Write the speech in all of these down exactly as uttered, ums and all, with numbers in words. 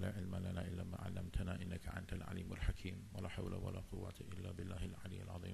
لا علم لنا إلا ما علمتنا إنك أنت العليم الحكيم ولا حول ولا قوة إلا بالله العلي العظيم.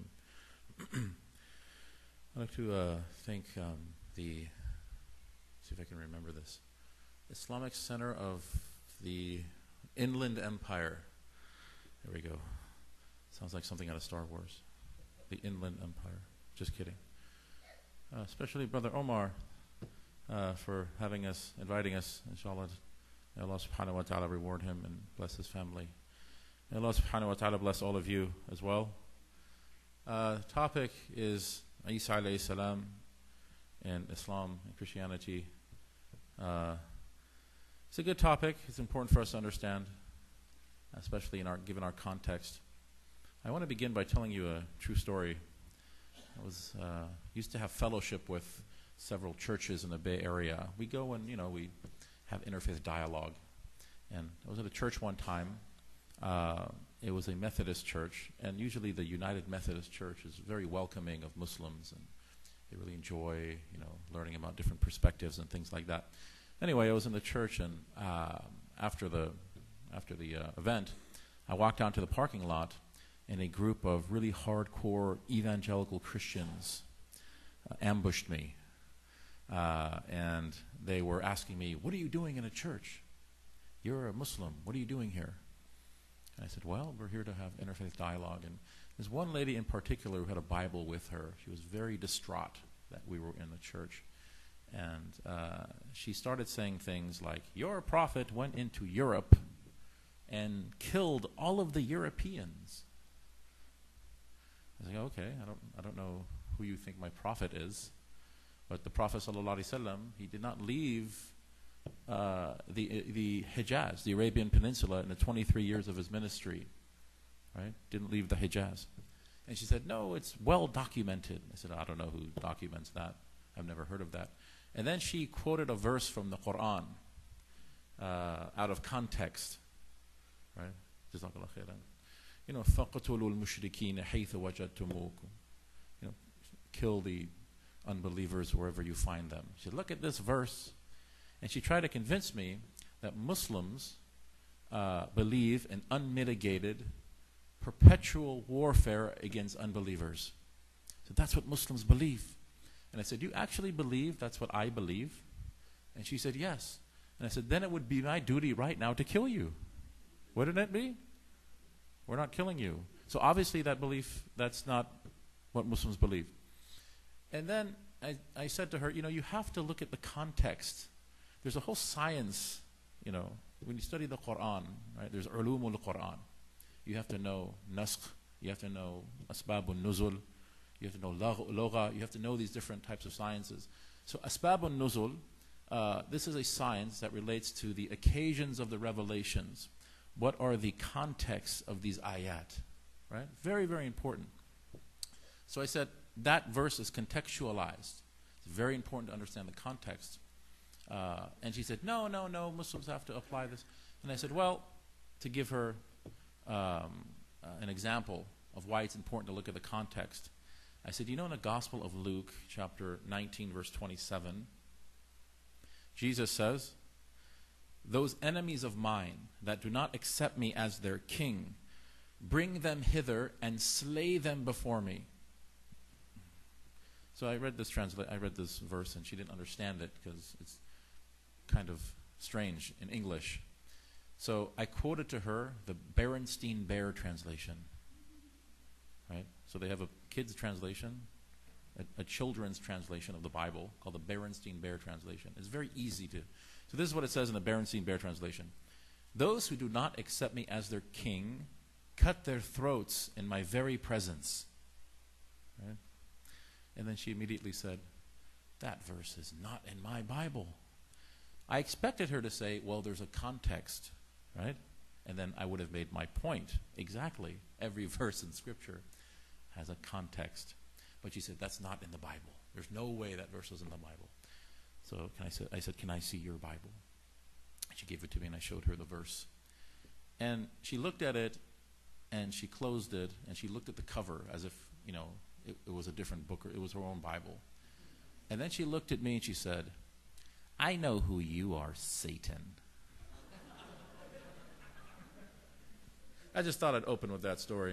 I'd like to uh, thank um, the, see if I can remember this, Islamic Center of the Inland Empire. There we go. Sounds like something out of Star Wars. The Inland Empire. Just kidding. Uh, especially Brother Omar uh, for having us, inviting us, inshallah. May Allah subhanahu wa ta'ala reward him and bless his family. May Allah subhanahu wa ta'ala bless all of you as well. Uh, the topic is Isa alayhi salam and Islam and Christianity. Uh, it's a good topic. It's important for us to understand, especially in our given our context. I want to begin by telling you a true story. I was uh, used to have fellowship with several churches in the Bay Area. We go and, you know, we have interfaith dialogue. And I was at a church one time. Uh, it was a Methodist church, and usually the United Methodist Church is very welcoming of Muslims, and they really enjoy, you know, learning about different perspectives and things like that. Anyway, I was in the church, and uh, after the after the uh, event, I walked down to the parking lot, and a group of really hardcore evangelical Christians uh, ambushed me, uh, and they were asking me, "What are you doing in a church? You're a Muslim. What are you doing here?" And I said, well, we're here to have interfaith dialogue. And there's one lady in particular who had a Bible with her. She was very distraught that we were in the church. And uh, she started saying things like, your prophet went into Europe and killed all of the Europeans. I was like, okay, I don't, I don't know who you think my prophet is. But the Prophet sallallahu alaihi wasallam, he did not leave Uh, the the Hijaz, the Arabian Peninsula, in the twenty-three years of his ministry, right? Didn't leave the Hijaz. And she said, no, it's well documented. I said, I don't know who documents that. I've never heard of that. And then she quoted a verse from the Quran uh, out of context, right? Jazakallah khairan. You know, فَقْتُلُوا الْمُشْرِكِينَ حَيْثَ وَجَدْتُمُوكُمْ. You know, kill the unbelievers wherever you find them. She said, look at this verse. And she tried to convince me that Muslims uh, believe in unmitigated, perpetual warfare against unbelievers. So that's what Muslims believe. And I said, you actually believe that's what I believe? And she said, yes. And I said, then it would be my duty right now to kill you. Wouldn't it be? We're not killing you. So obviously that belief, that's not what Muslims believe. And then I, I said to her, you know, you have to look at the context. There's a whole science, you know, when you study the Quran, right, there's ulumul Quran. You have to know naskh, you have to know asbabun nuzul, you have to know logha, you have to know these different types of sciences. So asbabun nuzul, uh, this is a science that relates to the occasions of the revelations. What are the contexts of these ayat, right? Very, very important. So I said, that verse is contextualized. It's very important to understand the context. Uh, and she said, no, no, no, Muslims have to apply this. And I said, well, to give her um, uh, an example of why it's important to look at the context, I said, you know, in the Gospel of Luke, chapter nineteen, verse twenty-seven, Jesus says, those enemies of mine that do not accept me as their king, bring them hither and slay them before me. So I read this transla- I read this verse, and she didn't understand it because it's kind of strange in English. So I quoted to her the Berenstein Bear translation. Right? So they have a kid's translation, a, a children's translation of the Bible called the Berenstein Bear translation. It's very easy to. So this is what it says in the Berenstein Bear translation. Those who do not accept me as their king cut their throats in my very presence. Right? And then she immediately said, that verse is not in my Bible. I expected her to say, well, there's a context, right? And then I would have made my point. Exactly. Every verse in Scripture has a context. But she said, that's not in the Bible. There's no way that verse is in the Bible. So can I, say, I said, can I see your Bible? And she gave it to me, and I showed her the verse. And she looked at it, and she closed it, and she looked at the cover as if, you know, it, it was a different book, or it was her own Bible. And then she looked at me, and she said, I know who you are, Satan. I just thought I'd open with that story.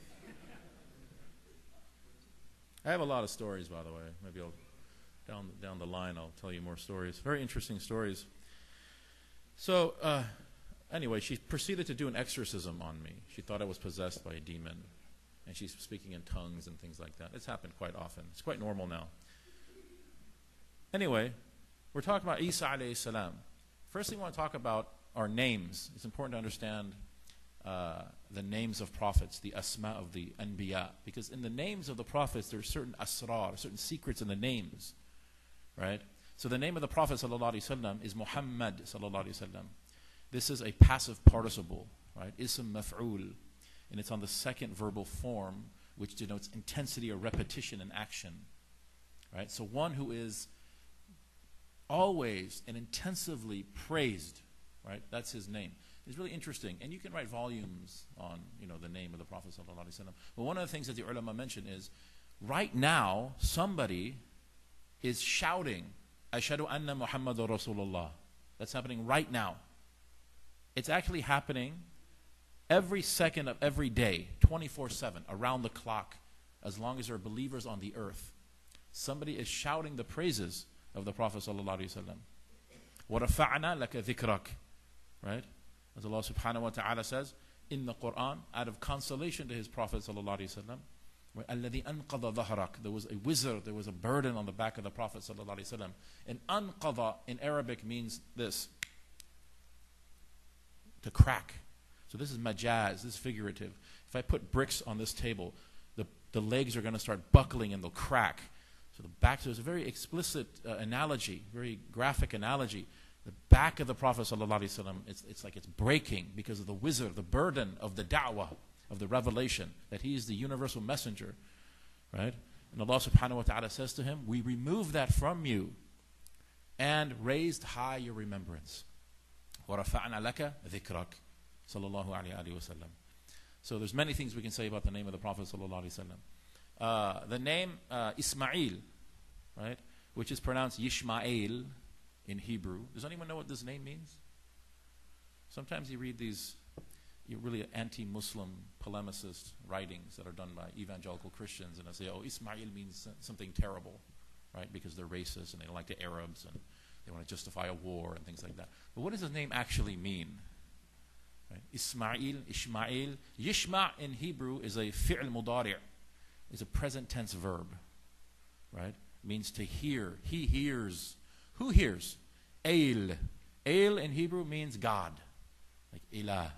I have a lot of stories, by the way. Maybe I'll, down, down the line I'll tell you more stories. Very interesting stories. So, uh, anyway, she proceeded to do an exorcism on me. She thought I was possessed by a demon. And she's speaking in tongues and things like that. It's happened quite often. It's quite normal now. Anyway, we're talking about Isa alayhi salam. First thing I want to talk about are names. It's important to understand uh, the names of prophets, the asma of the anbiya. Because in the names of the prophets, there are certain asrar, certain secrets in the names. Right? So the name of the Prophet sallallahu alaihi wasallam is Muhammad sallallahu alaihi wasallam. This is a passive participle, right? Ism maf'ul. And it's on the second verbal form, which denotes intensity or repetition in action. Right? So one who is always and intensively praised, right? That's his name. It's really interesting. And you can write volumes on, you know, the name of the Prophet sallallahu alaihi wasallam. But one of the things that the ulama mention is, right now, somebody is shouting, Ashhadu anna Muhammadur Rasulullah. That's happening right now. It's actually happening every second of every day, twenty-four seven, around the clock, as long as there are believers on the earth. Somebody is shouting the praises of the Prophet sallallahu alaihi wasallam. وَرَفَعْنَا لَكَ ذِكْرَكَ. Right? As Allah subhanahu wa ta'ala says in the Quran, out of consolation to His Prophet sallallahu alaihi wasallam, الَّذِي أَنْقَضَ ظَهْرَكَ. There was a wizard, there was a burden on the back of the Prophet sallallahu alaihi wasallam. And anqadha in Arabic means this, to crack. So this is majaz, this is figurative. If I put bricks on this table, the, the legs are going to start buckling and they'll crack. So the back, so it's a very explicit uh, analogy, very graphic analogy. The back of the Prophet ﷺ, it's, it's like it's breaking because of the wizard, the burden of the da'wah, of the revelation, that he is the universal messenger. Right? And Allah subhanahu wa ta'ala says to him, we removed that from you and raised high your remembrance. وَرَفَعْنَا لَكَ ذِكْرَكَ. Sallallahu alayhi wa sallam. So there's many things we can say about the name of the Prophet sallallahu alayhi wa sallam. Uh, the name uh, Ismail, right, which is pronounced Yishmael in Hebrew. Does anyone know what this name means? Sometimes you read these you really anti-Muslim polemicist writings that are done by evangelical Christians, and they say, oh, Ismail means something terrible, right, because they're racist and they don't like the Arabs and they want to justify a war and things like that. But what does his name actually mean? Right? Ismail, Ishmael. Yishma in Hebrew is a fi'l mudari', is a present tense verb. Right? It means to hear. He hears. Who hears? Ail. Ail in Hebrew means God. Like ilah.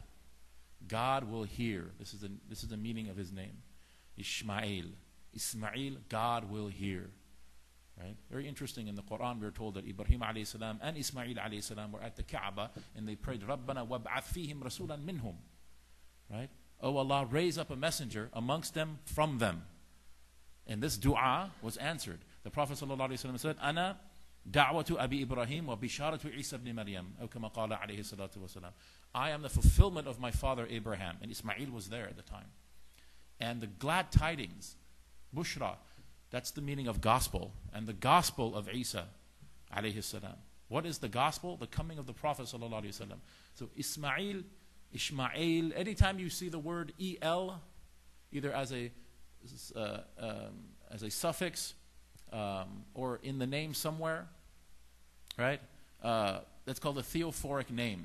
God will hear. This is the, this is the meaning of his name. Ishmael. Ismail, God will hear. Right? Very interesting. In the Quran, we are told that Ibrahim alayhi salam and Ismail alayhi salam were at the Kaaba and they prayed, Rabbana wab'ath fihim rasulan minhum. Right? Oh Allah, raise up a messenger amongst them from them. And this dua was answered. The Prophet sallallahu alayhi wa sallam said, Ana da'watu Abi Ibrahim wa bisharatu Isa ibn Maryam. Aw kama qala alayhi salatu wa salam. I am the fulfillment of my father Abraham. And Ismail was there at the time. And the glad tidings, bushra, that's the meaning of gospel. And the gospel of Isa alayhi salam. What is the gospel? The coming of the Prophet sallallahu alayhi wa sallam. So Ismail, Ishmael, anytime you see the word el, either as a uh, um, as a suffix um, or in the name somewhere, right? Uh, that's called a theophoric name.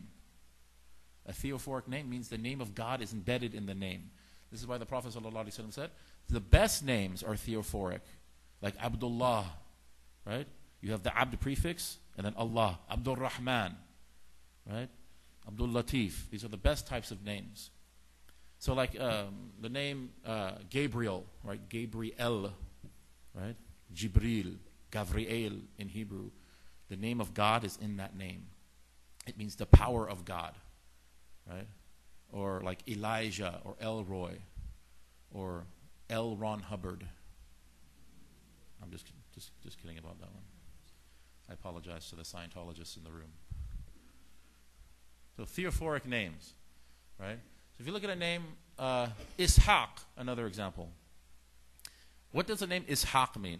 A theophoric name means the name of God is embedded in the name. This is why the Prophet sallallahu alaihi wasallam said, the best names are theophoric, like Abdullah, right? You have the Abd prefix, and then Allah, Abdul Rahman, right? Abdul Latif. These are the best types of names. So like um, the name uh, Gabriel, right? Gabriel, right? Jibril, Gavriel in Hebrew. The name of God is in that name. It means the power of God, right? Or like Elijah or Elroy or L. Ron Hubbard. I'm just, just, just kidding about that one. I apologize to the Scientologists in the room. So theophoric names, right? So if you look at a name, uh, Ishaq, another example. What does the name Ishaq mean?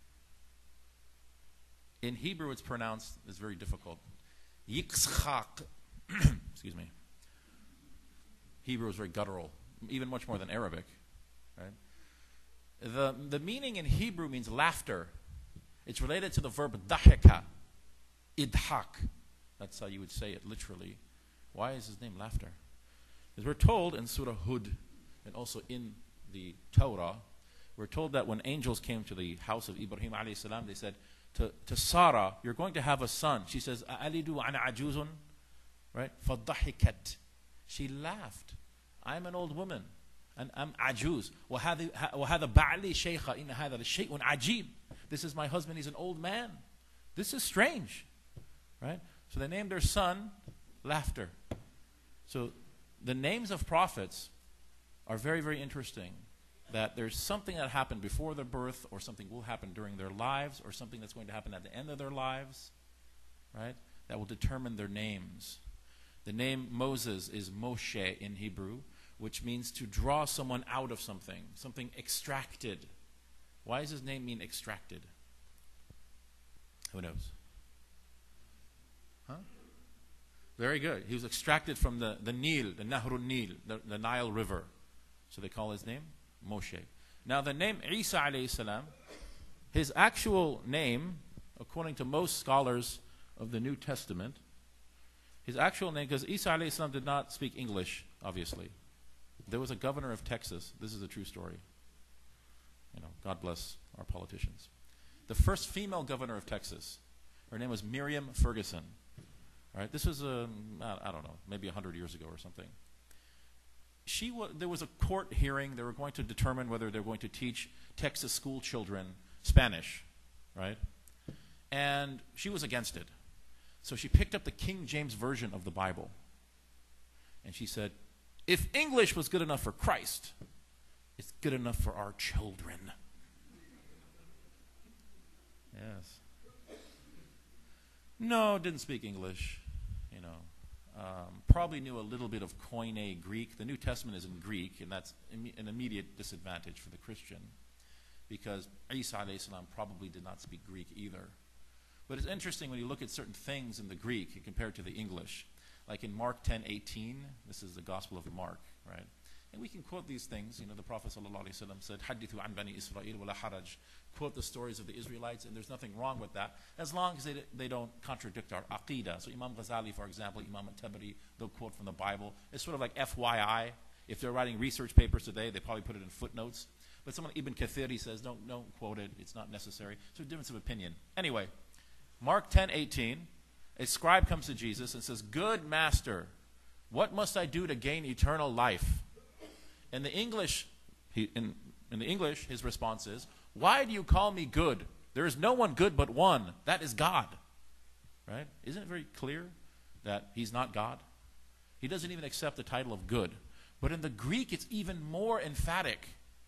In Hebrew, it's pronounced, it's very difficult. Yitzchak, excuse me. Hebrew is very guttural, even much more than Arabic. Right? The, the meaning in Hebrew means laughter. It's related to the verb dahika, idhak. That's how you would say it literally. Why is his name laughter? Because we're told in Surah Hud, and also in the Torah, we're told that when angels came to the house of Ibrahim alayhi salam, they said to, to Sarah, you're going to have a son. She says, A'alidu ana ajuzun, right? فَضَحِكَتْ. She laughed. I'm an old woman, and I'm ajuz. وَهَذَا بَعْلِي شَيْخًا إِنَّ هَذَا لَشَيْءٌ عَجِيبٌ. This is my husband, he's an old man. This is strange, right? So they named their son Laughter. So the names of prophets are very, very interesting. That there's something that happened before their birth, or something will happen during their lives, or something that's going to happen at the end of their lives, right? That will determine their names. The name Moses is Moshe in Hebrew, which means to draw someone out of something, something extracted. Why does his name mean extracted? Who knows? Huh? Very good. He was extracted from the, the Nile, the Nahrul Nil, the, the Nile River. So they call his name Moshe. Now the name Isa alayhi salam, his actual name, according to most scholars of the New Testament, his actual name, because Isa alayhi salam did not speak English, obviously. There was a governor of Texas. This is a true story. You know, God bless our politicians. The first female governor of Texas, her name was Miriam Ferguson. All right, this was, um, I, I don't know, maybe a hundred years ago or something. She wa there was a court hearing. They were going to determine whether they were going to teach Texas school children Spanish, right? And she was against it. So she picked up the King James Version of the Bible. And she said, if English was good enough for Christ, it's good enough for our children. Yes. No, didn't speak English, you know. Um, probably knew a little bit of Koine Greek. The New Testament is in Greek, and that's Im an immediate disadvantage for the Christian, because Isa alayhi salam probably did not speak Greek either. But it's interesting when you look at certain things in the Greek and compare it to the English. Like in Mark ten eighteen, this is the Gospel of Mark, right? And we can quote these things. You know, the Prophet ﷺ said, "Hadithu an bani Israel wala haraj." Quote the stories of the Israelites, and there's nothing wrong with that, as long as they, they don't contradict our aqidah. So Imam Ghazali, for example, Imam al-Tabari, they'll quote from the Bible. It's sort of like F Y I. If they're writing research papers today, they probably put it in footnotes. But someone, Ibn Kathir, he says, don't, don't quote it. It's not necessary. So difference of opinion. Anyway, Mark ten eighteen, a scribe comes to Jesus and says, "Good master, what must I do to gain eternal life?" In the English, he, in, in the English, his response is, "Why do you call me good? There is no one good but one. That is God." Right? Isn't it very clear that he's not God? He doesn't even accept the title of good. But in the Greek, it's even more emphatic.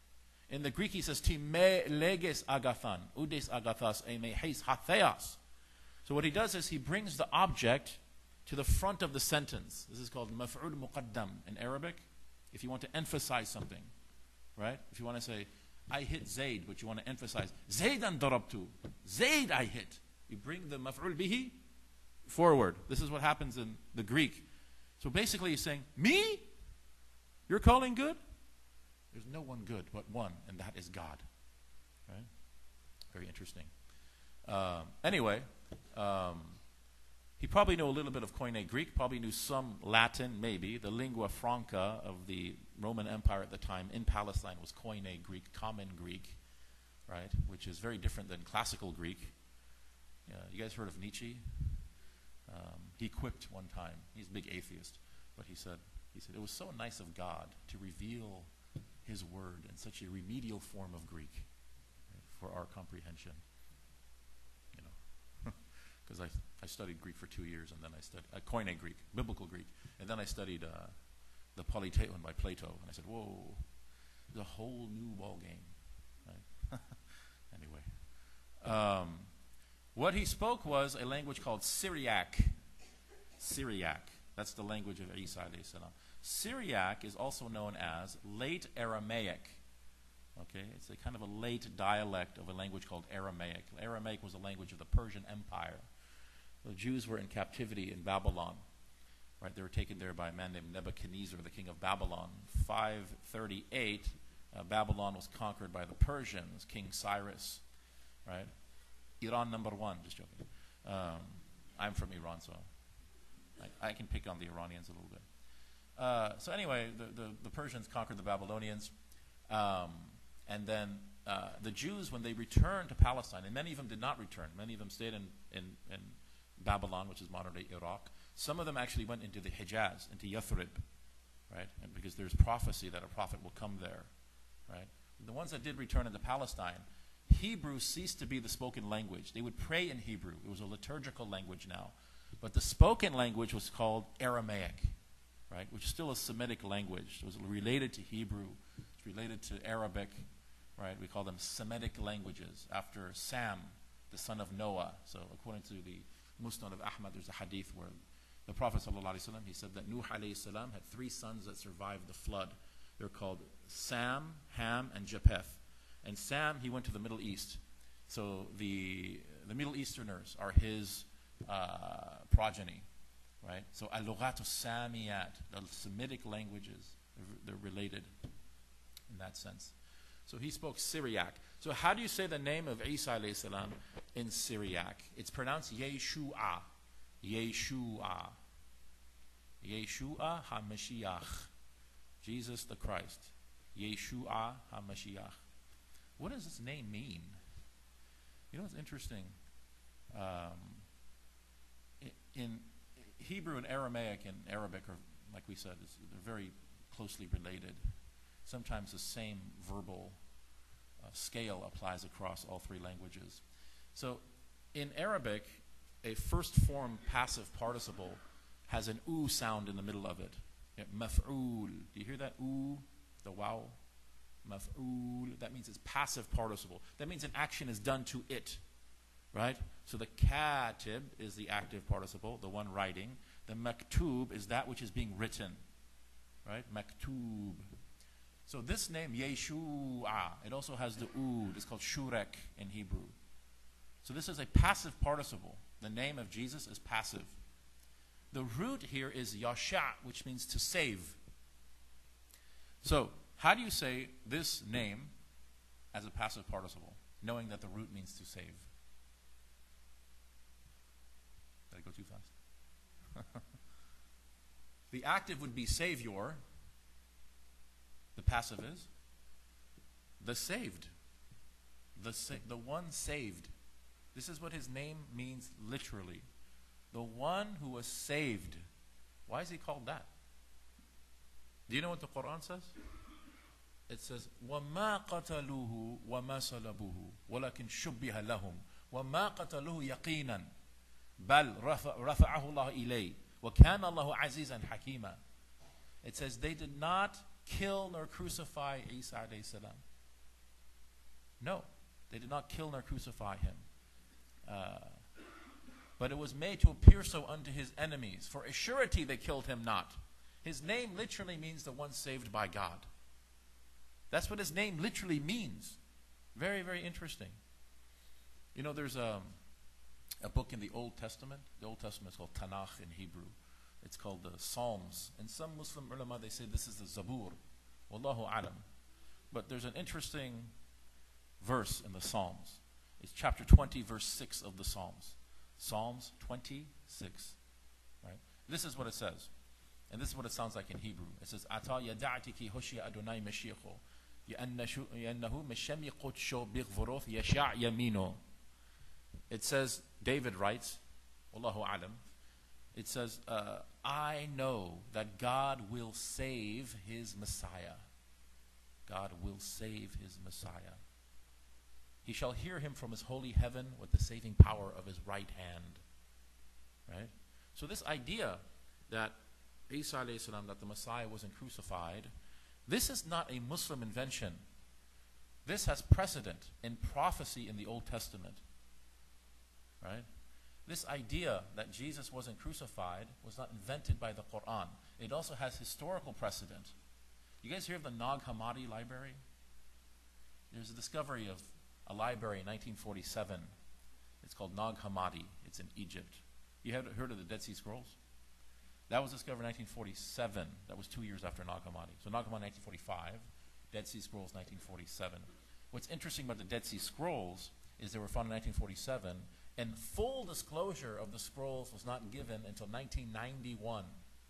In the Greek, he says, "Ti me leges agathan, udes agathas e me heis hatheas." So what he does is he brings the object to the front of the sentence. This is called maf'ul muqaddam in Arabic. If you want to emphasize something, right? If you want to say, "I hit Zayd," but you want to emphasize, "Zaydan darabtu," Zayd I hit. You bring the maf'ul bihi forward. This is what happens in the Greek. So basically he's saying, me? You're calling good? There's no one good but one, and that is God. Right? Very interesting. Um, anyway, um, he probably knew a little bit of Koine Greek, probably knew some Latin, maybe. The lingua franca of the Roman Empire at the time in Palestine was Koine Greek, common Greek, right? Which is very different than classical Greek. Yeah, you guys heard of Nietzsche? Um, he quipped one time. He's a big atheist, but he said, he said, it was so nice of God to reveal his word in such a remedial form of Greek, right, for our comprehension. You know, because I, I studied Greek for two years, and then I studied uh, Koine Greek, Biblical Greek, and then I studied uh, the Polytheon by Plato, and I said, whoa, there's a whole new ball game. Right? Anyway, um, what he spoke was a language called Syriac. Syriac. That's the language of Isa alayhi salam. Syriac is also known as late Aramaic. Okay, it's a kind of a late dialect of a language called Aramaic. Aramaic was a language of the Persian Empire. The Jews were in captivity in Babylon, Right? They were taken there by a man named Nebuchadnezzar, the king of Babylon. five thirty-eight, uh, Babylon was conquered by the Persians, King Cyrus. Right? Iran number one, just joking. Um, I'm from Iran, so I, I can pick on the Iranians a little bit. Uh, so anyway, the, the, the Persians conquered the Babylonians. Um, and then uh, the Jews, when they returned to Palestine, and many of them did not return. Many of them stayed in, in, in Babylon, which is modern-day Iraq. Some of them actually went into the Hijaz, into Yathrib, right? And because there's prophecy that a prophet will come there, right? The ones that did return into Palestine, Hebrew ceased to be the spoken language. They would pray in Hebrew. It was a liturgical language now. But the spoken language was called Aramaic, right? Which is still a Semitic language. It was related to Hebrew. It's related to Arabic, right? We call them Semitic languages after Sam, the son of Noah. So according to the Musnad of Ahmad, there's a hadith where the Prophet ﷺ, he said that Nuh alayhi salam had three sons that survived the flood. They're called Sam, Ham, and Japheth. And Sam, he went to the Middle East. So the the Middle Easterners are his uh, progeny, right? So al-lughat samiyat, the Semitic languages, they're, they're related in that sense. So he spoke Syriac. So how do you say the name of Isa alayhi salam in Syriac? It's pronounced Yeshua. Yeshua. Yeshua HaMashiach. Jesus the Christ. Yeshua HaMashiach. What does this name mean? You know what's interesting? Um, in, in Hebrew and Aramaic and Arabic are, like we said, is, they're very closely related. Sometimes the same verbal uh, scale applies across all three languages. So in Arabic, a first form passive participle has an oo sound in the middle of it. Yeah, maf'ool. Do you hear that oo? The wow? Maf'ool. That means it's passive participle. That means an action is done to it. Right? So the katib is the active participle, the one writing. The maktub is that which is being written. Right? Maktub. So this name, Yeshua, it also has the ood. It's called shurek in Hebrew. So this is a passive participle. The name of Jesus is passive. The root here is Ya-u-sha, which means to save. So how do you say this name as a passive participle, knowing that the root means to save? Did I go too fast? The active would be savior. The passive is the saved. The, sa the one saved. This is what his name means literally. The one who was saved. Why is he called that? Do you know what the Quran says? It says, وَمَا قَتَلُوهُ وَمَا صَلَبُوهُ وَلَكِنْ شُبِّهَ لَهُمْ وَمَا قَتَلُوهُ يَقِينًا بَلْ رَفَعَهُ اللَّهُ إِلَيْهِ وَكَانَ اللَّهُ عَزِيزًا حَكِيمًا. It says they did not kill nor crucify Isa alayhi salam. No, they did not kill nor crucify him. Uh, but it was made to appear so unto his enemies. For a surety they killed him not. His name literally means the one saved by God. That's what his name literally means. Very, very interesting. You know, there's a, a book in the Old Testament. The Old Testament is called Tanakh in Hebrew. It's called the Psalms. And some Muslim ulama, they say this is the Zabur. Wallahu alam. But there's an interesting verse in the Psalms. It's chapter twenty, verse six of the Psalms. Psalms twenty-six. Right? This is what it says. And this is what it sounds like in Hebrew. It says, Ataie da'atiki hoshi Adonai Mashiacho. Ya'annahu meshemi qodsho bighvoroth yasha' yamino. It says, David writes, Wallahu alam. It says, uh, I know that God will save his Messiah. God will save his Messiah. He shall hear him from his holy heaven with the saving power of his right hand. Right? So this idea that Isa alayhi salam, that the Messiah wasn't crucified, this is not a Muslim invention. This has precedent in prophecy in the Old Testament. Right? This idea that Jesus wasn't crucified was not invented by the Quran. It also has historical precedent. You guys hear of the Nag Hammadi library? There's a discovery of a library in nineteen forty-seven. It's called Nag Hammadi. It's in Egypt. You have heard of the Dead Sea Scrolls? That was discovered in nineteen forty-seven. That was two years after Nag Hammadi. So Nag Hammadi nineteen forty-five, Dead Sea Scrolls nineteen forty-seven. What's interesting about the Dead Sea Scrolls is they were found in nineteen forty-seven, and full disclosure of the scrolls was not given until nineteen ninety-one.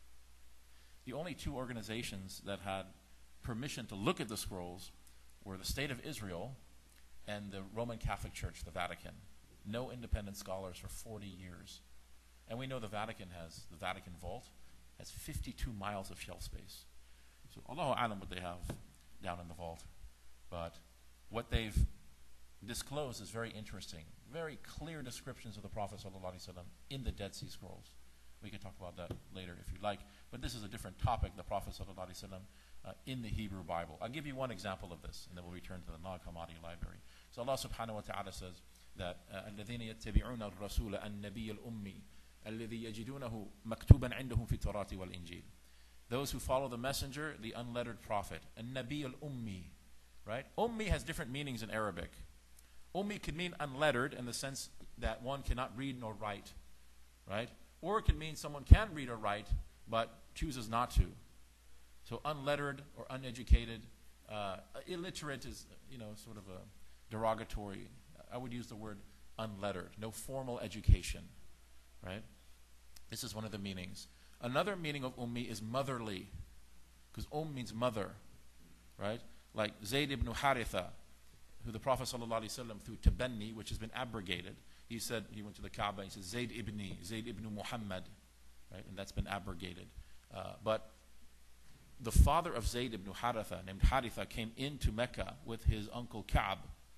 The only two organizations that had permission to look at the scrolls were the State of Israel and the Roman Catholic Church, the Vatican. No independent scholars for forty years. And we know the Vatican has, the Vatican Vault has fifty-two miles of shelf space. So Allahu Alam what they have down in the vault. But what they've disclosed is very interesting. Very clear descriptions of the Prophet ﷺ in the Dead Sea Scrolls. We can talk about that later if you like. But this is a different topic, the Prophet ﷺ uh, in the Hebrew Bible. I'll give you one example of this, and then we'll return to the Nag Hammadi library. So Allah subhanahu wa ta'ala says that الَّذِينَ يَتَّبِعُونَ الرَّسُولَ النَّبِيَّ الْأُمِّي الَّذِي يَجِدُونَهُ مَكْتُوبًا عِنْدَهُمْ فِي التَّوْرَاةِ وَالْإِنْجِيلِ. Those who follow the messenger, the unlettered prophet, النَّبِيَّ الْأُمِّي. Right? Ummi has different meanings in Arabic. Ummi can mean unlettered in the sense that one cannot read nor write. Right? Or it can mean someone can read or write, but chooses not to. So unlettered or uneducated, uh, illiterate is, you know, sort of a derogatory. I would use the word unlettered, no formal education, right? This is one of the meanings. Another meaning of ummi is motherly, because um means mother, right? Like Zayd ibn Haritha, who the Prophet ﷺ through tabanni, which has been abrogated, he said, he went to the Kaaba, he said, Zayd ibni, Zayd ibn Muhammad, right? And that's been abrogated. Uh, but the father of Zayd ibn Haritha, named Haritha, came into Mecca with his uncle Ka'b,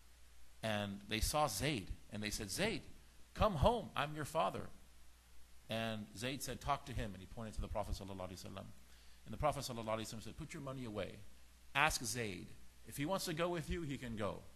and they saw Zayd, and they said, Zayd, come home, I'm your father. And Zayd said, talk to him, and he pointed to the Prophet ﷺ. And the Prophet ﷺ said, put your money away. Ask Zayd. If he wants to go with you, he can go.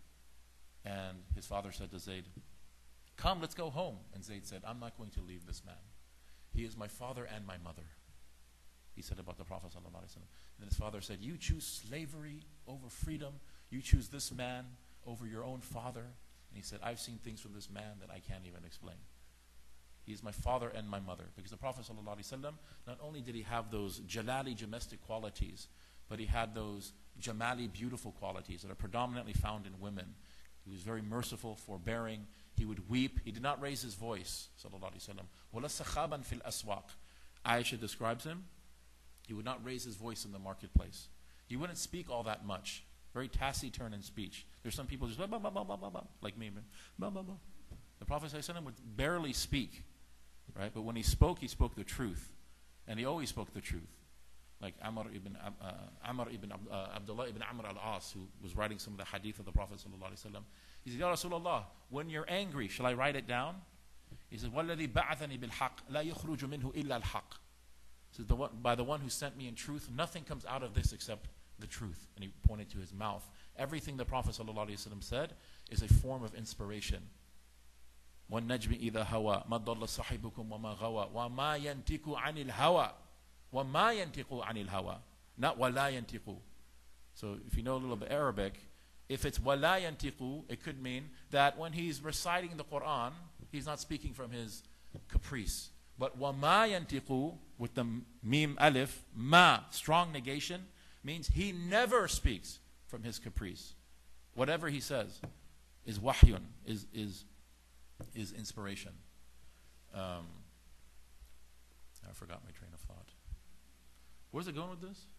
And his father said to Zayd, come, let's go home. And Zayd said, I'm not going to leave this man. He is my father and my mother. He said about the Prophet ﷺ. And his father said, you choose slavery over freedom. You choose this man over your own father. And he said, I've seen things from this man that I can't even explain. He is my father and my mother. Because the Prophet ﷺ, not only did he have those jalali domestic qualities, but he had those jamali beautiful qualities that are predominantly found in women. He was very merciful, forbearing. He would weep. He did not raise his voice, sallallahu alaihi wasallam. وَلَا سَخَابًا فِي الْأَسْوَاقِ. Aisha describes him. He would not raise his voice in the marketplace. He wouldn't speak all that much. Very taciturn in speech. There's some people just, bah, bah, bah, bah, bah, bah, like me. Bah, bah, bah. The Prophet ﷺ would barely speak, right? But when he spoke, he spoke the truth. And he always spoke the truth. Like Amr ibn, uh, Amr ibn uh, Abdullah ibn Amr al-As, who was writing some of the hadith of the Prophet ﷺ. He said, Ya Rasulullah, when you're angry, shall I write it down? He said, وَالَّذِي بَعَثَنِي بِالْحَقِّ لَا يَخْرُجُ مِنْهُ إِلَّا الْحَقِّ. He said, the one, by the one who sent me in truth, nothing comes out of this except the truth. And he pointed to his mouth. Everything the Prophet ﷺ said is a form of inspiration. وَالنَّجْمِ إِذَا هَوَى مَا ضَلَّ صَحِبُكُمْ وَمَا غَوَى وَمَا يَنْتِكُ عَنِ الْهَوَى وَمَا يَنْتِقُ عَنِ الْهَوَى. Not وَلَا يَنْتِقُ. So if you know a little bit Arabic, if it's وَلَا يَنْتِقُ, it could mean that when he's reciting the Quran, he's not speaking from his caprice. But وَمَا يَنْتِقُ, with the mim alif, ma, strong negation, means he never speaks from his caprice. Whatever he says is wahyun, is, is, is inspiration. Um, I forgot my train of thought. Where's it going with this?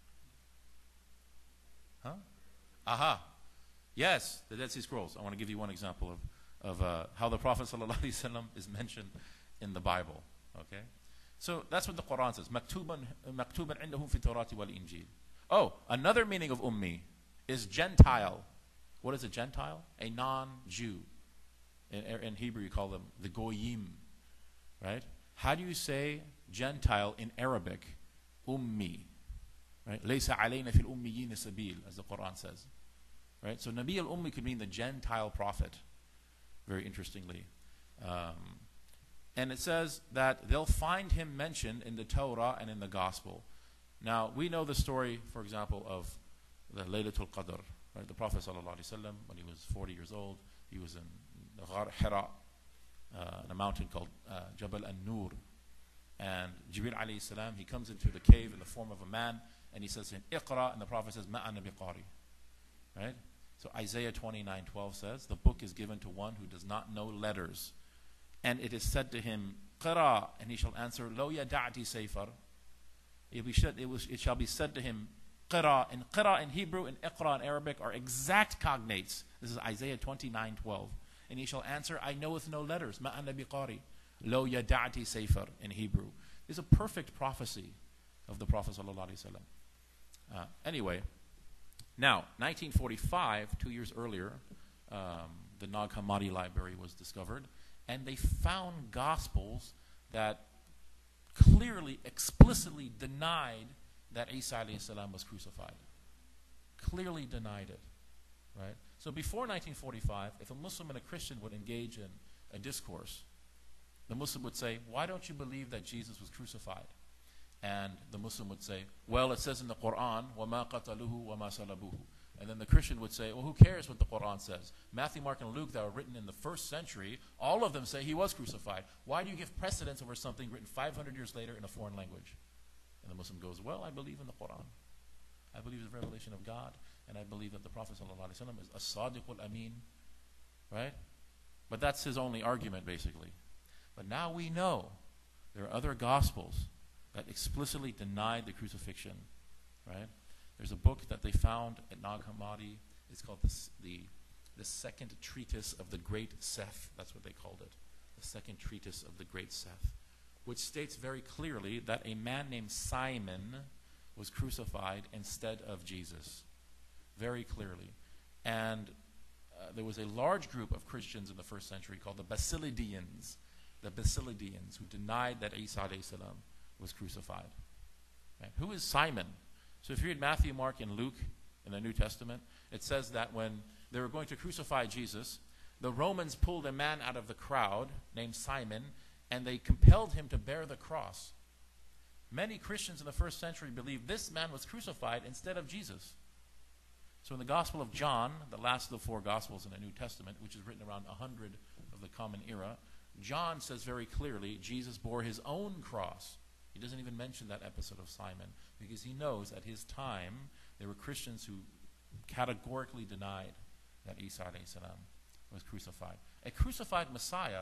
Huh? Aha. Yes, the Dead Sea Scrolls. I want to give you one example of, of uh, how the Prophet ﷺ is mentioned in the Bible. Okay? So that's what the Quran says. مَكْتُوبًا عِنْدَهُمْ فِي التَّوْرَاةِ وَالْإِنْجِيلِ. Oh, another meaning of ummi is Gentile. What is a Gentile? A non-Jew. In, in Hebrew you call them the Goyim. Right? How do you say Gentile in Arabic? Ummi. Right? لَيْسَ عَلَيْنَا فِي الْأُمِّيِّينَ سَبِيلٌ, as the Quran says. Right? So Nabi al-Ummi could mean the Gentile prophet. Very interestingly. Um, and it says that they'll find him mentioned in the Torah and in the Gospel. Now, we know the story, for example, of the Laylatul Qadr. Right? The Prophet ﷺ, when he was forty years old, he was in the Ghar Hira, uh, in a mountain called uh, Jabal an-Nur. And Jibril alayhi salam, he comes into the cave in the form of a man, and he says to him, Iqra, and the Prophet says, Ma ana biqari. Right? So Isaiah twenty-nine twelve says, the book is given to one who does not know letters. And it is said to him, Qira, and he shall answer, Lo yada'ti sayfar. It, it, was, it shall be said to him, Qira. And Qira in Hebrew and Iqra in Arabic are exact cognates. This is Isaiah twenty-nine twelve. And he shall answer, I knoweth no letters. Ma ana biqari. Lo yada'ti sayfar in Hebrew. This is a perfect prophecy of the Prophet sallallahu alaihi wasallam. Uh, anyway, now, nineteen forty-five, two years earlier, um, the Nag Hammadi library was discovered, and they found gospels that clearly, explicitly denied that Isa alayhi salam was crucified. Clearly denied it, right? So before nineteen forty-five, if a Muslim and a Christian would engage in a discourse, the Muslim would say, why don't you believe that Jesus was crucified? And the Muslim would say, well, it says in the Quran, وَمَا قَتَلُهُ وَمَا سَلَبُهُ. And then the Christian would say, well, who cares what the Quran says? Matthew, Mark, and Luke that were written in the first century, all of them say he was crucified. Why do you give precedence over something written five hundred years later in a foreign language? And the Muslim goes, well, I believe in the Quran. I believe it's a revelation of God, and I believe that the Prophet ﷺ is as-sadiqul amin, right? But that's his only argument, basically. But now we know there are other gospels that explicitly denied the crucifixion, right? There's a book that they found at Nag Hammadi. It's called the, the, the Second Treatise of the Great Seth. That's what they called it. The Second Treatise of the Great Seth, which states very clearly that a man named Simon was crucified instead of Jesus. Very clearly. And uh, there was a large group of Christians in the first century called the Basilidians, the Basilidians, who denied that Isa alayhi salam was crucified. Right? Who is Simon? So if you read Matthew, Mark, and Luke in the New Testament, it says that when they were going to crucify Jesus, the Romans pulled a man out of the crowd named Simon, and they compelled him to bear the cross. Many Christians in the first century believed this man was crucified instead of Jesus. So in the Gospel of John, the last of the four Gospels in the New Testament, which is written around one hundred of the Common Era, John says very clearly Jesus bore his own cross. He doesn't even mention that episode of Simon because he knows at his time there were Christians who categorically denied that Isa alayhi salam was crucified. A crucified Messiah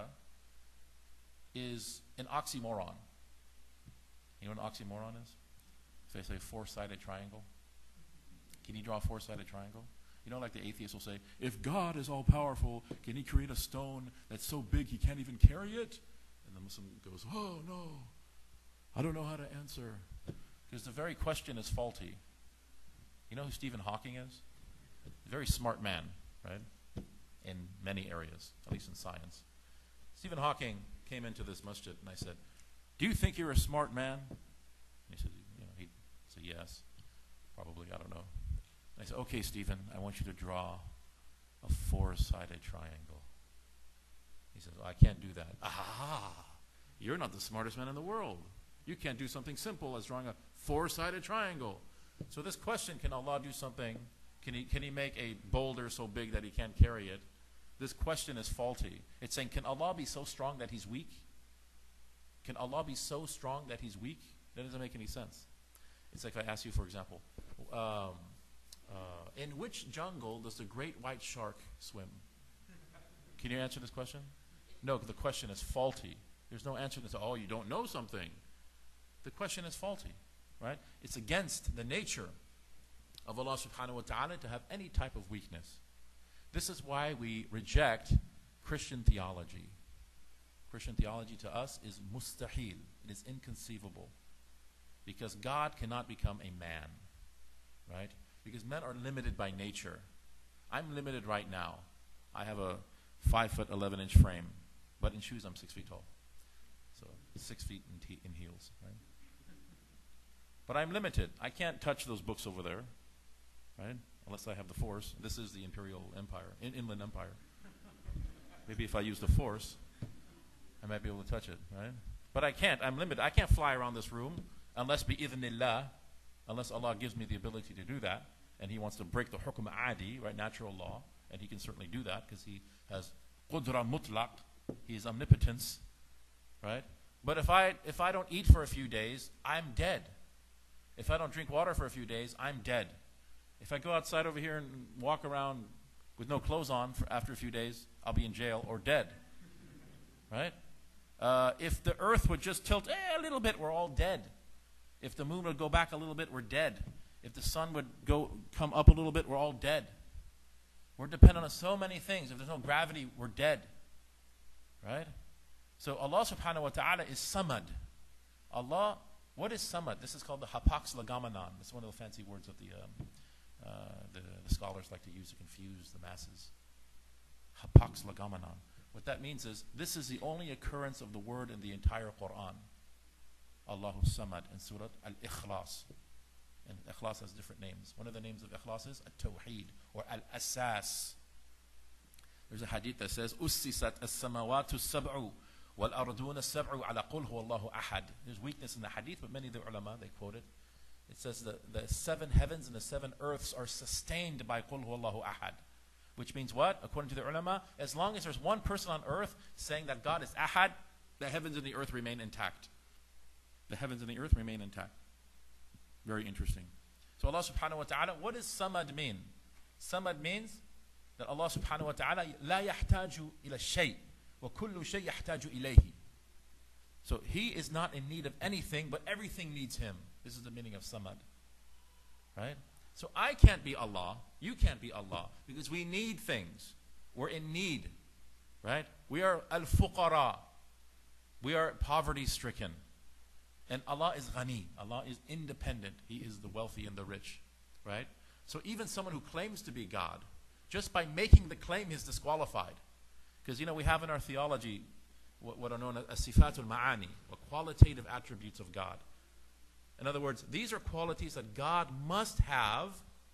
is an oxymoron. You know what an oxymoron is? So they say four-sided triangle. Can you draw a four-sided triangle? You know, like the atheist will say, if God is all-powerful, can he create a stone that's so big he can't even carry it? And the Muslim goes, oh, no. I don't know how to answer. Because the very question is faulty. You know who Stephen Hawking is? A very smart man, right? In many areas, at least in science. Stephen Hawking came into this masjid and I said, do you think you're a smart man? And he said, you know, he said, yes, probably, I don't know. And I said, okay, Stephen, I want you to draw a four-sided triangle. He says, well, I can't do that. Ah, you're not the smartest man in the world. You can't do something simple as drawing a four-sided triangle. So this question, can Allah do something? Can he, can he make a boulder so big that he can't carry it? This question is faulty. It's saying, can Allah be so strong that he's weak? Can Allah be so strong that he's weak? That doesn't make any sense. It's like I ask you, for example, um, uh, in which jungle does the great white shark swim? Can you answer this question? No, the question is faulty. There's no answer to say, oh, you don't know something. The question is faulty, right? It's against the nature of Allah subhanahu wa ta'ala to have any type of weakness. This is why we reject Christian theology. Christian theology to us is mustahil. It is inconceivable. Because God cannot become a man, right? Because men are limited by nature. I'm limited right now. I have a five foot eleven inch frame, but in shoes I'm six feet tall. So six feet in, te in heels, right? But I'm limited. I can't touch those books over there, right? Unless I have the force. This is the Imperial Empire, in Inland Empire. Maybe if I use the force, I might be able to touch it, right? But I can't. I'm limited. I can't fly around this room unless bi-idhnillah, unless Allah gives me the ability to do that, and He wants to break the hukm adi, right, natural law, and He can certainly do that because He has qudra mutlaq, He is omnipotence, right? But if I, if I don't eat for a few days, I'm dead. If I don't drink water for a few days, I'm dead. If I go outside over here and walk around with no clothes on for after a few days, I'll be in jail or dead. Right? Uh, if the earth would just tilt eh, a little bit, we're all dead. If the moon would go back a little bit, we're dead. If the sun would go come up a little bit, we're all dead. We're dependent on so many things. If there's no gravity, we're dead. Right? So Allah subhanahu wa ta'ala is Samad. Allah, what is Samad? This is called the hapax legomenon. It's one of the fancy words that the, um, uh, the, the scholars like to use to confuse the masses. Hapax legomenon. What that means is, this is the only occurrence of the word in the entire Quran. Allahu Samad in Surah Al-Ikhlas. And Ikhlas has different names. One of the names of Ikhlas is At-Tawheed or Al-Asas. There's a hadith that says, Ussisat as-samawatu sab'u wal-arduna sab'u ala qul huwa Allahu ahad. There's weakness in the hadith, but many of the ulama, they quote it. It says that the seven heavens and the seven earths are sustained by qul huwa Allahu ahad. Which means what? According to the ulama, as long as there's one person on earth saying that God is ahad, the heavens and the earth remain intact. The heavens and the earth remain intact. Very interesting. So Allah subhanahu wa ta'ala, what does Samad mean? Samad means that Allah subhanahu wa ta'ala la yahtaju ila shay wa kullu shay yahtaju ilayhi. So He is not in need of anything, but everything needs Him. This is the meaning of Samad. Right? So I can't be Allah, you can't be Allah, because we need things. We're in need. Right? We are al-fuqara. We are poverty-stricken. And Allah is ghani. Allah is independent. He is the wealthy and the rich. Right? So even someone who claims to be God, just by making the claim is disqualified. Because, you know, we have in our theology what, what are known as sifatul ma'ani, or qualitative attributes of God. In other words, these are qualities that God must have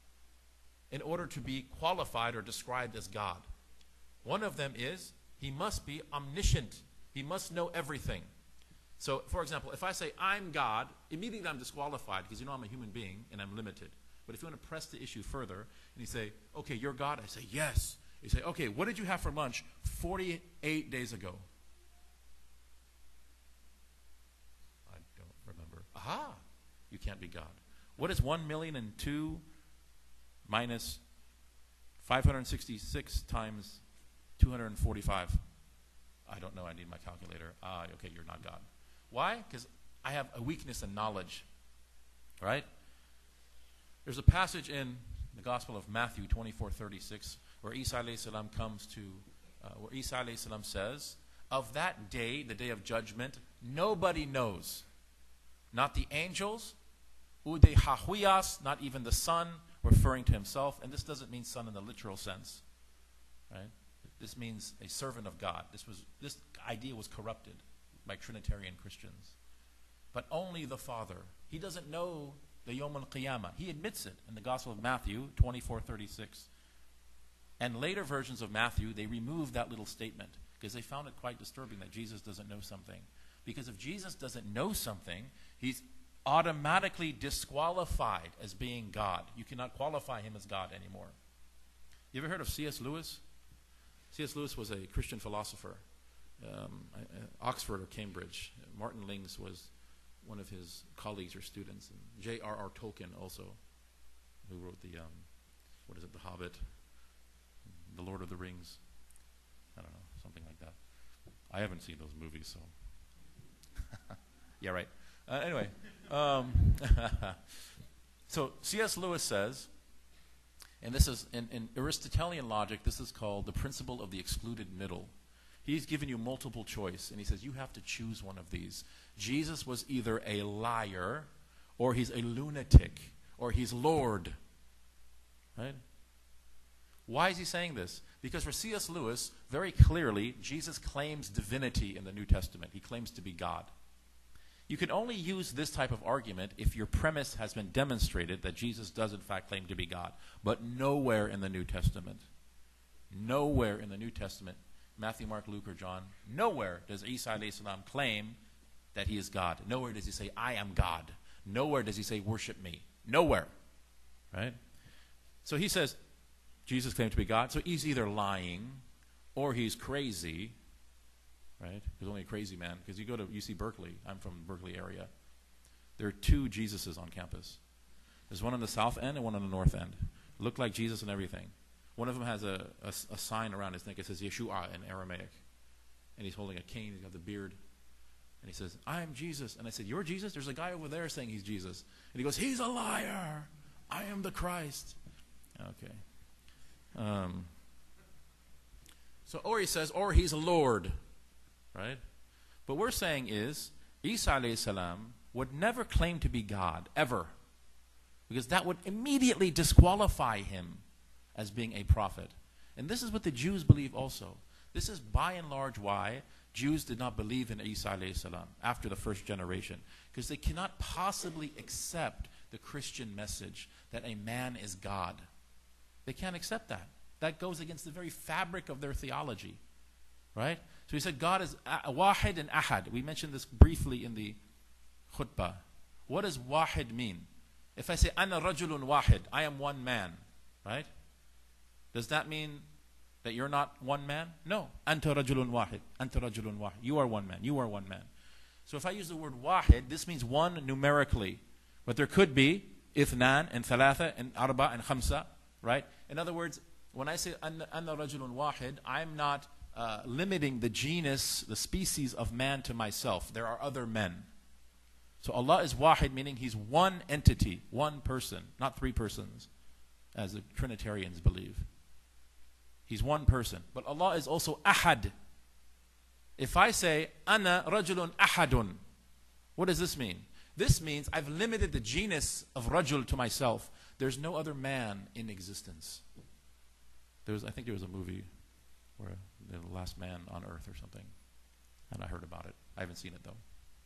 in order to be qualified or described as God. One of them is, He must be omniscient. He must know everything. So, for example, if I say, I'm God, immediately I'm disqualified because you know I'm a human being and I'm limited. But if you want to press the issue further, and you say, okay, you're God, I say, yes. You say, okay, what did you have for lunch forty-eight days ago? I don't remember. Aha! You can't be God. What is one million and two minus five hundred sixty-six times two hundred forty-five? I don't know, I need my calculator. Ah, okay, you're not God. Why? Because I have a weakness in knowledge. Right? There's a passage in the Gospel of Matthew twenty-four thirty-six where Isa alayhi salam comes to, uh, where Isa alayhi salam says, of that day, the day of judgment, nobody knows. Not the angels, ude hahuyas, not even the Son, referring to Himself. And this doesn't mean Son in the literal sense. Right? This means a servant of God. This was this idea was corrupted by Trinitarian Christians. But only the Father. He doesn't know the Yom al-Qiyamah. He admits it in the Gospel of Matthew twenty-four thirty-six. And later versions of Matthew, they removed that little statement because they found it quite disturbing that Jesus doesn't know something. Because if Jesus doesn't know something, He's automatically disqualified as being God. You cannot qualify Him as God anymore. You ever heard of C S Lewis? C S Lewis was a Christian philosopher, um, Oxford or Cambridge. Martin Lings was one of his colleagues or students. And J R R Tolkien also, who wrote the, um, what is it, The Hobbit, The Lord of the Rings. I don't know, something like that. I haven't seen those movies, so. Yeah, right. Uh, anyway, um, so C S Lewis says, and this is, in, in Aristotelian logic, this is called the principle of the excluded middle. He's given you multiple choice, and he says you have to choose one of these. Jesus was either a liar, or he's a lunatic, or he's Lord. Right? Why is he saying this? Because for C S Lewis, very clearly, Jesus claims divinity in the New Testament. He claims to be God. You can only use this type of argument if your premise has been demonstrated that Jesus does in fact claim to be God. But nowhere in the New Testament, nowhere in the New Testament, Matthew, Mark, Luke, or John, nowhere does Isa alayhi salam claim that He is God. Nowhere does He say, I am God. Nowhere does He say, worship me. Nowhere. Right? So he says, Jesus claimed to be God, so He's either lying or He's crazy. right? There's only a crazy man. Because you go to U C Berkeley, I'm from the Berkeley area. There are two Jesuses on campus. There's one on the south end and one on the north end. Look like Jesus and everything. One of them has a, a, a sign around his neck. It says Ya-u-sha in Aramaic. And he's holding a cane. He's got the beard. And he says, I am Jesus. And I said, you're Jesus? There's a guy over there saying he's Jesus. And he goes, he's a liar. I am the Christ. Okay. Um, so, or he says, or he's a Lord. Right? But what we're saying is, Isa alayhi salam would never claim to be God, ever. Because that would immediately disqualify him as being a prophet. And this is what the Jews believe also. This is by and large why Jews did not believe in Isa alayhi salam after the first generation. Because they cannot possibly accept the Christian message that a man is God. They can't accept that. That goes against the very fabric of their theology. Right? So he said God is wahid and ahad. We mentioned this briefly in the khutbah. What does wahid mean? If I say, Ana rajulun wahid, I am one man, right? Does that mean that you're not one man? No. Anta rajulun wahid. Anta rajulun wahid. You are one man. You are one man. So if I use the word wahid, this means one numerically. But there could be ithnan and thalatha and arba and khamsa, right? In other words, when I say Ana rajulun wahid, I'm not uh, limiting the genus, the species of man to myself. There are other men. So Allah is wahid, meaning He's one entity, one person, not three persons, as the Trinitarians believe. He's one person. But Allah is also ahad. If I say, Ana rajulun ahadun, what does this mean? This means I've limited the genus of rajul to myself. There's no other man in existence. There was, I think there was a movie where the last man on earth or something. And I heard about it. I haven't seen it though.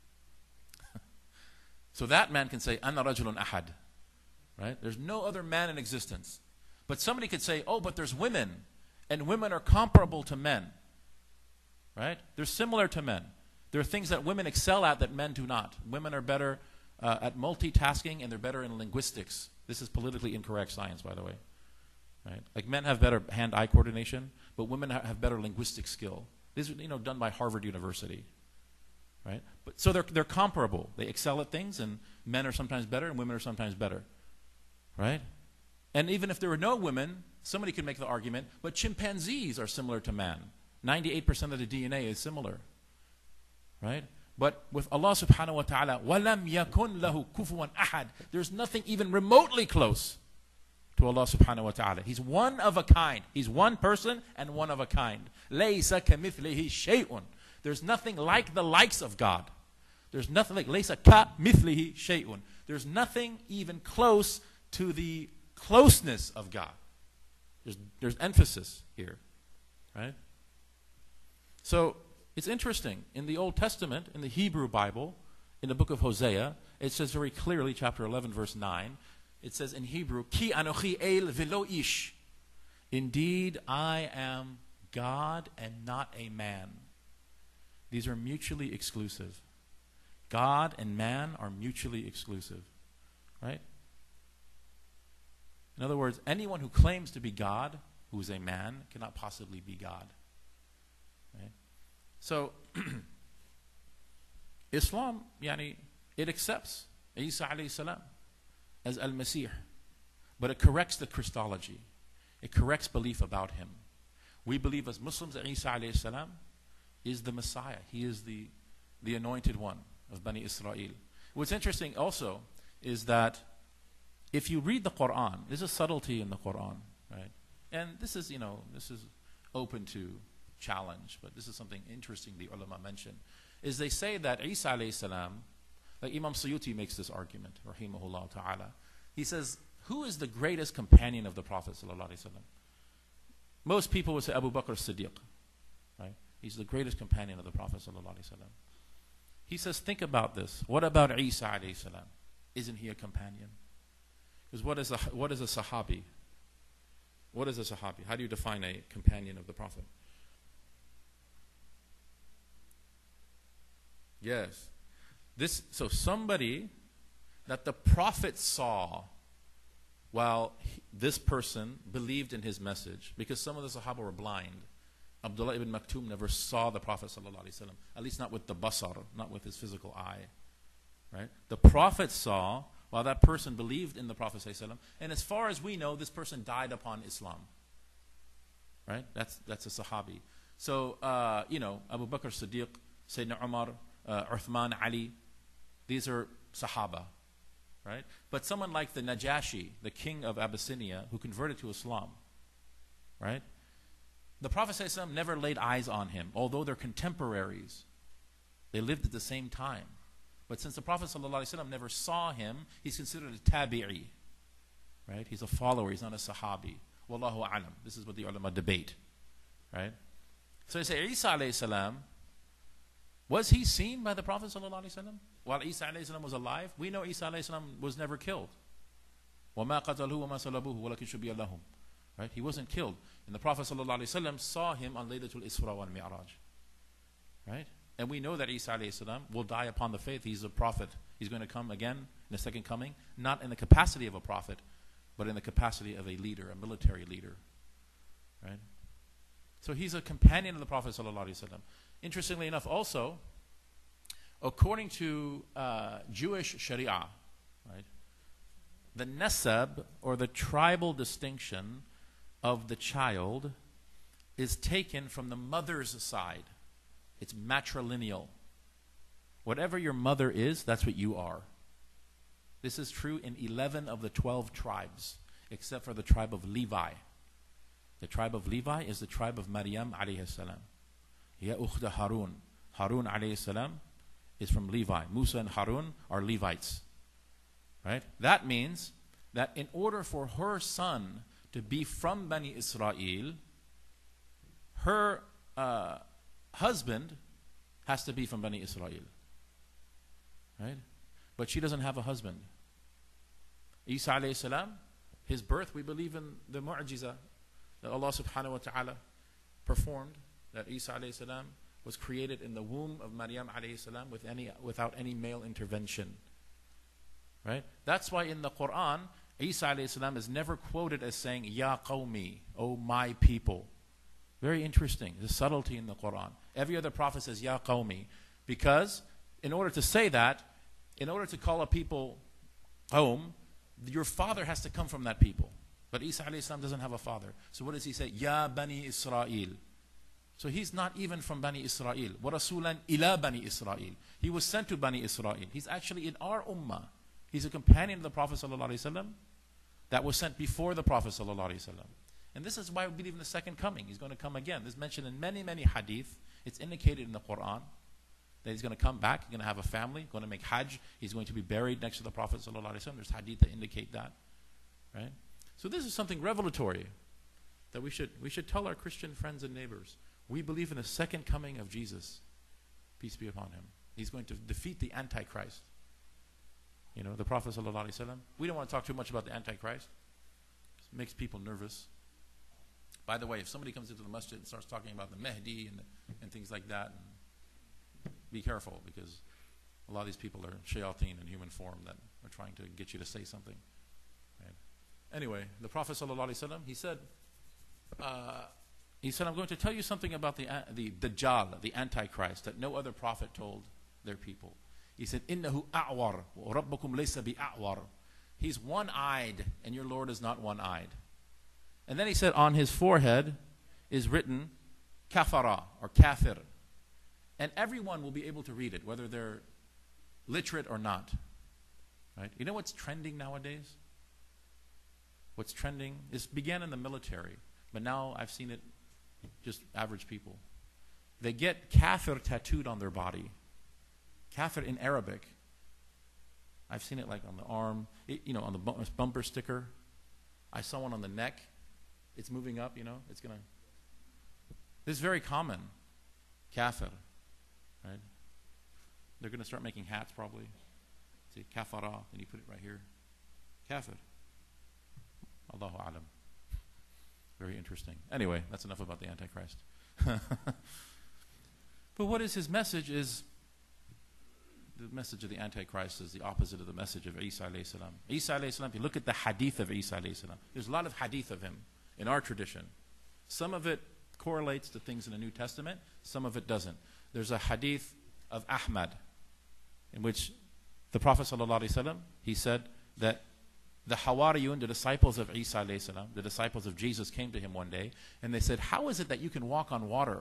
So that man can say, Ana rajulun ahad. Right? There's no other man in existence. But somebody could say, oh, but there's women. And women are comparable to men. Right? They're similar to men. There are things that women excel at that men do not. Women are better uh, at multitasking and they're better in linguistics. This is politically incorrect science, by the way. Right? Like men have better hand-eye coordination, but women ha have better linguistic skill. This is, you know, done by Harvard University. Right? But, so they're, they're comparable. They excel at things, and men are sometimes better, and women are sometimes better. Right? And even if there were no women, somebody could make the argument, but chimpanzees are similar to man. ninety-eight percent of the D N A is similar. Right? But with Allah subhanahu wa ta'ala, وَلَمْ يَكُنْ لَهُ كُفُوًا أَحَدٍ, there's nothing even remotely close to Allah subhanahu wa ta'ala. He's one of a kind. He's one person and one of a kind. لَيْسَ كَمِثْلِهِ شَيْءٌ. There's nothing like the likes of God. There's nothing like Laysa ka mithlihi shay'un. There's nothing even close to the closeness of God. There's, there's emphasis here. Right? So it's interesting. In the Old Testament, in the Hebrew Bible, in the book of Hosea, it says very clearly, chapter eleven, verse nine, it says in Hebrew, Ki anochi el velo ish. Indeed, I am God and not a man. These are mutually exclusive. God and man are mutually exclusive. Right? In other words, anyone who claims to be God, who is a man, cannot possibly be God. Right? So, Islam, yani, it accepts Isa alayhi salam as al-Masih, but it corrects the Christology. It corrects belief about him. We believe as Muslims that Isa alayhi salam is the Messiah. He is the, the anointed one of Bani Israel. What's interesting also is that if you read the Quran, there's a subtlety in the Quran, right? And this is, you know, this is open to challenge, but this is something interesting the ulama mentioned, is they say that Isa alayhi salam, like Imam Suyuti makes this argument, rahimahullah ta'ala. He says, who is the greatest companion of the Prophet sallallahu alayhi wasallam? Most people would say Abu Bakr as-Siddiq, right? He's the greatest companion of the Prophet sallallahu alaihi wasallam. He says, think about this. What about Isa alayhi salam? Isn't he a companion? Because what is a what is a sahabi? What is a sahabi? How do you define a companion of the Prophet? Yes. This so somebody that the Prophet saw while he, this person believed in his message, because some of the Sahaba were blind. Abdullah ibn Maktoum never saw the Prophet sallallahu alaihi wasallam, at least not with the basar, not with his physical eye. Right? The Prophet saw, while that person believed in the Prophet sallallahu alaihi wasallam, and as far as we know, this person died upon Islam. Right? That's that's a Sahabi. So, uh, you know, Abu Bakr Siddiq, Sayyidina Umar, uh, Uthman, Ali, these are Sahaba. Right? But someone like the Najashi, the king of Abyssinia, who converted to Islam, right? The Prophet ﷺ never laid eyes on him, although they're contemporaries. They lived at the same time. But since the Prophet ﷺ never saw him, he's considered a tabi'i. Right? He's a follower, he's not a sahabi. Wallahu alam. This is what the ulama debate. Right? So they say, Isa alayhi salam, was he seen by the Prophet ﷺ while Isa alayhi salam was alive? We know Isa alayhi salam was never killed. وَمَا قَتَلُهُ وَمَا صَلَبُوهُ وَلَكِنْ شُبِّهَ لَهُمْ. Right? He wasn't killed. And the Prophet ﷺ saw him on Laylatul Isra wal Mi'raj. Right? And we know that Isa alayhi salam will die upon the faith. He's a prophet. He's going to come again in the second coming, not in the capacity of a prophet, but in the capacity of a leader, a military leader. Right? So he's a companion of the Prophet ﷺ. Interestingly enough, also, according to uh, Jewish Sharia, right, the nasab, or the tribal distinction of the child, is taken from the mother's side. It's matrilineal. Whatever your mother is, that's what you are. This is true in eleven of the twelve tribes, except for the tribe of Levi. The tribe of Levi is the tribe of Maryam alayhi salam. Ya-u-sha Harun. Harun alayhi salam is from Levi. Musa and Harun are Levites. Right? That means that in order for her son to be from Bani Israel, her uh, husband has to be from Bani Israel. Right? But she doesn't have a husband. Isa alayhi salam, his birth, we believe in the mu'jiza that Allah subhanahu wa ta'ala performed, that Isa alayhi salam was created in the womb of Maryam alayhi salam with any, without any male intervention. Right? That's why in the Quran, Isa alayhi salam is never quoted as saying, Ya qawmi, O my people. Very interesting, the subtlety in the Quran. Every other prophet says, Ya qawmi, because in order to say that, in order to call a people home, your father has to come from that people. But Isa alayhi salam doesn't have a father. So what does he say? Ya Bani Israel. So he's not even from Bani Israel. وَرَسُولًا إِلَى Bani Israel. He was sent to Bani Israel. He's actually in our ummah. He's a companion of the Prophet ﷺ that was sent before the Prophet ﷺ. And this is why we believe in the second coming. He's going to come again. This is mentioned in many, many hadith. It's indicated in the Quran that he's going to come back, he's going to have a family, going to make hajj, he's going to be buried next to the Prophet ﷺ. There's hadith that indicate that. Right? So this is something revelatory that we should, we should tell our Christian friends and neighbors. We believe in the second coming of Jesus. Peace be upon him. He's going to defeat the Antichrist. You know, the Prophet ﷺ. We don't want to talk too much about the Antichrist. It makes people nervous. By the way, if somebody comes into the masjid and starts talking about the Mahdi and, and things like that, be careful, because a lot of these people are shayateen in human form that are trying to get you to say something. Right? Anyway, the Prophet ﷺ, he said, uh, he said, I'm going to tell you something about the, uh, the Dajjal, the Antichrist, that no other prophet told their people. He said, إِنَّهُ أَعْوَرُ وَرَبَّكُمْ لَيْسَ بِأَعْوَرُ. He's one-eyed, and your Lord is not one-eyed. And then he said, on his forehead is written, kafara, or kafir. And everyone will be able to read it, whether they're literate or not. Right? You know what's trending nowadays? What's trending? This began in the military, but now I've seen it just average people. They get kafir tattooed on their body. Kafir in Arabic. I've seen it like on the arm, it, you know, on the bumper sticker. I saw one on the neck. It's moving up, you know. It's gonna. This is very common. Kafir. Right? They're going to start making hats probably. Say kafara, and you put it right here. Kafir. Allahu alam. Very interesting. Anyway, that's enough about the Antichrist. But what is his message is, the message of the Antichrist is the opposite of the message of Isa alayhi salam. Isa alayhi salam, if you look at the hadith of Isa alayhi salam, there's a lot of hadith of him in our tradition. Some of it correlates to things in the New Testament, some of it doesn't. There's a hadith of Ahmad in which the Prophet ﷺ, he said that the Hawariyun, the disciples of Isa alayhi salam, the disciples of Jesus, came to him one day and they said, how is it that you can walk on water?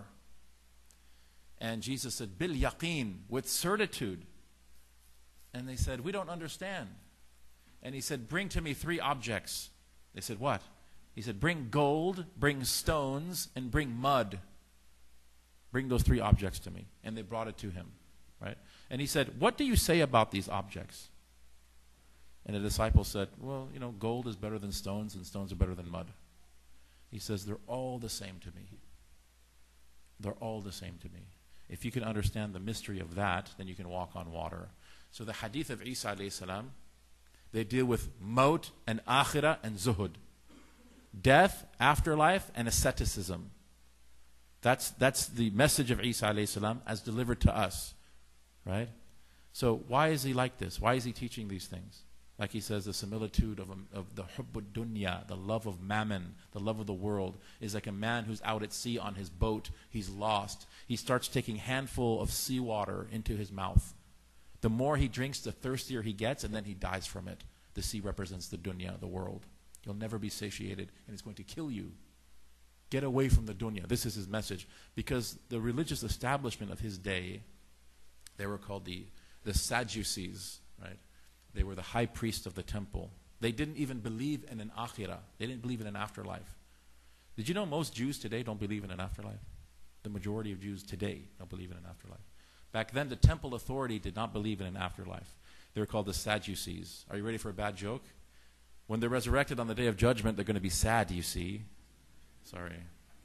And Jesus said, bil yaqeen, with certitude. And they said, we don't understand. And he said, bring to me three objects. They said, what? He said, bring gold, bring stones, and bring mud. Bring those three objects to me. And they brought it to him, right? And he said, what do you say about these objects? And the disciples said, well, you know, gold is better than stones and stones are better than mud. He says, they're all the same to me. They're all the same to me. If you can understand the mystery of that, then you can walk on water. So the hadith of Isa alayhi salam, they deal with maut and akhirah and zuhud. Death, afterlife, and asceticism. That's, that's the message of Isa alayhi salam as delivered to us. Right? So why is he like this? Why is he teaching these things? Like he says, the similitude of, a, of the hubbud dunya, the love of mammon, the love of the world, is like a man who's out at sea on his boat. He's lost. He starts taking a handful of seawater into his mouth. The more he drinks, the thirstier he gets, and then he dies from it. The sea represents the dunya, the world. You'll never be satiated, and it's going to kill you. Get away from the dunya. This is his message. Because the religious establishment of his day, they were called the, the Sadducees, right? They were the high priest of the temple. They didn't even believe in an akhirah. They didn't believe in an afterlife. Did you know most Jews today don't believe in an afterlife? The majority of Jews today don't believe in an afterlife. Back then, the temple authority did not believe in an afterlife. They were called the Sadducees. Are you ready for a bad joke? When they're resurrected on the day of judgment, they're going to be sad, you see. Sorry.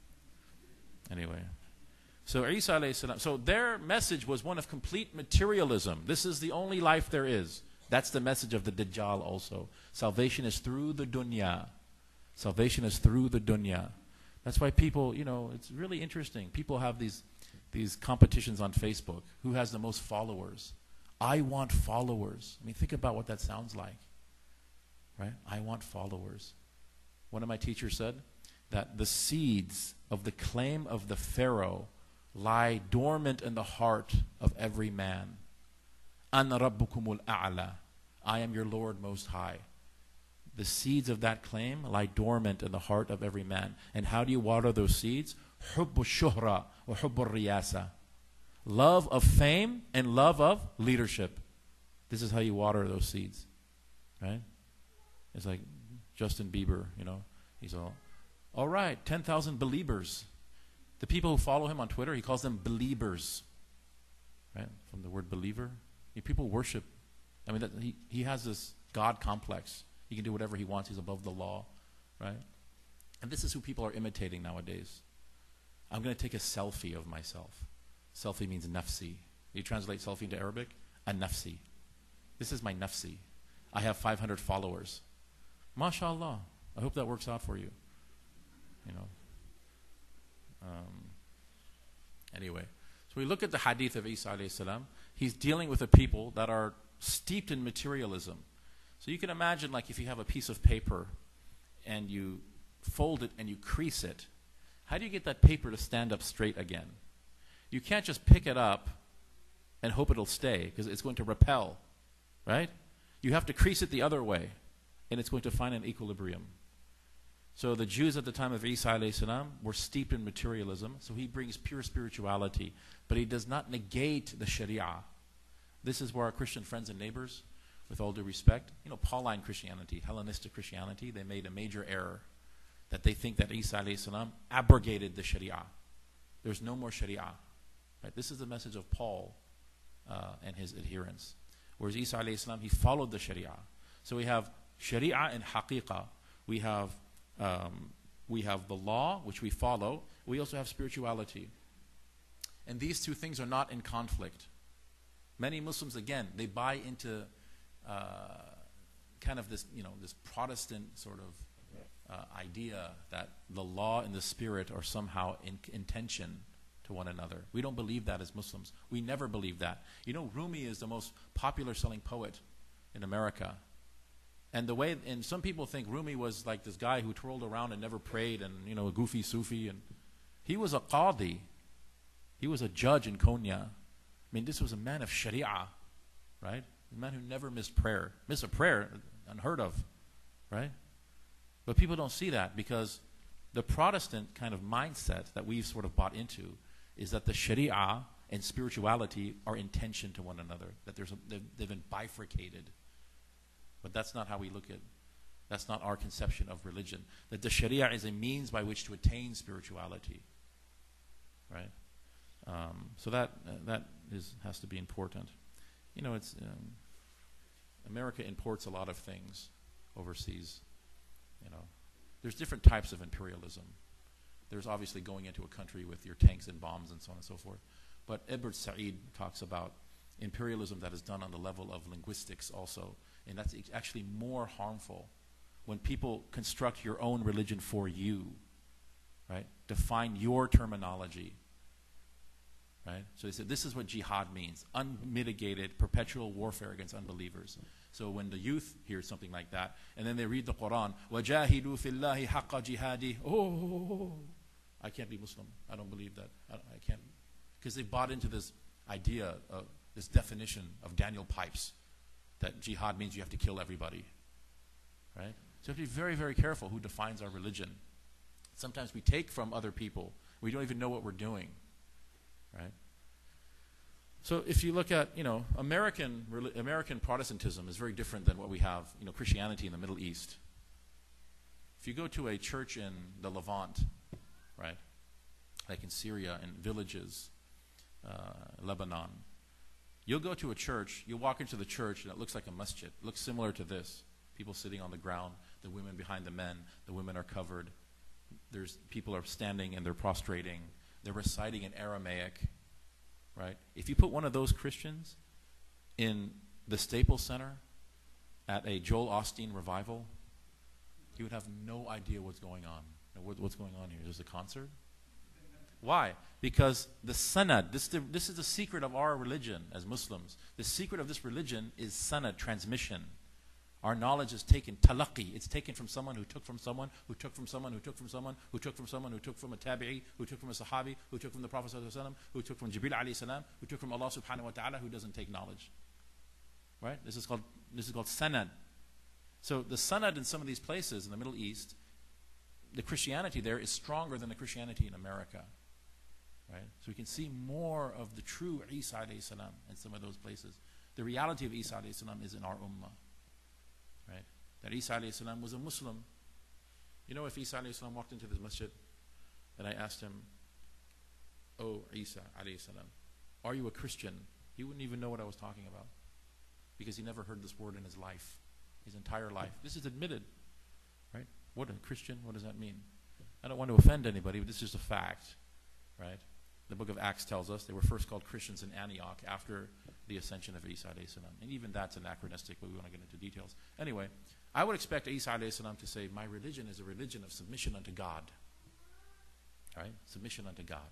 Anyway. So Isa alayhi salam, so their message was one of complete materialism. This is the only life there is. That's the message of the Dajjal also. Salvation is through the dunya. Salvation is through the dunya. That's why people, you know, it's really interesting. People have these, these competitions on Facebook. Who has the most followers? I want followers. I mean, think about what that sounds like. Right? I want followers. One of my teachers said that the seeds of the claim of the Pharaoh lie dormant in the heart of every man. Ana rabbukumul a'la. I am your Lord most high. The seeds of that claim lie dormant in the heart of every man. And how do you water those seeds? Hubbu shuhra wa hubbu riyasa. Love of fame and love of leadership. This is how you water those seeds. Right? It's like Justin Bieber, you know. He's all, all right, ten thousand believers. The people who follow him on Twitter, he calls them believers. Right? From the word believer. People worship. I mean, that, he, he has this God complex. He can do whatever he wants. He's above the law. Right? And this is who people are imitating nowadays. I'm going to take a selfie of myself. Selfie means nafsi. You translate selfie into Arabic? A nafsi. This is my nafsi. I have five hundred followers. MashaAllah. I hope that works out for you. You know. Um, anyway. So we look at the hadith of Isa alayhi salam. He's dealing with a people that are steeped in materialism. So you can imagine, like, if you have a piece of paper and you fold it and you crease it, how do you get that paper to stand up straight again? You can't just pick it up and hope it'll stay, because it's going to repel, right? You have to crease it the other way, and it's going to find an equilibrium. So the Jews at the time of Isa alayhi salam were steeped in materialism, so he brings pure spirituality, but he does not negate the Sharia. This is where our Christian friends and neighbors, with all due respect, you know, Pauline Christianity, Hellenistic Christianity, they made a major error, that they think that Isa alayhi salam abrogated the Sharia. There's no more Sharia. Right? This is the message of Paul uh, and his adherents. Whereas Isa alayhi salam, he followed the Sharia. So we have Sharia and Haqiqah. We have Um, we have the law, which we follow. We also have spirituality. And these two things are not in conflict. Many Muslims, again, they buy into uh, kind of this, you know, this Protestant sort of uh, idea that the law and the spirit are somehow in, in tension to one another. We don't believe that as Muslims. We never believe that. You know, Rumi is the most popular selling poet in America. And the way, and some people think Rumi was like this guy who twirled around and never prayed, and, you know, a goofy Sufi, and He was a qadi. He was a judge in Konya. I mean, this was a man of sharia, right? A man who never missed prayer. Miss a prayer, unheard of, right? But people don't see that because the Protestant kind of mindset that we've sort of bought into is that the sharia and spirituality are in tension to one another, that there's a, they've, they've been bifurcated. But that's not how we look at, that's not our conception of religion. That the sharia is a means by which to attain spirituality, right? Um, so that uh, that is has to be important. You know, it's um, America imports a lot of things overseas. You know, there's different types of imperialism. There's obviously going into a country with your tanks and bombs and so on and so forth. But Ibn Sa'id talks about imperialism that is done on the level of linguistics also, and that's actually more harmful when people construct your own religion for you, right? Define your terminology, right? So they said this is what jihad means: unmitigated, perpetual warfare against unbelievers. So when the youth hear something like that, and then they read the Quran, وَجَاهِدُوا فِي اللَّهِ حَقَّ جِهَادِهِ, oh, I can't be Muslim. I don't believe that. I, I can't. Because they bought into this idea, of this definition of Daniel Pipes, that jihad means you have to kill everybody, right? So we have to be very, very careful who defines our religion. Sometimes we take from other people. We don't even know what we're doing, right? So if you look at, you know, American, American Protestantism is very different than what we have, you know, Christianity in the Middle East. If you go to a church in the Levant, right, like in Syria, in villages, uh, Lebanon, you'll go to a church, you'll walk into the church, and it looks like a masjid. It looks similar to this. People sitting on the ground, the women behind the men, the women are covered. There's people are standing and they're prostrating. They're reciting in Aramaic, right? If you put one of those Christians in the Staples Center at a Joel Osteen revival, he would have no idea what's going on. What, what's going on here? Is this a concert? Why? Because the sanad, this, this is the secret of our religion as Muslims. The secret of this religion is sanad, transmission. Our knowledge is taken, talaqi. It's taken from someone who took from someone, who took from someone, who took from someone, who took from someone, who took from a tabi'i, who took from a sahabi, who took from the Prophet sallallahu alaihi wasallam, who took from Jibril alayhi salam, who took from Allah subhanahu wa ta'ala, who doesn't take knowledge. Right? This is called, this is called sanad. So the sanad in some of these places in the Middle East, the Christianity there is stronger than the Christianity in America. Right? So we can see more of the true Isa alayhi salam in some of those places. The reality of Isa alayhi salam is in our ummah. Right? That Isa alayhi salam was a Muslim. You know, if Isa alayhi salam walked into this masjid and I asked him, oh, Isa alayhi salam, are you a Christian? He wouldn't even know what I was talking about because he never heard this word in his life, his entire life. This is admitted. Right? What a Christian, what does that mean? I don't want to offend anybody, but this is a fact. Right? The book of Acts tells us they were first called Christians in Antioch after the ascension of Isa alayhi salam. And even that's anachronistic, but we want to get into details. Anyway, I would expect Isa alayhi salam to say, my religion is a religion of submission unto God. Right? Submission unto God.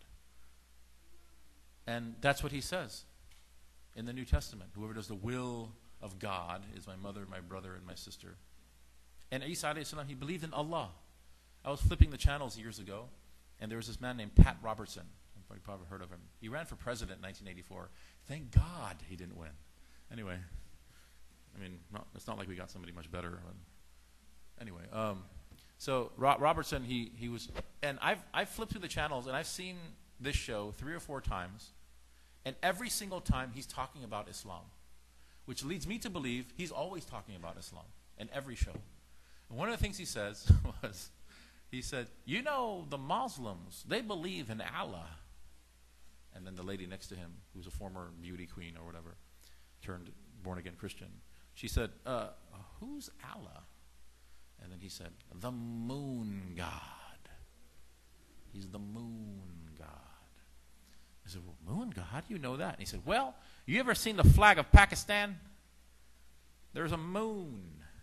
And that's what he says in the New Testament. Whoever does the will of God is my mother, my brother, and my sister. And Isa alayhi salam, he believed in Allah. I was flipping the channels years ago, and there was this man named Pat Robertson. You've probably heard of him. He ran for president in nineteen eighty-four. Thank God he didn't win. Anyway, I mean, not, it's not like we got somebody much better. Anyway, um, so Ro Robertson, he he was, and I've I've flipped through the channels and I've seen this show three or four times, and every single time he's talking about Islam, which leads me to believe he's always talking about Islam in every show. And one of the things he says was, he said, you know, the Muslims, they believe in Allah. And then the lady next to him, who's a former beauty queen or whatever, turned born-again Christian. She said, uh, who's Allah? And then he said, the moon god. He's the moon god. I said, well, moon god? How do you know that? And he said, well, you ever seen the flag of Pakistan? There's a moon.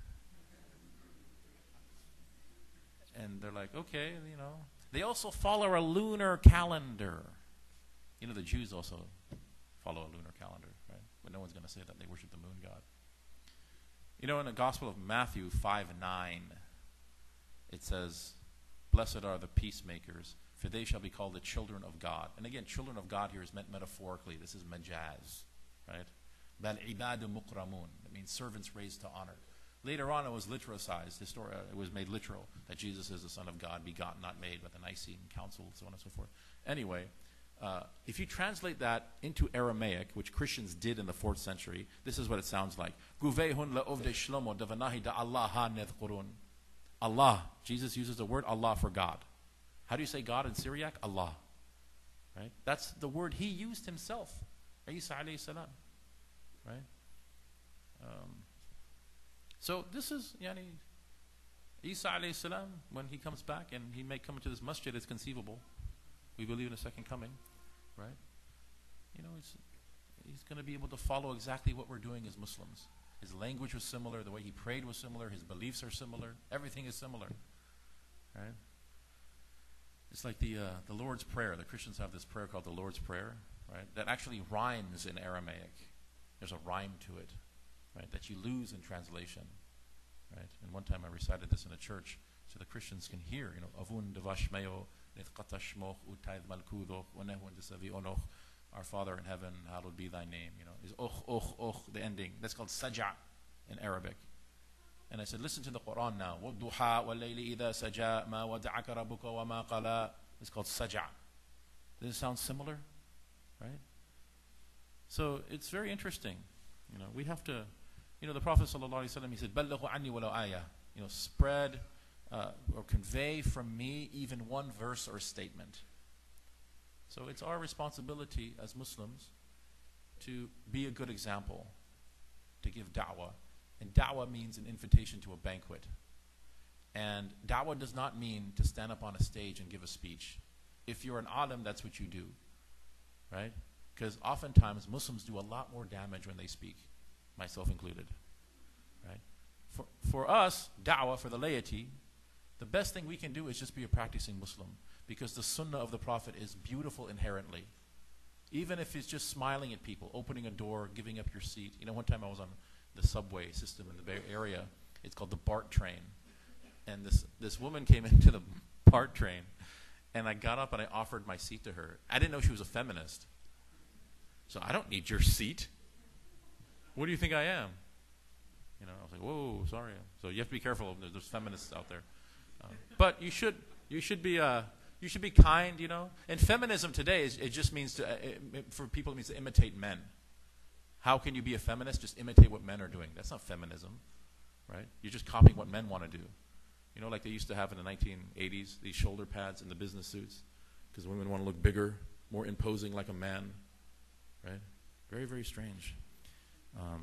And they're like, okay, you know. They also follow a lunar calendar. You know, the Jews also follow a lunar calendar, right? But no one's going to say that they worship the moon god. You know, in the Gospel of Matthew five nine, it says, blessed are the peacemakers, for they shall be called the children of God. And again, children of God here is meant metaphorically. This is majaz, right? Bal ibadu mukramun. That means servants raised to honor. Later on, it was litericized. Histori- uh, it was made literal that Jesus is the Son of God, begotten, not made, with the Nicene Council, so on and so forth. Anyway, uh, if you translate that into Aramaic, which Christians did in the fourth century, this is what it sounds like. Allah. Jesus uses the word Allah for God. How do you say God in Syriac? Allah. Right? That's the word he used himself. Isa alayhi salam. Right? Um, so this is, yani, Isa alayhi salam, when he comes back and he may come into this masjid, it's conceivable. We believe in a second coming. Right? You know, it's, he's going to be able to follow exactly what we're doing as Muslims. His language was similar. The way he prayed was similar. His beliefs are similar. Everything is similar. Right? It's like the, uh, the Lord's Prayer. The Christians have this prayer called the Lord's Prayer, right? That actually rhymes in Aramaic. There's a rhyme to it, right? That you lose in translation, right? And one time I recited this in a church so the Christians can hear, you know, Avun devashmeo nithqatashmoch utayth malkudoch wanehun desavionoch. Our Father in heaven, hallowed be thy name. You know, is och, och, och, the ending. That's called saja in Arabic. And I said, listen to the Quran now. وَالضُّحَى وَاللَّيْلِ إِذَا سَجَى مَا وَدَعَكَ رَبُّكَ وَمَا قَلَى. It's called saja. Does it sound similar? Right? So it's very interesting. You know, we have to, you know, the Prophet ﷺ, he said, بَلَّغُ عَنِّي وَلَوْ آيَةً. You know, spread uh, or convey from me even one verse or statement. So it's our responsibility as Muslims to be a good example, to give da'wah. And da'wah means an invitation to a banquet. And da'wah does not mean to stand up on a stage and give a speech. If you're an alim, that's what you do, right? Because oftentimes Muslims do a lot more damage when they speak, myself included, right? For, for us, da'wah, for the laity, the best thing we can do is just be a practicing Muslim, because the sunnah of the Prophet is beautiful inherently. Even if it's just smiling at people, opening a door, giving up your seat. You know, one time I was on the subway system in the Bay Area. It's called the BART train. And this, this woman came into the BART train, and I got up and I offered my seat to her. I didn't know she was a feminist. So I don't need your seat. What do you think I am? You know, I was like, whoa, sorry. So you have to be careful. There's, there's feminists out there. Uh, but you should, you should be, uh, you should be kind, you know. And feminism today, is, it just means to, uh, it, for people, it means to imitate men. How can you be a feminist? Just imitate what men are doing. That's not feminism, right? You're just copying what men want to do. You know, like they used to have in the nineteen eighties, these shoulder pads in the business suits, because women want to look bigger, more imposing like a man, right? Very, very strange. Um,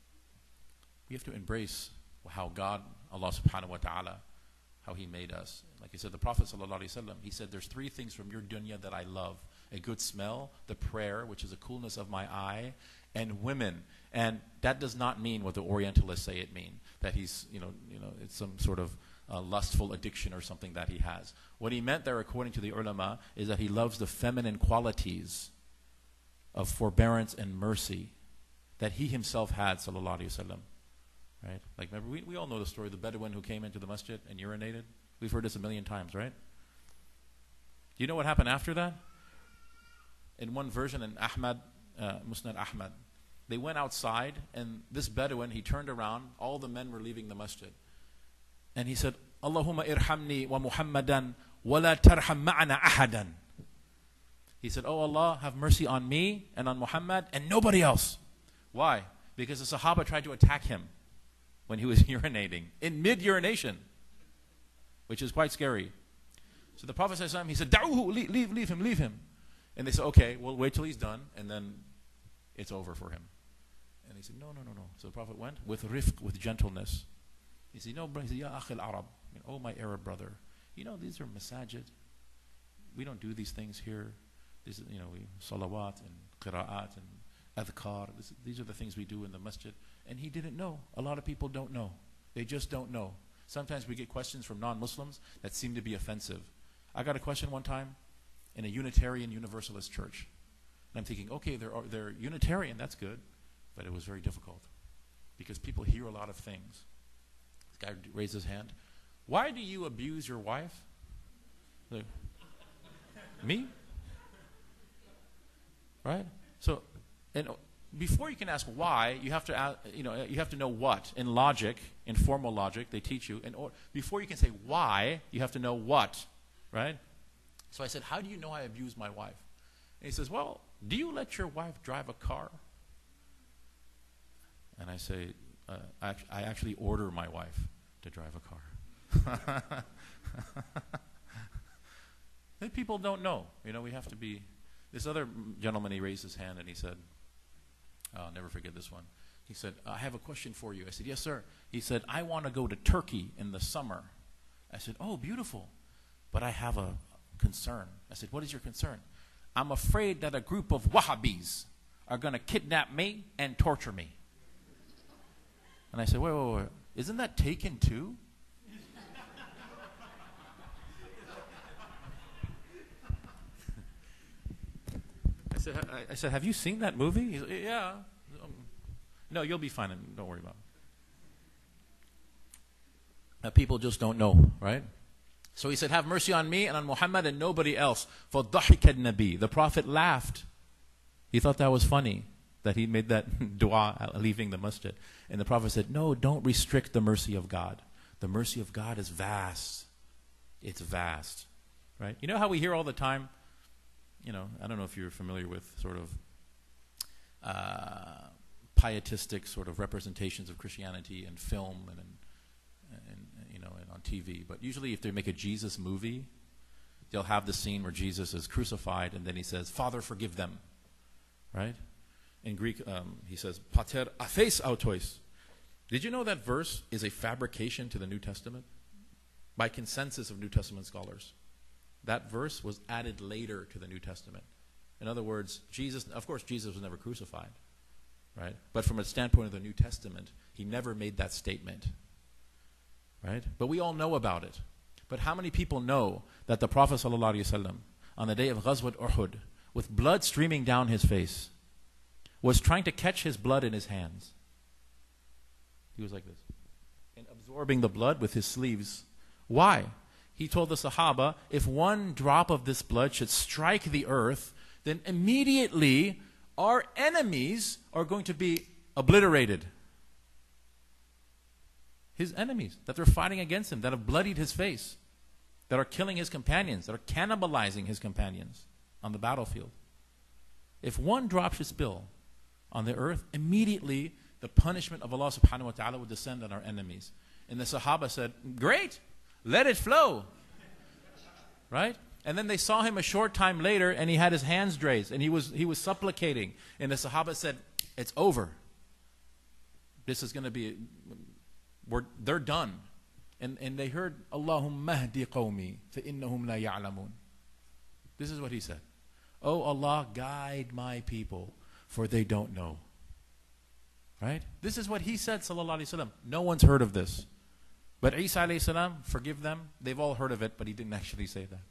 we have to embrace how God, Allah subhanahu wa ta'ala, how he made us. Like he said, the Prophet sallallahu alaihi wasallam, he said, there's three things from your dunya that I love. A good smell, the prayer, which is the coolness of my eye, and women. And that does not mean what the Orientalists say it mean, that he's, you know, you know, it's some sort of uh, lustful addiction or something that he has. What he meant there, according to the ulama, is that he loves the feminine qualities of forbearance and mercy that he himself had, sallallahu alaihi wasallam. Right? Like, remember, we, we all know the story of the Bedouin who came into the masjid and urinated. We've heard this a million times, right? Do you know what happened after that? In one version, in Ahmad, uh, Musnad Ahmad, they went outside, and this Bedouin, he turned around. All the men were leaving the masjid. And he said, Allahumma irhamni wa Muhammadan wa la tarham ma'ana ahadan. He said, oh Allah, have mercy on me and on Muhammad and nobody else. Why? Because the Sahaba tried to attack him when he was urinating, in mid-urination, which is quite scary. So the Prophet ﷺ, he said, Da'uhu, leave, leave, leave him, leave him. And they said, okay, we'll wait till he's done, and then it's over for him. And he said, no, no, no, no. So the Prophet went with rifq, with gentleness. He said, no, he said, Ya akhil Arab, oh my Arab brother, you know, these are masajid. We don't do these things here. These, you know, we salawat and qira'at and adhkar. This, these are the things we do in the masjid. And he didn't know. A lot of people don't know. They just don't know. Sometimes we get questions from non-Muslims that seem to be offensive. I got a question one time in a Unitarian Universalist church. And I'm thinking, okay, they're, they're Unitarian, that's good. But it was very difficult because people hear a lot of things. This guy raised his hand. Why do you abuse your wife? Like, Me? Right? So, and before you can ask why, you have to, ask, you know, you have to know what. In logic, in formal logic, they teach you. And or, before you can say why, you have to know what, right? So I said, how do you know I abuse my wife? And he says, well, do you let your wife drive a car? And I say, uh, I, I actually order my wife to drive a car. And people don't know. You know, we have to be. This other gentleman, he raised his hand and he said, oh, I'll never forget this one. He said, I have a question for you. I said, yes, sir. He said, I want to go to Turkey in the summer. I said, oh, beautiful. But I have a concern. I said, what is your concern? I'm afraid that a group of Wahhabis are going to kidnap me and torture me. And I said, wait, wait, wait. Isn't that taken too? I said, I, I said, have you seen that movie? He said, yeah. Um, no, you'll be fine. Don't worry about it. Uh, people just don't know, right? So he said, have mercy on me and on Muhammad and nobody else. فَضَحِكَ النَّبِي. The Prophet laughed. He thought that was funny, that he made that dua leaving the masjid. And the Prophet said, no, don't restrict the mercy of God. The mercy of God is vast. It's vast, right? You know how we hear all the time, you know, I don't know if you're familiar with sort of uh, pietistic sort of representations of Christianity in film and, in, and you know, and on T V. But usually if they make a Jesus movie, they'll have the scene where Jesus is crucified and then he says, Father, forgive them, right? In Greek, um, he says, Pater aphes autois. Did you know that verse is a fabrication to the New Testament? By consensus of New Testament scholars. That verse was added later to the New Testament. In other words, Jesus, of course, Jesus was never crucified, right? But from a standpoint of the New Testament, he never made that statement, right? But we all know about it. But how many people know that the Prophet ﷺ, on the day of Ghazwat Uhud, with blood streaming down his face, was trying to catch his blood in his hands? He was like this, and absorbing the blood with his sleeves. Why? He told the Sahaba, if one drop of this blood should strike the earth, then immediately our enemies are going to be obliterated. His enemies that they're fighting against him, that have bloodied his face, that are killing his companions, that are cannibalizing his companions on the battlefield. If one drops his spill on the earth, immediately the punishment of Allah subhanahu wa ta'ala would descend on our enemies. And the Sahaba said, great, let it flow. Right? And then they saw him a short time later and he had his hands raised and he was, he was supplicating. And the Sahaba said, it's over. This is going to be, we're, they're done. And, and they heard, Allahumma hdi qawmi fa innahum la ya'lamun. This is what he said. Oh Allah, guide my people, for they don't know. Right? This is what he said, sallallahu alayhi wa sallam. No one's heard of this. But Isa alayhi salam, forgive them, they've all heard of it, but he didn't actually say that.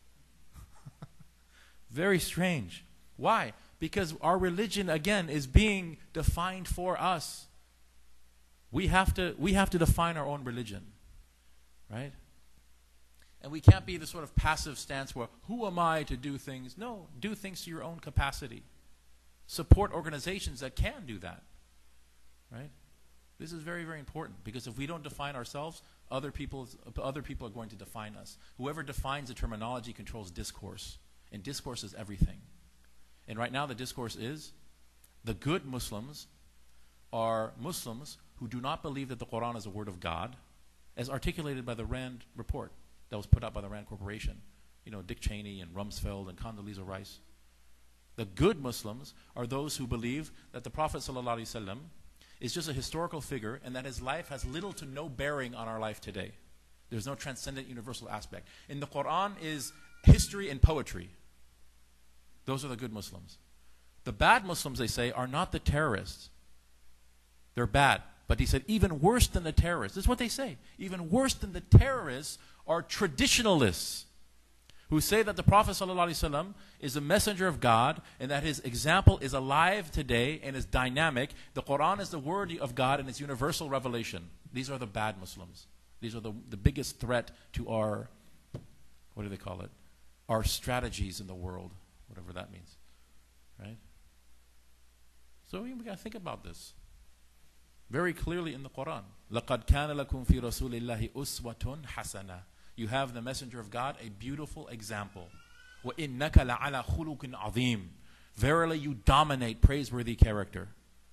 Very strange. Why? Because our religion, again, is being defined for us. We have to, we have to define our own religion. Right? And we can't be the sort of passive stance where, who am I to do things? No, do things to your own capacity. Support organizations that can do that. Right? This is very, very important, because if we don't define ourselves, other people, other people are going to define us. Whoever defines the terminology controls discourse, and discourse is everything. And right now the discourse is, the good Muslims are Muslims who do not believe that the Quran is a word of God, as articulated by the Rand report that was put out by the Rand Corporation. You know, Dick Cheney and Rumsfeld and Condoleezza Rice. The good Muslims are those who believe that the Prophet ﷺ is just a historical figure and that his life has little to no bearing on our life today. There's no transcendent universal aspect. And the Quran is history and poetry. Those are the good Muslims. The bad Muslims, they say, are not the terrorists. They're bad. But he said, even worse than the terrorists. This is what they say. Even worse than the terrorists are traditionalists who say that the Prophet ﷺ is a messenger of God and that his example is alive today and is dynamic. The Quran is the word of God and its universal revelation. These are the bad Muslims. These are the, the biggest threat to our, what do they call it? our strategies in the world, whatever that means, right? So we, we got to think about this very clearly in the Quran. لَقَدْ كَانَ لَكُمْ فِي رَسُولِ اللَّهِ أُسْوَةٌ حَسَنَةٌ. You have the Messenger of God, a beautiful example. وَإِنَّكَ لَعَلَى خُلُقٍ عَظِيمٍ. Verily you dominate praiseworthy character.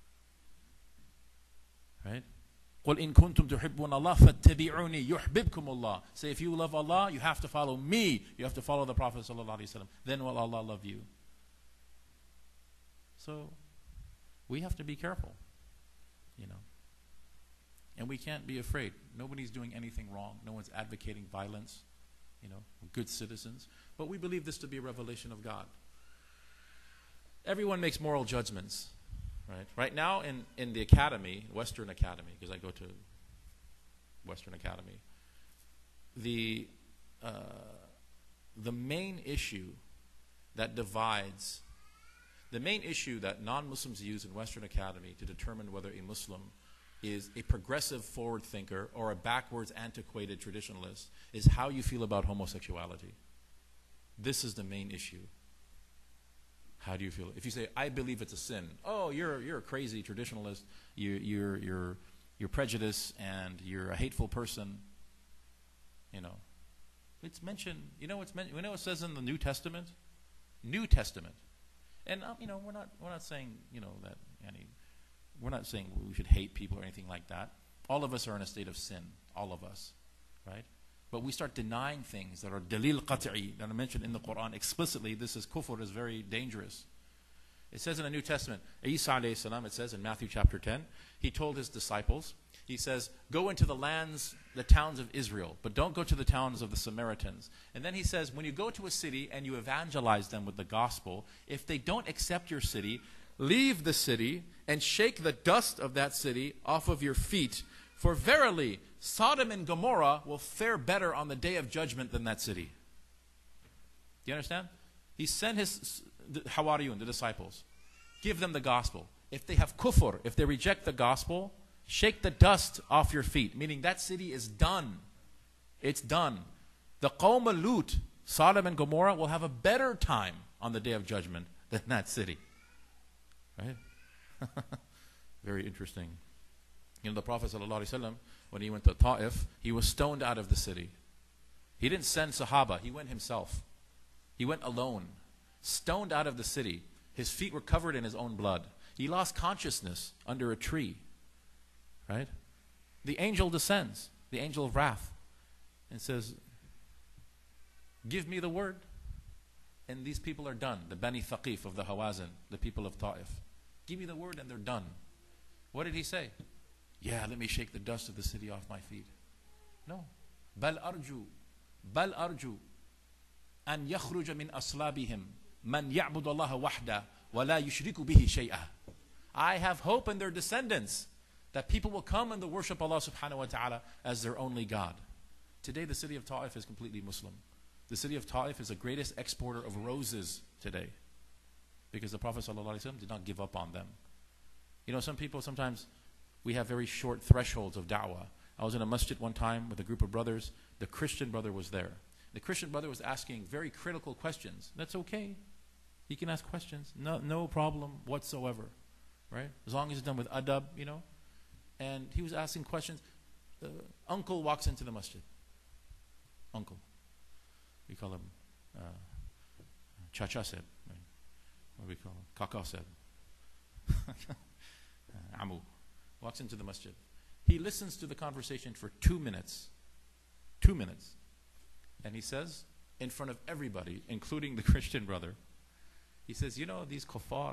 Right? قُلْ إِن كُنْتُمْ تُحِبُّونَ اللَّهَ فَاتَّبِعُونِي يُحْبِبْكُمُ اللَّهِ. Say, if you love Allah, you have to follow me. You have to follow the Prophet ﷺ. Then will Allah love you. So, we have to be careful. You know. And we can't be afraid. Nobody's doing anything wrong. No one's advocating violence. You know, good citizens. But we believe this to be a revelation of God. Everyone makes moral judgments. Right? Right now in, in the academy, Western Academy, because I go to Western Academy, the, uh, the main issue that divides, the main issue that non-Muslims use in Western Academy to determine whether a Muslim is a progressive forward thinker or a backwards antiquated traditionalist is how you feel about homosexuality. This is the main issue. How do you feel? If you say, I believe it's a sin, oh, you're, you're a crazy traditionalist, you, you're, you're, you're prejudiced, and you're a hateful person, you know. It's mentioned, you know what's mentioned, you know what it says in the New Testament? New Testament. And, um, you know, we're not, we're not saying, you know, that, any, we're not saying we should hate people or anything like that. All of us are in a state of sin, all of us, right? But we start denying things that are dalil qat'i, that are mentioned in the Quran explicitly. This is kufr, is very dangerous. It says in the New Testament, Isa alayhi salam, it says in Matthew chapter ten, he told his disciples, he says, go into the lands, the towns of Israel, but don't go to the towns of the Samaritans. And then he says, when you go to a city and you evangelize them with the gospel, if they don't accept your city, leave the city and shake the dust of that city off of your feet. For verily, Sodom and Gomorrah will fare better on the day of judgment than that city. Do you understand? He sent his the Hawariyun, the disciples. Give them the gospel. If they have kufr, if they reject the gospel, shake the dust off your feet. Meaning that city is done. It's done. The Qawm al-Lut, Sodom and Gomorrah, will have a better time on the day of judgment than that city. Right? Very interesting. You know, the Prophet ﷺ, when he went to Ta'if, he was stoned out of the city. He didn't send Sahaba. He went himself. He went alone, stoned out of the city. His feet were covered in his own blood. He lost consciousness under a tree. Right? The angel descends, the angel of wrath, and says, give me the word. And these people are done. The Bani Thaqif of the Hawazin, the people of Ta'if. Give me the word and they're done. What did he say? Yeah, let me shake the dust of the city off my feet. No. Bal arju, bal arju, an yakhruja min aslabihim, man ya'bud Allah wahda, wa la yushriku bihi shay'a. I have hope in their descendants that people will come and they'll worship Allah subhanahu wa ta'ala as their only God. Today the city of Ta'if is completely Muslim. The city of Ta'if is the greatest exporter of roses today. Because the Prophet ﷺ did not give up on them. You know, some people sometimes, we have very short thresholds of da'wah. I was in a masjid one time with a group of brothers. The Christian brother was there. The Christian brother was asking very critical questions. That's okay. He can ask questions. No, no problem whatsoever. Right? As long as it's done with adab, you know. And he was asking questions. The uncle walks into the masjid. Uncle. We call him uh, Chacha said. Right? What do we call him? Kaka said. uh, Amu. Walks into the masjid. He listens to the conversation for two minutes. Two minutes. And he says, in front of everybody, including the Christian brother, he says, you know, these kuffar,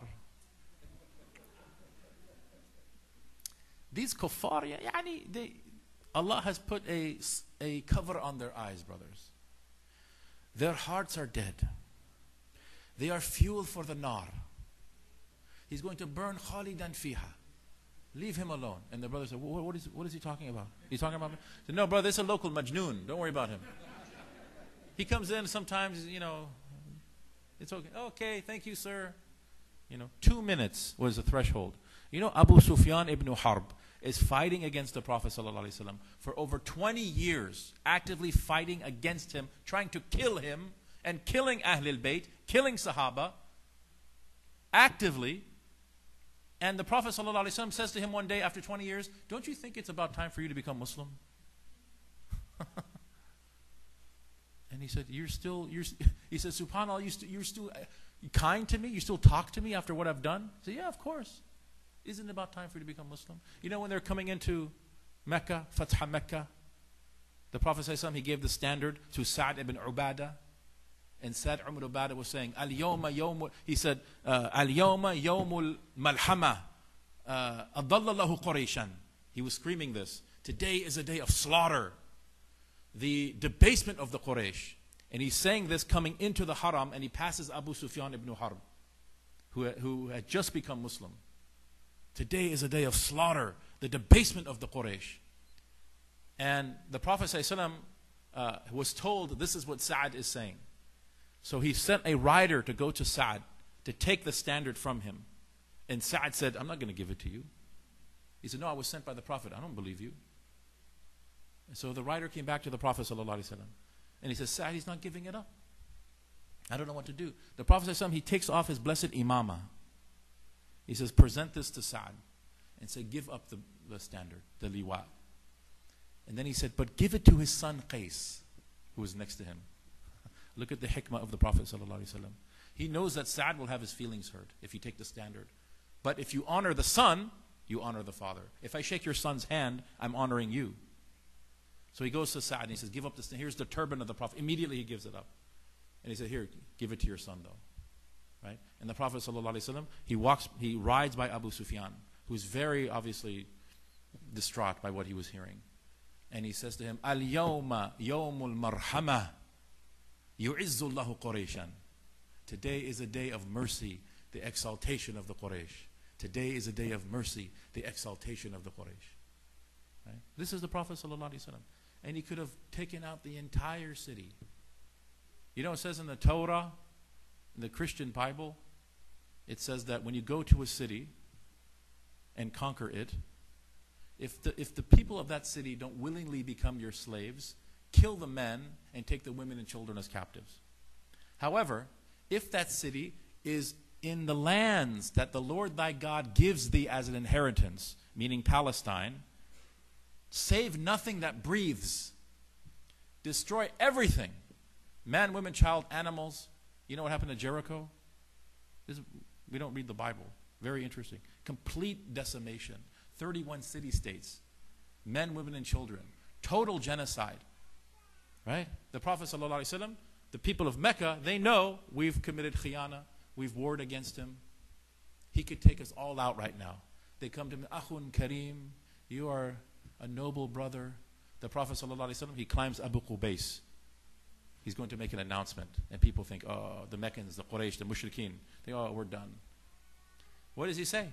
these kuffar, yani, they, Allah has put a, a cover on their eyes, brothers. Their hearts are dead. They are fuel for the nar. He's going to burn khalidan fiha. Leave him alone. And the brother said, what, what, is, what is he talking about? He's talking about me? He said, no, brother, this is a local majnoon. Don't worry about him. He comes in sometimes, you know, it's okay. Okay, thank you, sir. You know, two minutes was the threshold. You know, Abu Sufyan ibn Harb is fighting against the Prophet ﷺ for over twenty years, actively fighting against him, trying to kill him. and killing Ahlul Bayt, killing Sahaba, actively. And the Prophet ﷺ says to him one day after twenty years, don't you think it's about time for you to become Muslim? And he said, you're still, you're, he said, SubhanAllah, you st you're still kind to me? You still talk to me after what I've done? He said, yeah, of course. Isn't it about time for you to become Muslim? You know, when they're coming into Mecca, Fatha Mecca, the Prophet ﷺ, he gave the standard to Sa'd ibn Ubadah. And Sa'd ibn Ubadah was saying, Al-yawma yawmul, he said, uh, Al-yawma yawmul malhama, adallallahu Qurayshan. He was screaming this. Today is a day of slaughter, the debasement of the Quraysh. And he's saying this coming into the haram, and he passes Abu Sufyan ibn Harb, who, who had just become Muslim. Today is a day of slaughter, the debasement of the Quraysh. And the Prophet ﷺ, uh, was told this is what Sa'd is saying. So he sent a rider to go to Sa'd to take the standard from him. And Sa'd said, I'm not going to give it to you. He said, no, I was sent by the Prophet. I don't believe you. And so the rider came back to the Prophet ﷺ, and he says, Sa'd, he's not giving it up. I don't know what to do. The Prophet ﷺ, he takes off his blessed imamah. He says, present this to Sa'd and say, give up the, the standard, the liwa. And then he said, but give it to his son Qais, who was next to him. Look at the hikmah of the Prophet ﷺ. He knows that Sa'd will have his feelings hurt if you take the standard. But if you honor the son, you honor the father. If I shake your son's hand, I'm honoring you. So he goes to Sa'd and he says, give up this thing. Here's the turban of the Prophet. Immediately he gives it up. And he said, here, give it to your son though. Right? And the Prophet ﷺ, he walks, he rides by Abu Sufyan, who's very obviously distraught by what he was hearing. And he says to him, Al-yawma yawmul marhamah, yu'izzu Allahu Qurayshan. Today is a day of mercy, the exaltation of the Quraysh. Today is a day of mercy, the exaltation of the Quraysh. Right? This is the Prophet ﷺ. And he could have taken out the entire city. You know, it says in the Torah, in the Christian Bible, it says that when you go to a city and conquer it, if the, if the people of that city don't willingly become your slaves, kill the men and take the women and children as captives. However, if that city is in the lands that the Lord thy God gives thee as an inheritance, meaning Palestine, save nothing that breathes. Destroy everything. Man, women, child, animals. You know what happened to Jericho? This, we don't read the Bible. Very interesting. Complete decimation. thirty-one city-states. Men, women, and children. Total genocide. Right? The Prophet ﷺ, the people of Mecca, they know we've committed khiyana. We've warred against him. He could take us all out right now. They come to him, Akhun Kareem, you are a noble brother. The Prophet ﷺ, he climbs Abu Qubais. He's going to make an announcement. And people think, oh, the Meccans, the Quraysh, the Mushrikeen, they, oh, we're done. What does he say?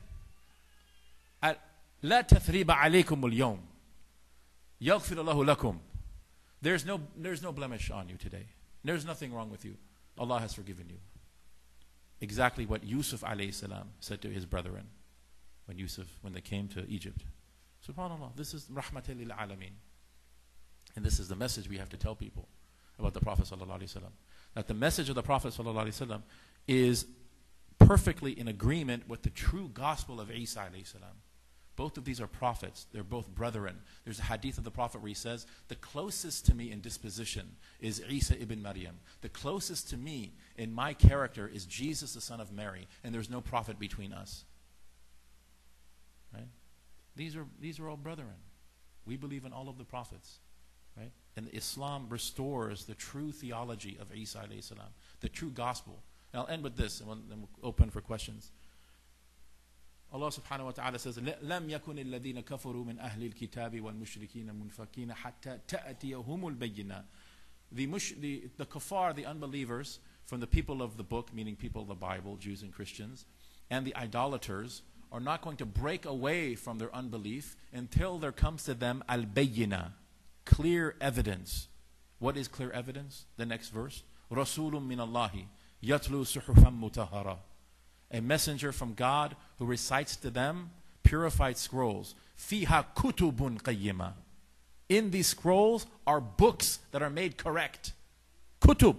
لا تثريب عليكم اليوم يغفر الله لكم. There's no, there's no blemish on you today. There's nothing wrong with you. Allah has forgiven you. Exactly what Yusuf alayhi salam said to his brethren when Yusuf, when they came to Egypt. SubhanAllah, this is rahmatil lil alameen. And this is the message we have to tell people about the Prophet sallallahu alaihi wasallam. That the message of the Prophet sallallahu alaihi wasallam is perfectly in agreement with the true gospel of Isa alayhi salam. Both of these are prophets. They're both brethren. There's a hadith of the Prophet where he says, the closest to me in disposition is Isa ibn Maryam. The closest to me in my character is Jesus, the son of Mary. And there's no prophet between us. Right? These are, these are all brethren. We believe in all of the prophets. Right? And Islam restores the true theology of Isa alayhi salam, the true gospel. And I'll end with this, and we'll, then we'll open for questions. Allah subhanahu wa ta'ala says, لَمْ يَكُنِ الَّذِينَ كَفَرُوا مِنْ أَهْلِ الْكِتَابِ وَالْمُشْرِكِينَ مُنْفَكِينَ حَتَّى تَأْتِيَهُمُ الْبَيِّنَةِ. The, mush, the, the kuffar, the unbelievers, from the people of the book, meaning people of the Bible, Jews and Christians, and the idolaters, are not going to break away from their unbelief until there comes to them al-bayyina, clear evidence. What is clear evidence? The next verse. رَسُولٌ مِّنَ اللَّهِ يَتْلُو صُحُفًا مُطَهَّرًا. A messenger from God who recites to them purified scrolls. فِيهَا كُتُبٌ قَيِّمَةٌ. In these scrolls are books that are made correct. Kutub.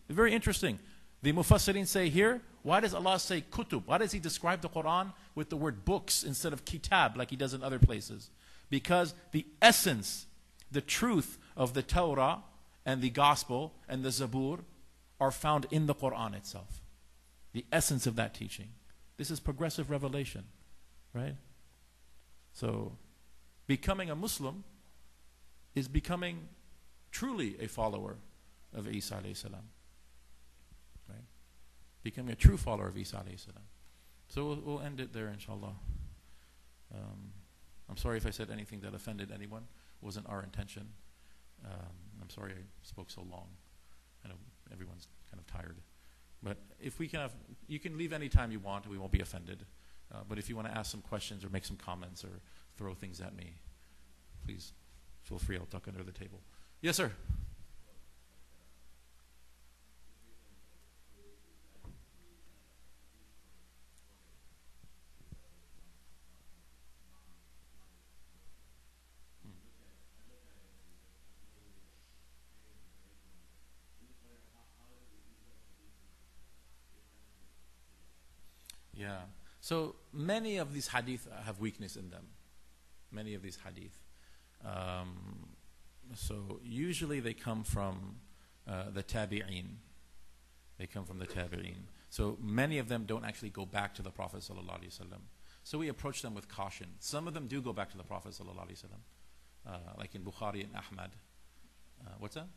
Very interesting. The Mufassirin say here, why does Allah say kutub? Why does He describe the Quran with the word books instead of kitab like He does in other places? Because the essence, the truth of the Torah and the Gospel and the Zabur are found in the Quran itself. The essence of that teaching. This is progressive revelation, right? So, becoming a Muslim is becoming truly a follower of Isa alayhi salam. Right? Becoming a true follower of Isa alayhi salam. So we'll, we'll end it there, inshallah. Um, I'm sorry if I said anything that offended anyone. It wasn't our intention. Um, I'm sorry I spoke so long. I know everyone's kind of tired. But if we can have, you can leave any time you want. We won't be offended. Uh, but if you want to ask some questions or make some comments or throw things at me, please feel free. I'll tuck under the table. Yes, sir. Yeah. So many of these hadith have weakness in them. Many of these hadith. Um, so usually they come from uh, the tabi'een. They come from the tabi'een. So many of them don't actually go back to the Prophet sallallahu alaihi wasallam. So we approach them with caution. Some of them do go back to the Prophet sallallahu alaihi wasallam, uh, like in Bukhari and Ahmad. Uh, what's that?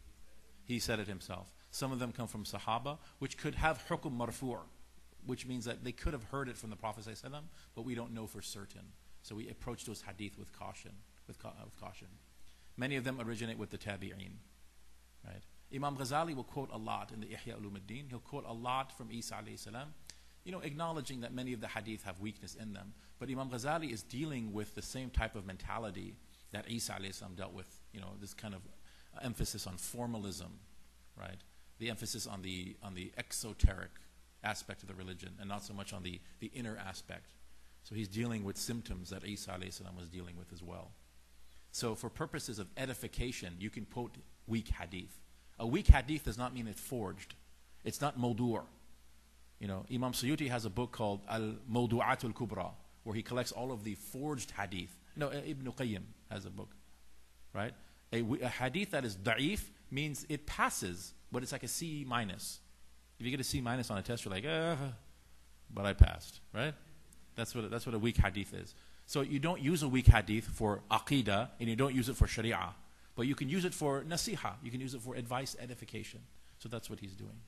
He said it himself. Some of them come from Sahaba, which could have hukum marfu', which means that they could have heard it from the Prophet ﷺ, but we don't know for certain. So we approach those hadith with caution, with, ca with caution. Many of them originate with the tabi'een, right? Imam Ghazali will quote a lot in the Ihya Ulumuddin. He'll quote a lot from Isa alayhi salam, you know, acknowledging that many of the hadith have weakness in them. But Imam Ghazali is dealing with the same type of mentality that Isa alayhi salam dealt with, you know, this kind of emphasis on formalism, right? The emphasis on the, on the exoteric aspect of the religion and not so much on the, the inner aspect. So he's dealing with symptoms that Isa alayhi salam was dealing with as well. So for purposes of edification, you can quote weak hadith. A weak hadith does not mean it's forged. It's not mawdu'. You know, Imam Suyuti has a book called al-Mawdu'atul Kubra, where he collects all of the forged hadith. No, Ibn Qayyim has a book, right? A, a hadith that is da'if means it passes, but it's like a C minus. If you get a C minus on a test, you're like, uh, but I passed, right? That's what, that's what a weak hadith is. So you don't use a weak hadith for aqidah, and you don't use it for sharia. But you can use it for nasiha. You can use it for advice, edification. So that's what he's doing.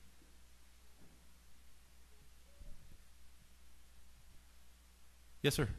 Yes, sir.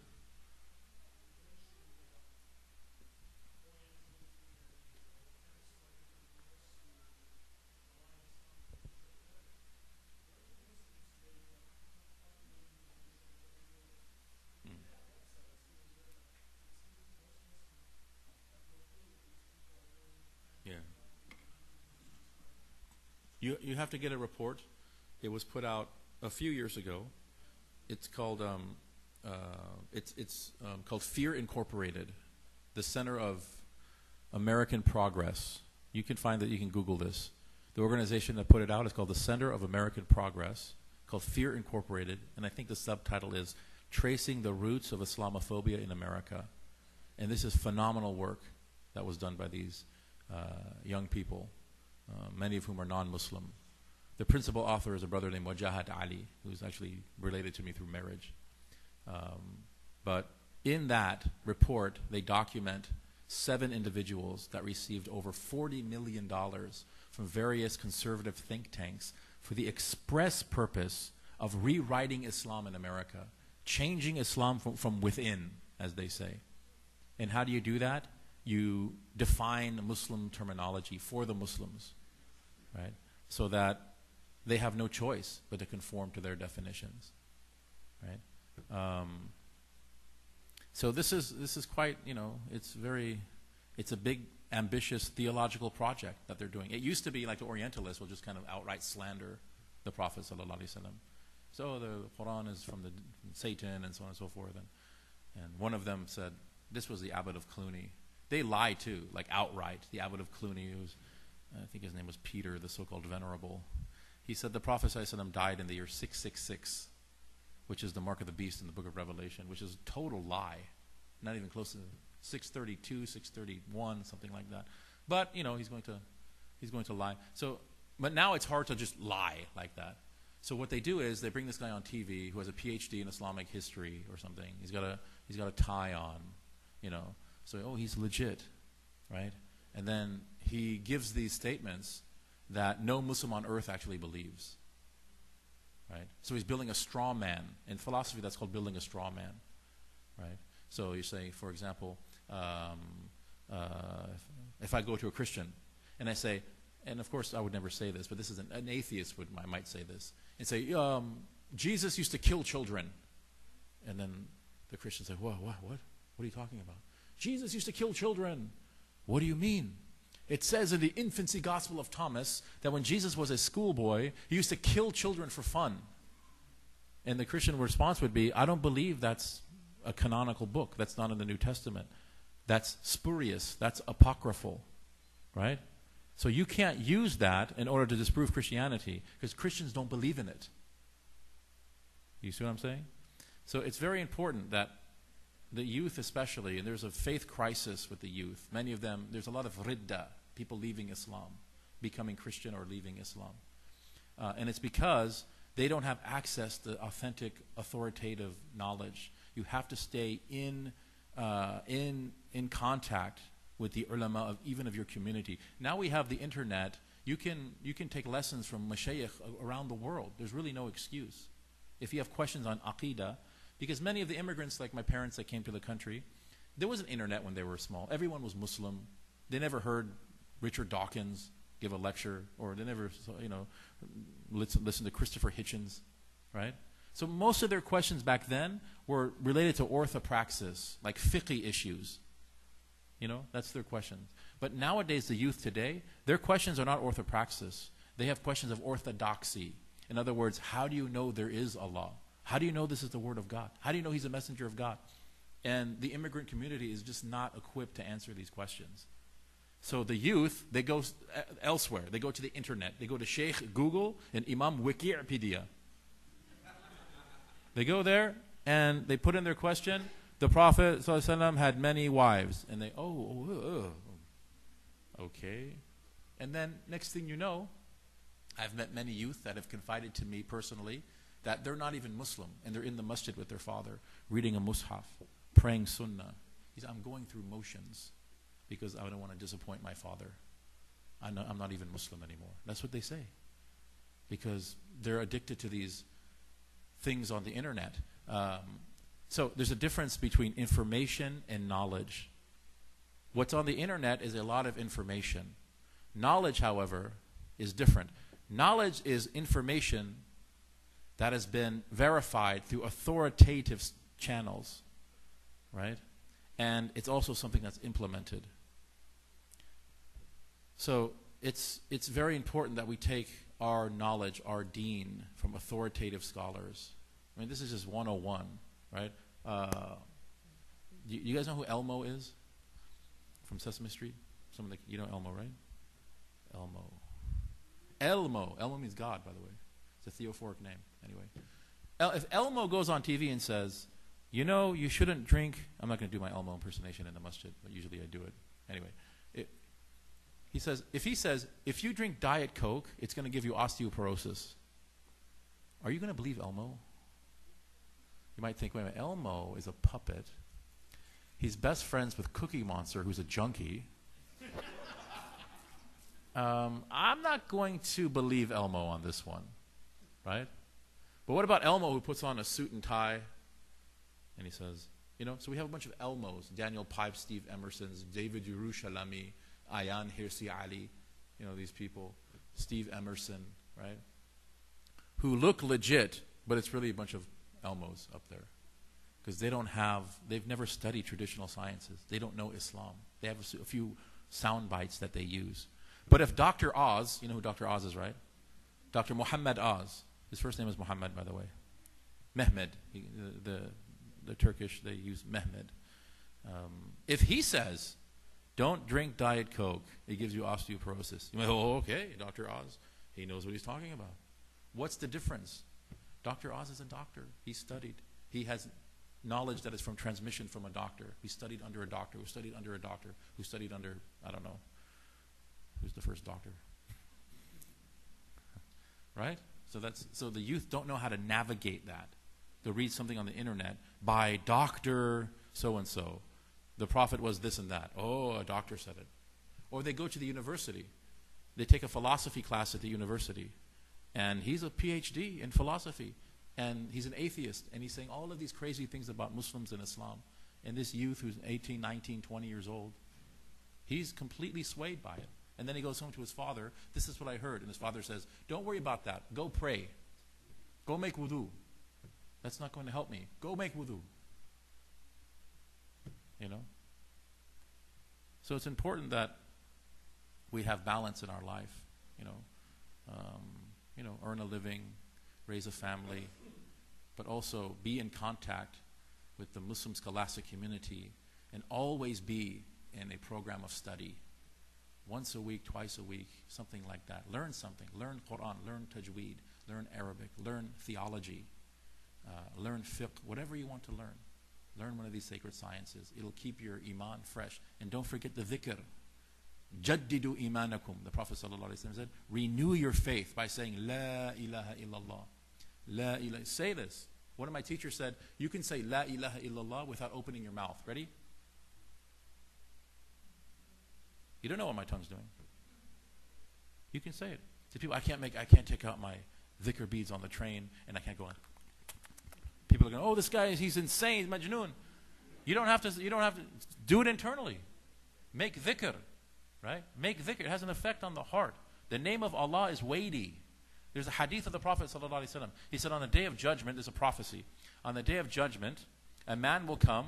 You, you have to get a report. It was put out a few years ago. It's called um, uh, it's it's um, called Fear Incorporated, the Center of American Progress. You can find that. You can Google this. The organization that put it out is called the Center of American Progress, called Fear Incorporated, and I think the subtitle is Tracing the Roots of Islamophobia in America. And this is phenomenal work that was done by these uh, young people. Uh, many of whom are non-Muslim. The principal author is a brother named Wajahat Ali, who's actually related to me through marriage. Um, but in that report, they document seven individuals that received over forty million dollars from various conservative think tanks for the express purpose of rewriting Islam in America, changing Islam from, from within, as they say. And how do you do that? You define Muslim terminology for the Muslims, right? So that they have no choice but to conform to their definitions, right? Um, so this is this is quite, you know, it's very, it's a big, ambitious theological project that they're doing. It used to be like the Orientalists will just kind of outright slander the Prophet sallallahu alaihi wasallam. So the Quran is from the from Satan and so on and so forth. And, and one of them said, this was the Abbot of Cluny. They lie too, like outright. The Abbot of Cluny, who's I think his name was Peter, the so-called venerable. He said the Prophet ﷺ died in the year six six six, which is the mark of the beast in the book of Revelation, which is a total lie. Not even close to six thirty-two, six thirty-one, something like that. But, you know, he's going to he's going to lie. So, but now it's hard to just lie like that. So what they do is they bring this guy on T V who has a P H D in Islamic history or something. He's got a he's got a tie on, you know. So, oh, he's legit, right? And then he gives these statements that no Muslim on earth actually believes, right? So he's building a straw man. In philosophy, that's called building a straw man, right? So you say, for example, um, uh, if, if I go to a Christian and I say, and of course I would never say this, but this is an, an atheist would I might say this, and say, um, Jesus used to kill children. And then the Christian say, what, what, what? What are you talking about? Jesus used to kill children. What do you mean? It says in the infancy gospel of Thomas that when Jesus was a schoolboy, he used to kill children for fun. And the Christian response would be, I don't believe that's a canonical book. That's not in the New Testament. That's spurious. That's apocryphal, right? So you can't use that in order to disprove Christianity because Christians don't believe in it. You see what I'm saying? So it's very important that the youth especially, and there's a faith crisis with the youth. Many of them, there's a lot of ridda, people leaving Islam, becoming Christian or leaving Islam. Uh, and it's because they don't have access to authentic, authoritative knowledge. You have to stay in, uh, in, in contact with the ulama of even of your community. Now we have the internet. You can, you can take lessons from mashayikh around the world. There's really no excuse. If you have questions on aqidah, because many of the immigrants, like my parents that came to the country, there wasn't internet when they were small. Everyone was Muslim. They never heard Richard Dawkins give a lecture, or they never, you know, listen, listen to Christopher Hitchens, right? So most of their questions back then were related to orthopraxis, like fiqh issues. You know, that's their questions. But nowadays, the youth today, their questions are not orthopraxis. They have questions of orthodoxy. In other words, how do you know there is Allah? How do you know this is the word of God? How do you know he's a messenger of God? And the immigrant community is just not equipped to answer these questions. So the youth, they go elsewhere. They go to the internet. They go to Sheikh Google and Imam Wikipedia. They go there and they put in their question. The Prophet ﷺ had many wives. And they, oh, oh, oh, okay. And then next thing you know, I've met many youth that have confided to me personally that they're not even Muslim, and they're in the masjid with their father, reading a mushaf, praying sunnah. He said, I'm going through motions because I don't want to disappoint my father. I'm not, I'm not even Muslim anymore. That's what they say. Because they're addicted to these things on the internet. Um, so there's a difference between information and knowledge. What's on the internet is a lot of information. Knowledge, however, is different. Knowledge is information that has been verified through authoritative channels, right? And it's also something that's implemented. So it's, it's very important that we take our knowledge, our deen, from authoritative scholars. I mean, this is just one oh one, right? Uh, you, you guys know who Elmo is? From Sesame Street? Some of the, you know Elmo, right? Elmo. Elmo. Elmo means God, by the way. It's a theophoric name. Anyway, El if Elmo goes on T V and says, you know, you shouldn't drink, I'm not going to do my Elmo impersonation in the masjid, but usually I do it. Anyway, it, he says, if he says, if you drink Diet Coke, it's going to give you osteoporosis. Are you going to believe Elmo? You might think, wait a minute, Elmo is a puppet. He's best friends with Cookie Monster, who's a junkie. um, I'm not going to believe Elmo on this one, right? But what about Elmo, who puts on a suit and tie, and he says, you know, so we have a bunch of Elmos, Daniel Pipes, Steve Emerson's, David Yerushalami, Ayan Hirsi Ali, you know, these people, Steve Emerson, right, who look legit, but it's really a bunch of Elmos up there. Because they don't have, they've never studied traditional sciences. They don't know Islam. They have a, a few sound bites that they use. But if Doctor Oz, you know who Doctor Oz is, right? Doctor Muhammad Oz. His first name is Muhammad, by the way. Mehmed. He, the, the, the Turkish, they use Mehmed. Um, if he says Don't drink Diet Coke. It gives you osteoporosis. You might, oh, okay, Doctor Oz, he knows what he's talking about. What's the difference? Doctor Oz is a doctor. He studied. He has knowledge that is from transmission from a doctor. He studied under a doctor, who studied under a doctor, who studied under, I don't know, who's the first doctor? Right? So that's so the youth don't know how to navigate that. They'll read something on the internet by Doctor so-and-so. The prophet was this and that. Oh, a doctor said it. Or they go to the university. They take a philosophy class at the university. And he's a P H D in philosophy. And he's an atheist. And he's saying all of these crazy things about Muslims and Islam. And this youth who's eighteen, nineteen, twenty years old, he's completely swayed by it. And then he goes home to his father. This is what I heard. And his father says, don't worry about that. Go pray. Go make wudu. That's not going to help me. Go make wudu. You know? So it's important that we have balance in our life. You know, um, you know, earn a living, raise a family, but also be in contact with the Muslim scholastic community and always be in a program of study. Once a week, twice a week, something like that. Learn something. Learn Quran, learn tajweed, learn Arabic, learn theology, uh, learn fiqh, whatever you want to learn. Learn one of these sacred sciences. It'll keep your iman fresh. And don't forget the dhikr. Jaddidu imanakum. The Prophet ﷺ said, renew your faith by saying, La ilaha illallah. La ilaha. Say this. One of my teachers said, you can say La ilaha illallah without opening your mouth. Ready? You don't know what my tongue's doing. You can say it. To people, I can't make, I can't take out my dhikr beads on the train, and I can't go on. People are going, oh, this guy is, he's insane, he's majnoon. You don't have to, you don't have to, do it internally. Make dhikr, right? Make dhikr. It has an effect on the heart. The name of Allah is weighty. There's a hadith of the Prophet ﷺ. He said on the day of judgment, there's a prophecy. On the day of judgment, a man will come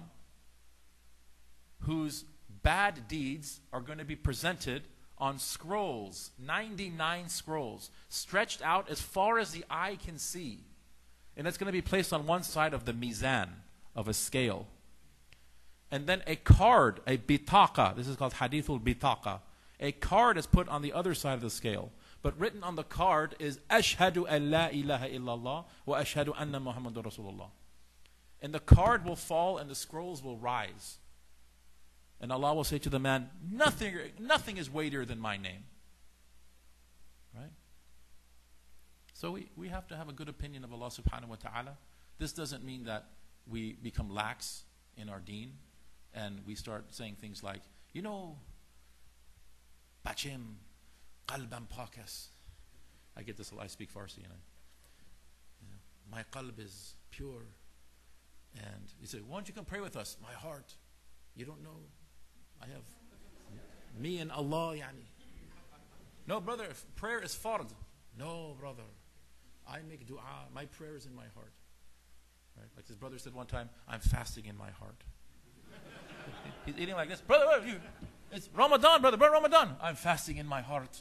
whose bad deeds are going to be presented on scrolls, ninety-nine scrolls, stretched out as far as the eye can see. And it's going to be placed on one side of the mizan, of a scale. And then a card, a bitaqa, this is called hadithul bitaqa. A card is put on the other side of the scale. But written on the card is Ashhadu an la ilaha illallah wa ashhadu anna Muhammadur Rasulullah. And the card will fall and the scrolls will rise. And Allah will say to the man, nothing, nothing is weightier than my name. Right? So we, we have to have a good opinion of Allah subhanahu wa ta'ala. This doesn't mean that we become lax in our deen and we start saying things like, you know, Bachim, qalbam pakas. I get this a lot, I speak Farsi. And I, you know, my qalb is pure. And you say, why don't you come pray with us? My heart. You don't know. I have me and Allah, yani. No, brother, prayer is fard. No, brother. I make dua. My prayer is in my heart. Right? Like his brother said one time, I'm fasting in my heart. He's eating like this. Brother, brother you, it's Ramadan, brother, brother, Ramadan. I'm fasting in my heart.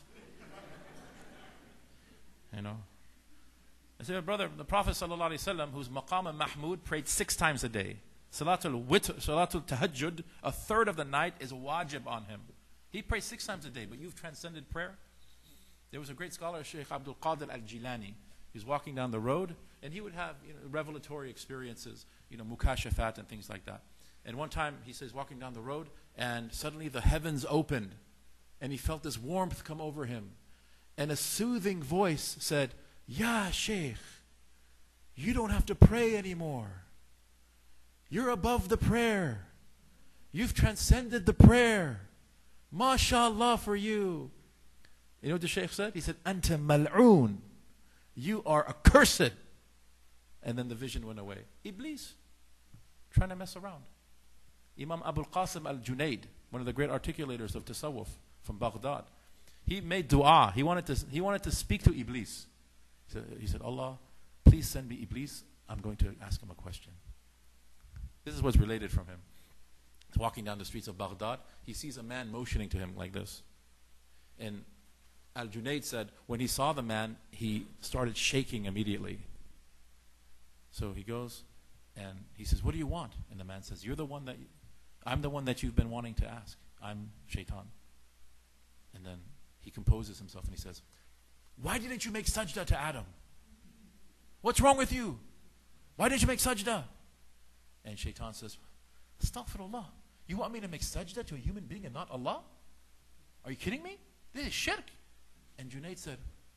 You know. I said, brother, the Prophet ﷺ, who's Maqam al-Mahmud, prayed six times a day. Salatul witr, Salatul tahajjud, a third of the night is wajib on him. He prays six times a day, but you've transcended prayer. There was a great scholar, Sheikh Abdul Qadir al-Jilani. He was walking down the road, and he would have you know, revelatory experiences, you know, mukashafat and things like that. And one time, he says, walking down the road, and suddenly the heavens opened, and he felt this warmth come over him. And a soothing voice said, Ya Sheikh, you don't have to pray anymore. You're above the prayer. You've transcended the prayer. MashaAllah for you. You know what the Shaykh said? He said, Anta mal'oon. You are accursed. And then the vision went away. Iblis, trying to mess around. Imam Abul Qasim al-Junaid, one of the great articulators of Tasawwuf from Baghdad, he made dua. He wanted to, he wanted to speak to Iblis. He said, he said, Allah, please send me Iblis. I'm going to ask him a question. This is what's related from him. He's walking down the streets of Baghdad. He sees a man motioning to him like this. And Al-Junaid said, when he saw the man, he started shaking immediately. So he goes and he says, what do you want? And the man says, you're the one that, you, I'm the one that you've been wanting to ask. I'm Shaitan. And then he composes himself and he says, why didn't you make sajda to Adam? What's wrong with you? Why didn't you make sajda? And Shaitan says, Astaghfirullah. You want me to make sajda to a human being and not Allah? Are you kidding me? This is shirk. And Junaid said,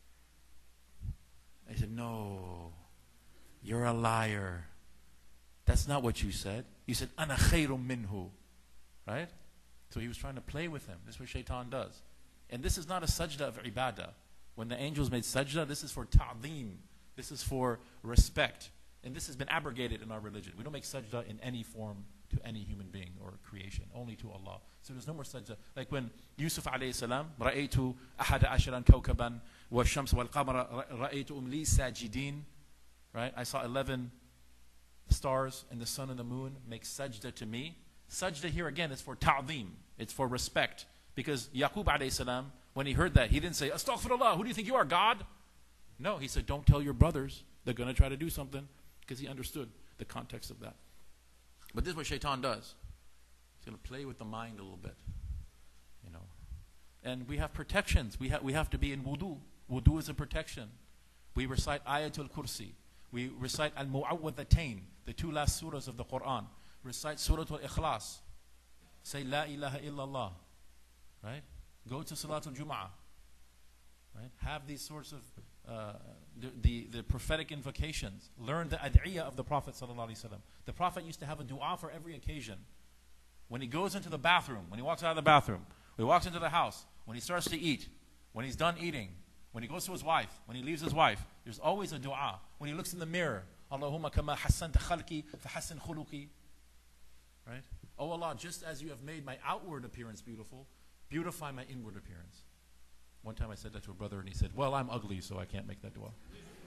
I said, no, you're a liar. That's not what you said. You said, Ana khayrum minhu. Right? So he was trying to play with him. This is what Shaitan does. And this is not a sajda of ibadah. When the angels made sajda, this is for ta'zeem. This is for respect. And this has been abrogated in our religion. We don't make sajda in any form to any human being or creation, only to Allah. So there's no more sajda. Like when Yusuf alayhi salam, رَأَيْتُ أَحَدَ عَشَرًا كَوْكَبًا وَالشَّمْسَ وَالْقَمَرَ رَأَيْتُ أُمْ لِي سَاجِدِينَ. Right? I saw eleven stars and the sun and the moon make sajda to me. Sajda here again is for ta'zeem. It's for respect. Because Yaqub alayhi salam, when he heard that, he didn't say, Astaghfirullah, who do you think you are, God? No, he said, don't tell your brothers. They're going to try to do something. Because he understood the context of that. But this is what Shaitan does. He's going to play with the mind a little bit. You know. And we have protections. We, ha we have to be in wudu. Wudu is a protection. We recite Ayatul Kursi. We recite Al-Mu'awwadhatayn, the two last surahs of the Quran. Recite Surah Al-Ikhlas. Say La ilaha illallah. Right? Go to Salatul Jum'ah. Right? Have these sorts of uh, the, the, the prophetic invocations. Learn the ad'iyah of the Prophet sallallahu alaihi wasallam. The Prophet used to have a dua for every occasion. When he goes into the bathroom, when he walks out of the bathroom, when he walks into the house, when he starts to eat, when he's done eating, when he goes to his wife, when he leaves his wife, there's always a dua. When he looks in the mirror, Allahumma kama hassanta khalqi fa hassan khuluqi. Right? Oh Allah, just as you have made my outward appearance beautiful, beautify my inward appearance. One time I said that to a brother and he said, well, I'm ugly, so I can't make that dua.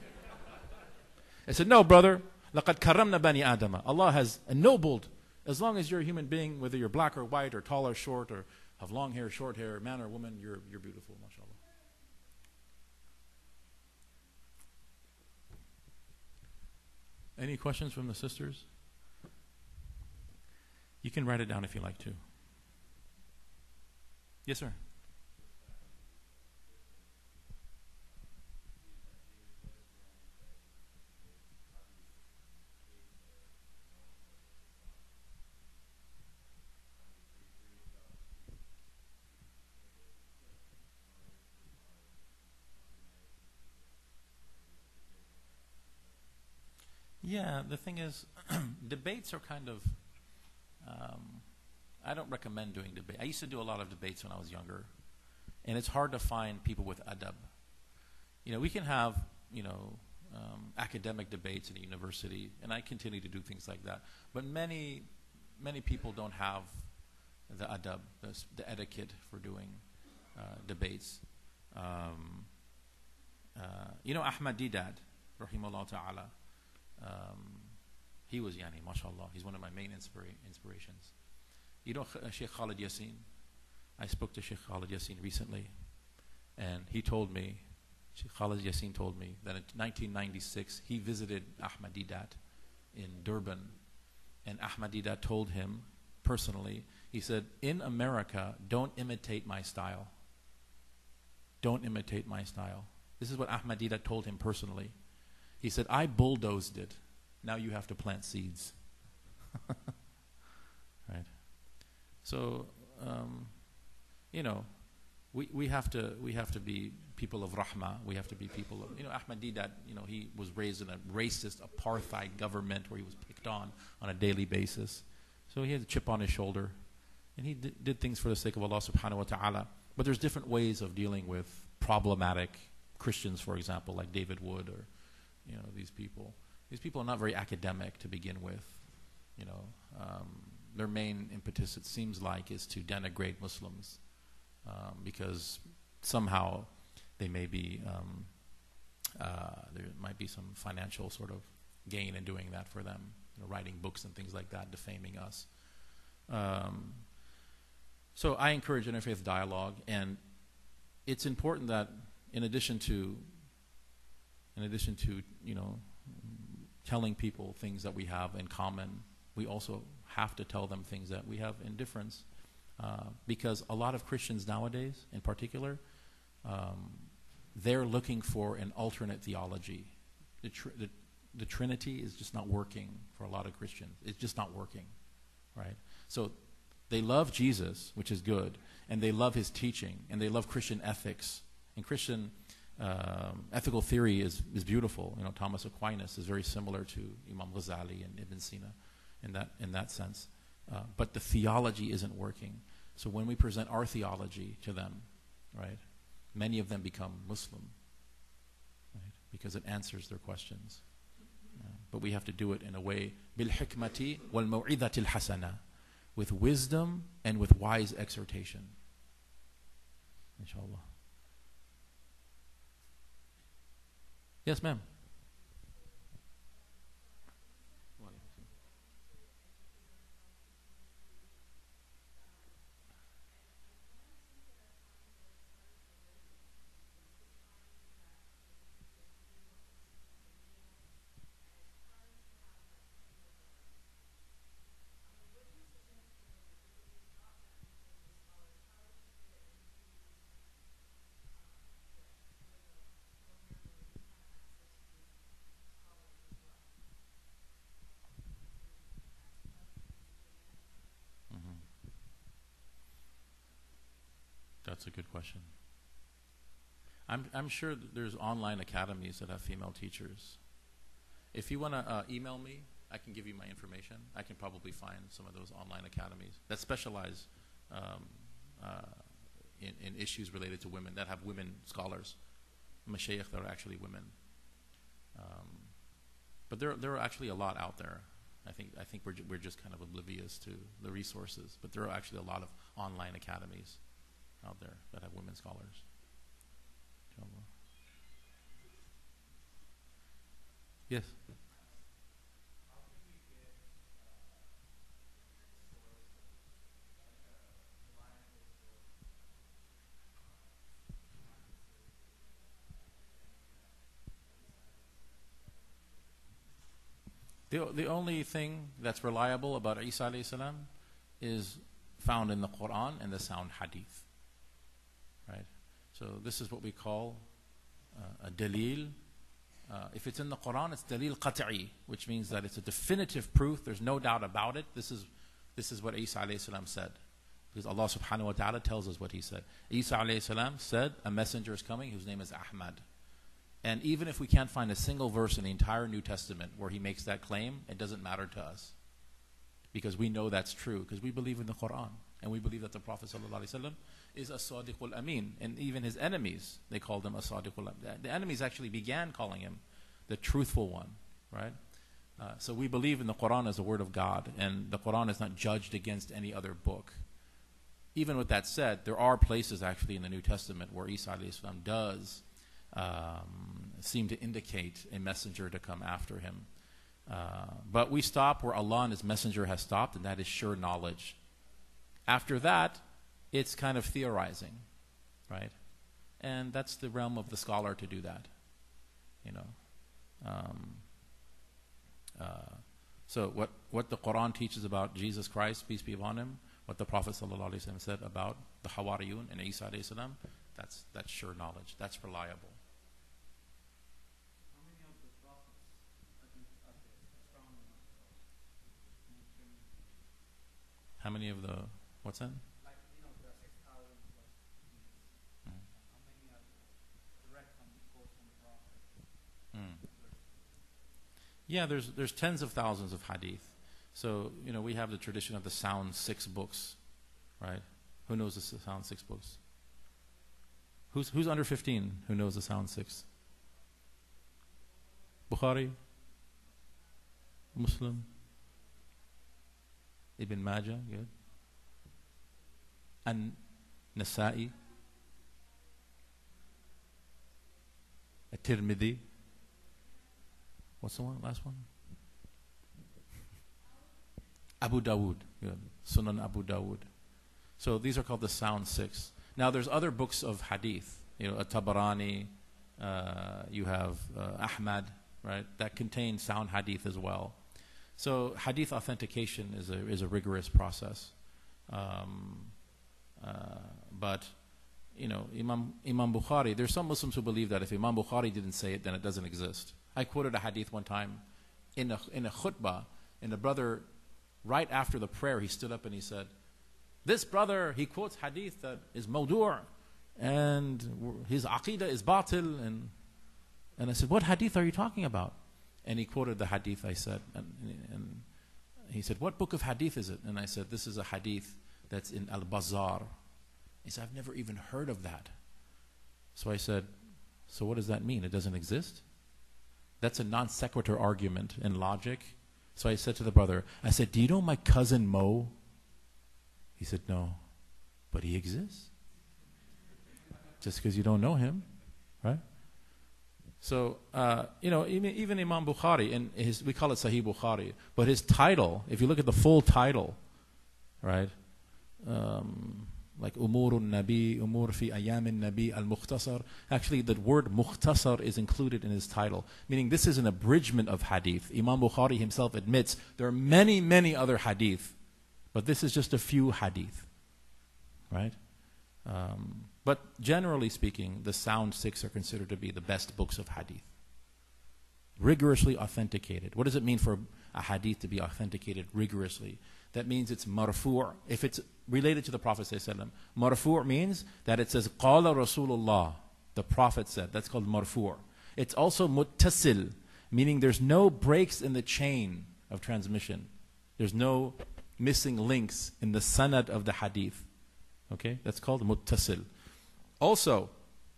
I said, no, brother. لَقَدْ كَرَّمْنَا بَنِي آدَمَ. Allah has ennobled, as long as you're a human being, whether you're black or white or tall or short or have long hair, short hair, man or woman, you're, you're beautiful, mashallah. Any questions from the sisters? You can write it down if you like to. Yes, sir. Yeah, the thing is, debates are kind of, um, I don't recommend doing debate. I used to do a lot of debates when I was younger, and it's hard to find people with adab. You know, we can have, you know, um, academic debates at a university, and I continue to do things like that. But many, many people don't have the adab, the, the etiquette for doing uh, debates. Um, uh, you know, Ahmad Didat, rahimahullah ta'ala, Um, he was yani, mashallah, he's one of my main inspira inspirations. You know uh, Sheikh Khalid Yassin? I spoke to Sheikh Khalid Yassin recently, and he told me, Sheikh Khalid Yassin told me that in nineteen ninety-six he visited Ahmad Didat in Durban, and Ahmad Didat told him personally, he said, in America, don't imitate my style. Don't imitate my style. This is what Ahmad Didat told him personally. He said, I bulldozed it. Now you have to plant seeds. Right? So, um, you know, we, we, have to, we have to be people of rahmah. We have to be people of, you know, Ahmad Didat, you know, he was raised in a racist apartheid government where he was picked on on a daily basis. So he had a chip on his shoulder. And he did, did things for the sake of Allah subhanahu wa ta'ala. But there's different ways of dealing with problematic Christians, for example, like David Wood or, you know, these people. These people are not very academic to begin with. You know, um, their main impetus, it seems like, is to denigrate Muslims um, because somehow they may be, um, uh, there might be some financial sort of gain in doing that for them, you know, writing books and things like that, defaming us. Um, so I encourage interfaith dialogue, and it's important that in addition to In addition to, you know, telling people things that we have in common, we also have to tell them things that we have in difference. Uh, because a lot of Christians nowadays, in particular, um, they're looking for an alternate theology. The, tr the, the Trinity is just not working for a lot of Christians. It's just not working, right? So they love Jesus, which is good, and they love his teaching, and they love Christian ethics. And Christian um, ethical theory is, is beautiful. You know, Thomas Aquinas is very similar to Imam Ghazali and Ibn Sina in that, in that sense. Uh, but the theology isn't working. So when we present our theology to them, right, many of them become Muslim, right, because it answers their questions. Uh, but we have to do it in a way, bil-hikmati wal-maw'idhati al-hasana, with wisdom and with wise exhortation. Inshallah. Yes, ma'am. That's a good question. I'm, I'm sure that there's online academies that have female teachers. If you want to uh, email me, I can give you my information. I can probably find some of those online academies that specialize um, uh, in, in issues related to women, that have women scholars, mashayikh that are actually women. Um, but there, there are actually a lot out there. I think, I think we're, ju we're just kind of oblivious to the resources, but there are actually a lot of online academies out there that have women scholars. Yes. The, the only thing that's reliable about Isa alayhi salam is found in the Quran and the sound hadith. Right? So this is what we call uh, a dalil. Uh, if it's in the Quran, it's dalil qat'i, which means that it's a definitive proof. There's no doubt about it. This is, this is what Isa alayhi salam said. Because Allah subhanahu wa ta'ala tells us what he said. Isa alayhi salam said, a messenger is coming whose name is Ahmad. And even if we can't find a single verse in the entire New Testament where he makes that claim, it doesn't matter to us. Because we know that's true, because we believe in the Quran. And we believe that the Prophet sallallahu alaihi wasallam is as-sadiqul amin. And even his enemies, they called him as-sadiqul amin. The enemies actually began calling him the truthful one, right? Uh, so we believe in the Quran as the word of God, and the Quran is not judged against any other book. Even with that said, there are places actually in the New Testament where Isa alayhi salam does um, seem to indicate a messenger to come after him. Uh, but we stop where Allah and his messenger has stopped, and that is sure knowledge. After that, it's kind of theorizing, right? And that's the realm of the scholar to do that, you know. Um, uh, so what, what the Quran teaches about Jesus Christ, peace be upon him, what the Prophet sallallahu alaihi wasallam said about the Hawariyun and Isa alayhi salam, that's, that's sure knowledge. That's reliable. How many of the prophets are the astronomers? How many of the, what's that? Like, you know, there are six thousand plus beings. Mm. How many are direct from the quote from the prophet? Mm. Yeah, there's, there's tens of thousands of hadith. So, you know, we have the tradition of the sound six books, right? Who knows the sound six books? Who's, who's under fifteen who knows the sound six? Bukhari? Muslim? Ibn Majah, good. And Nasa'i? At-Tirmidhi? What's the one, last one? Abu Dawood, good. Sunan Abu Dawood. So these are called the sound six. Now there's other books of hadith, you know, At-Tabarani, uh, you have uh, Ahmad, right, that contain sound hadith as well. So hadith authentication is a, is a rigorous process. Um, Uh, but, you know, Imam, Imam Bukhari, there's some Muslims who believe that if Imam Bukhari didn't say it, then it doesn't exist. I quoted a hadith one time in a, in a khutbah, and the brother, right after the prayer, he stood up and he said, this brother, he quotes hadith that is mawdu', and his aqidah is batil. And, and I said, what hadith are you talking about? And he quoted the hadith I said. And, and he said, what book of hadith is it? And I said, this is a hadith that's in al-Bazzar. He said, I've never even heard of that. So I said, so what does that mean? It doesn't exist? That's a non sequitur argument in logic. So I said to the brother, I said, do you know my cousin Mo? He said, no, but he exists. Just because you don't know him, right? So, uh, you know, even, even Imam Bukhari, and his, we call it Sahih Bukhari, but his title, if you look at the full title, right, um, like Umurun Nabi, Umur fi Ayamin Nabi, al-Mukhtasar, actually the word Mukhtasar is included in his title, meaning this is an abridgment of hadith. Imam Bukhari himself admits there are many, many other hadith, but this is just a few hadith, right? Um, but generally speaking, the sound six are considered to be the best books of hadith. Rigorously authenticated. What does it mean for a hadith to be authenticated rigorously? That means it's marfu'. If it's related to the Prophet ﷺ, marfu' means that it says, Qala Rasulullah, the Prophet said. That's called marfu'. It's also muttasil, meaning there's no breaks in the chain of transmission. There's no missing links in the sanad of the hadith. Okay, that's called muttasil. Also,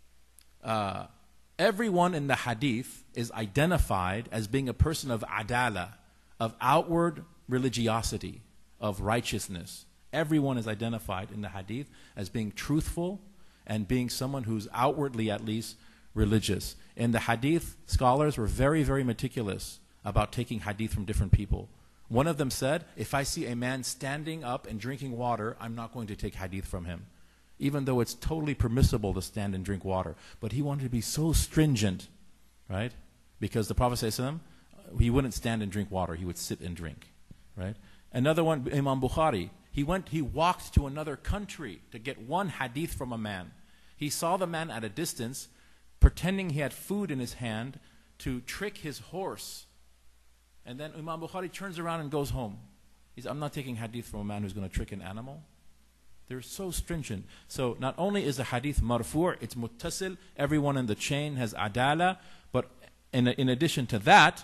uh, everyone in the hadith is identified as being a person of adala, of outward religiosity, of righteousness. Everyone is identified in the hadith as being truthful and being someone who's outwardly at least religious. And the hadith scholars were very, very meticulous about taking hadith from different people. One of them said, if I see a man standing up and drinking water, I'm not going to take hadith from him, even though it's totally permissible to stand and drink water. But he wanted to be so stringent, right? Because the Prophet ﷺ, he wouldn't stand and drink water, he would sit and drink, right? Another one, Imam Bukhari, he went, he walked to another country to get one hadith from a man. He saw the man at a distance, pretending he had food in his hand to trick his horse. And then Imam Bukhari turns around and goes home. He says, I'm not taking hadith from a man who's going to trick an animal. They're so stringent. So not only is the hadith marfu', it's muttasil, everyone in the chain has adala, but in, in addition to that,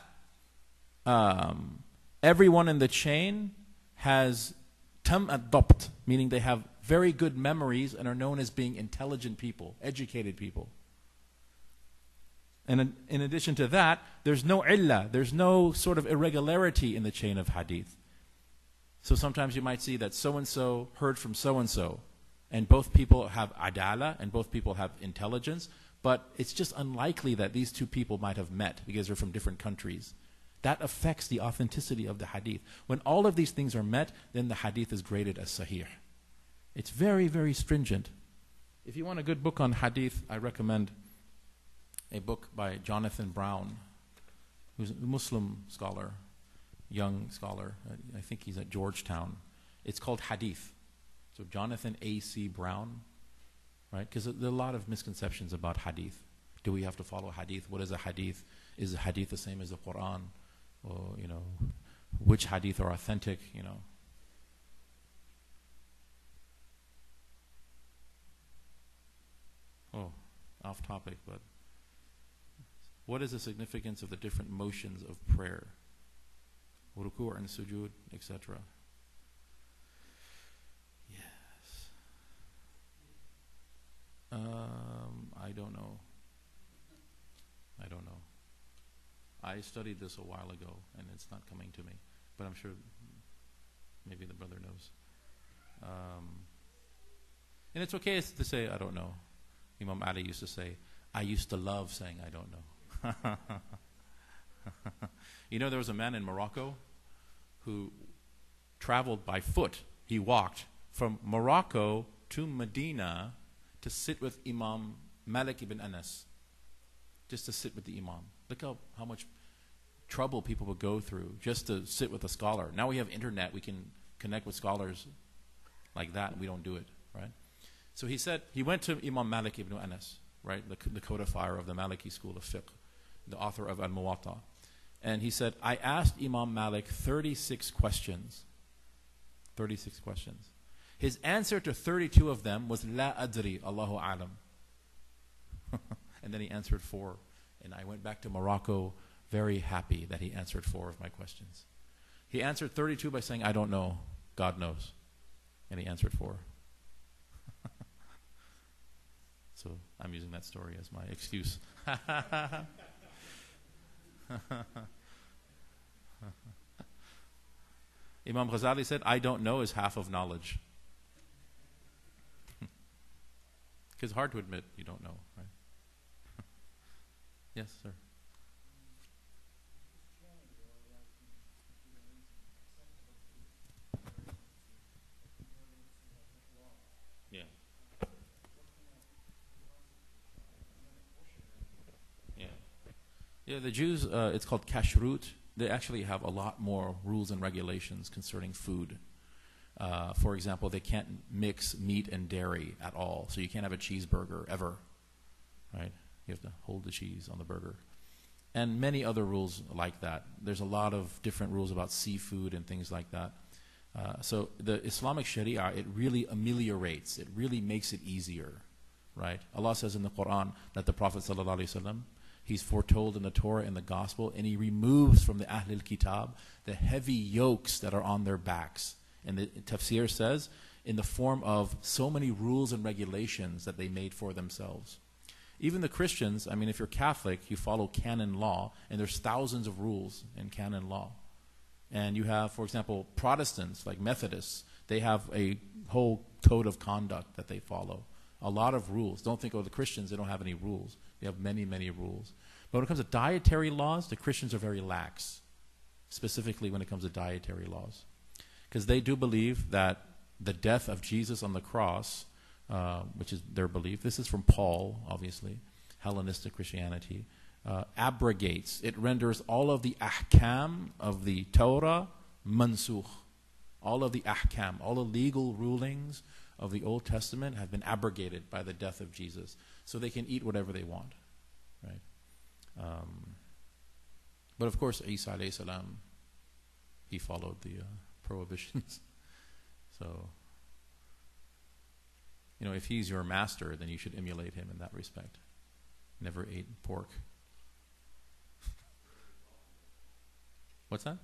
um, everyone in the chain has tam ad-dabt, meaning they have very good memories and are known as being intelligent people, educated people. And in, in addition to that, there's no illah, there's no sort of irregularity in the chain of hadith. So sometimes you might see that so-and-so heard from so-and-so, and both people have adala, and both people have intelligence, but it's just unlikely that these two people might have met because they're from different countries. That affects the authenticity of the hadith. When all of these things are met, then the hadith is graded as sahih. It's very, very stringent. If you want a good book on hadith, I recommend a book by Jonathan Brown, who's a Muslim scholar, young scholar. I think he's at Georgetown. It's called Hadith. So Jonathan A C Brown, right? Because there are a lot of misconceptions about hadith. Do we have to follow hadith? What is a hadith? Is a hadith the same as the Quran? Or, you know, which hadith are authentic, you know? Oh, off topic, but what is the significance of the different motions of prayer? Ruku' and sujood, et cetera. Yes. Um, I don't know. I don't know. I studied this a while ago, and it's not coming to me. But I'm sure maybe the brother knows. Um, and it's okay to say, I don't know. Imam Ali used to say, I used to love saying, I don't know. You know, there was a man in Morocco who traveled by foot. He walked from Morocco to Medina to sit with Imam Malik ibn Anas, just to sit with the Imam. Look how, how much trouble people would go through just to sit with a scholar. Now we have internet. We can connect with scholars like that. We don't do it, right? So he said, he went to Imam Malik ibn Anas, right, the, the codifier of the Maliki school of fiqh, the author of al-Muwatta. And he said, I asked Imam Malik thirty-six questions. thirty-six questions. His answer to thirty-two of them was, La adri, Allahu alam. And then he answered four. And I went back to Morocco very happy that he answered four of my questions. He answered thirty-two by saying, I don't know, God knows. And he answered four. So I'm using that story as my excuse. Imam Ghazali said, I don't know is half of knowledge. Because it's hard to admit you don't know, right? Yes, sir. Yeah. Yeah. Yeah, the Jews, uh, it's called kashrut. They actually have a lot more rules and regulations concerning food. Uh, for example, they can't mix meat and dairy at all. So you can't have a cheeseburger ever, right? You have to hold the cheese on the burger. And many other rules like that. There's a lot of different rules about seafood and things like that. Uh, so the Islamic Sharia, it really ameliorates. It really makes it easier, right? Allah says in the Quran that the Prophet sallallahu alaihi wasallam, he's foretold in the Torah and the Gospel, and he removes from the Ahlul Kitab the heavy yokes that are on their backs. And the tafsir says, in the form of so many rules and regulations that they made for themselves. Even the Christians, I mean, if you're Catholic, you follow canon law, and there's thousands of rules in canon law. And you have, for example, Protestants, like Methodists, they have a whole code of conduct that they follow. A lot of rules. Don't think, oh, the Christians, they don't have any rules. They have many, many rules. But when it comes to dietary laws, the Christians are very lax, specifically when it comes to dietary laws. Because they do believe that the death of Jesus on the cross, uh, which is their belief, this is from Paul, obviously, Hellenistic Christianity, uh, abrogates, it renders all of the ahkam of the Torah mansukh. All of the ahkam, all the legal rulings of the Old Testament have been abrogated by the death of Jesus. So they can eat whatever they want, right? Um, but of course, Isa alayhi salam, he followed the uh, prohibitions. So, you know, if he's your master, then you should emulate him in that respect. Never ate pork. What's that?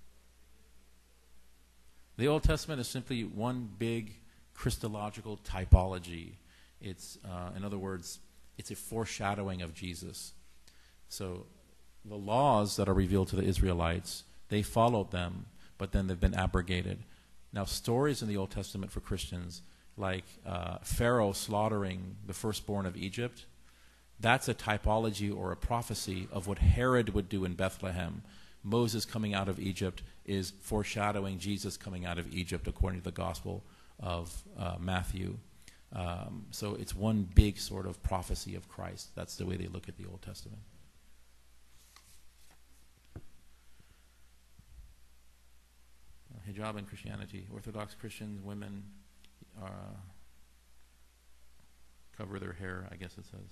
The Old Testament is simply one big Christological typology. It's, uh, in other words, it's a foreshadowing of Jesus. So the laws that are revealed to the Israelites, they followed them, but then they've been abrogated. Now, stories in the Old Testament for Christians, like uh, Pharaoh slaughtering the firstborn of Egypt, that's a typology or a prophecy of what Herod would do in Bethlehem. Moses coming out of Egypt is foreshadowing Jesus coming out of Egypt, according to the Gospel of uh, Matthew. Um, so it's one big sort of prophecy of Christ. That's the way they look at the Old Testament. Uh, hijab in Christianity. Orthodox Christians, women uh, cover their hair, I guess it says.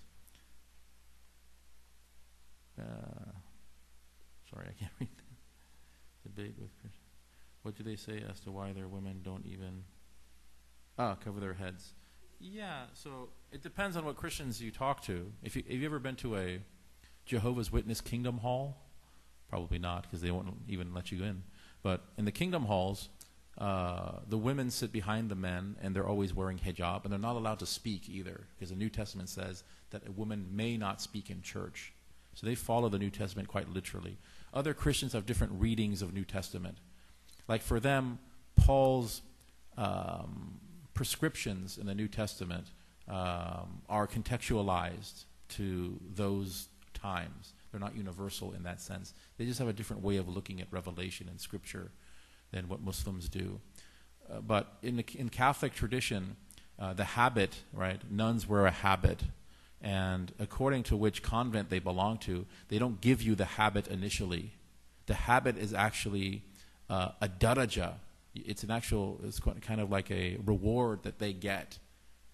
Uh, sorry, I can't read that. Debate with Christians. What do they say as to why their women don't even ah cover their heads? Yeah, so it depends on what Christians you talk to. If you have you ever been to a Jehovah's Witness Kingdom Hall? Probably not, because they won't even let you in. But in the Kingdom Halls, uh, the women sit behind the men, and they're always wearing hijab, and they're not allowed to speak either, because the New Testament says that a woman may not speak in church. So they follow the New Testament quite literally. Other Christians have different readings of New Testament. Like for them, Paul's um, prescriptions in the New Testament um, are contextualized to those times. They're not universal in that sense. They just have a different way of looking at revelation and Scripture than what Muslims do. Uh, but in the in Catholic tradition, uh, the habit, right? Nuns wear a habit. And according to which convent they belong to, they don't give you the habit initially. The habit is actually uh, a daraja. It's an actual, it's kind of like a reward that they get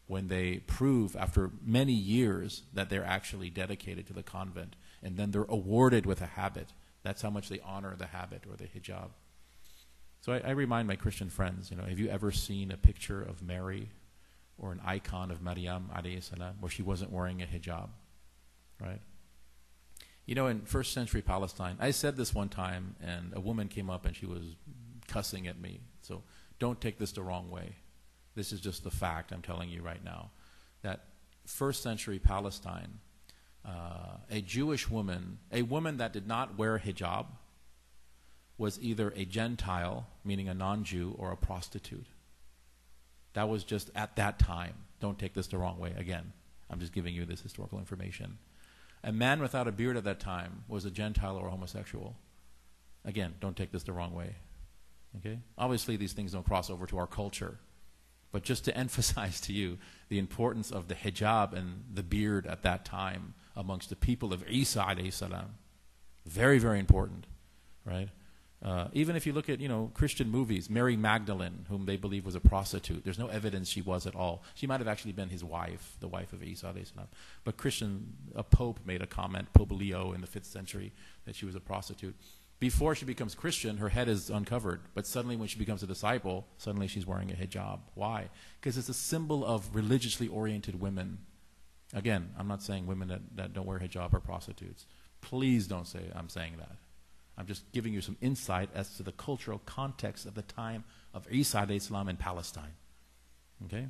when they prove after many years that they're actually dedicated to the convent, and then they're awarded with a habit. That's how much they honor the habit or the hijab. So I, I remind my Christian friends, you know, have you ever seen a picture of Mary or an icon of Maryam alayhi salam where she wasn't wearing a hijab, right? You know, in first century Palestine, I said this one time, and a woman came up and she was cussing at me. So don't take this the wrong way. This is just the fact I'm telling you right now. That first century Palestine, uh, a Jewish woman, a woman that did not wear hijab, was either a Gentile, meaning a non-Jew, or a prostitute. That was just at that time. Don't take this the wrong way. Again, I'm just giving you this historical information. A man without a beard at that time was a Gentile or a homosexual. Again, don't take this the wrong way. Okay? Obviously, these things don't cross over to our culture. But just to emphasize to you the importance of the hijab and the beard at that time amongst the people of Isa alayhi salam. Very, very important, right? Uh, even if you look at, you know, Christian movies, Mary Magdalene, whom they believe was a prostitute, there's no evidence she was at all. She might have actually been his wife, the wife of Isa alayhi salam. But Christian, a pope made a comment, Pope Leo in the fifth century, that she was a prostitute. Before she becomes Christian, her head is uncovered. But suddenly when she becomes a disciple, suddenly she's wearing a hijab. Why? Because it's a symbol of religiously oriented women. Again, I'm not saying women that, that don't wear hijab are prostitutes. Please don't say I'm saying that. I'm just giving you some insight as to the cultural context of the time of Isa alayhi salam in Palestine. Okay?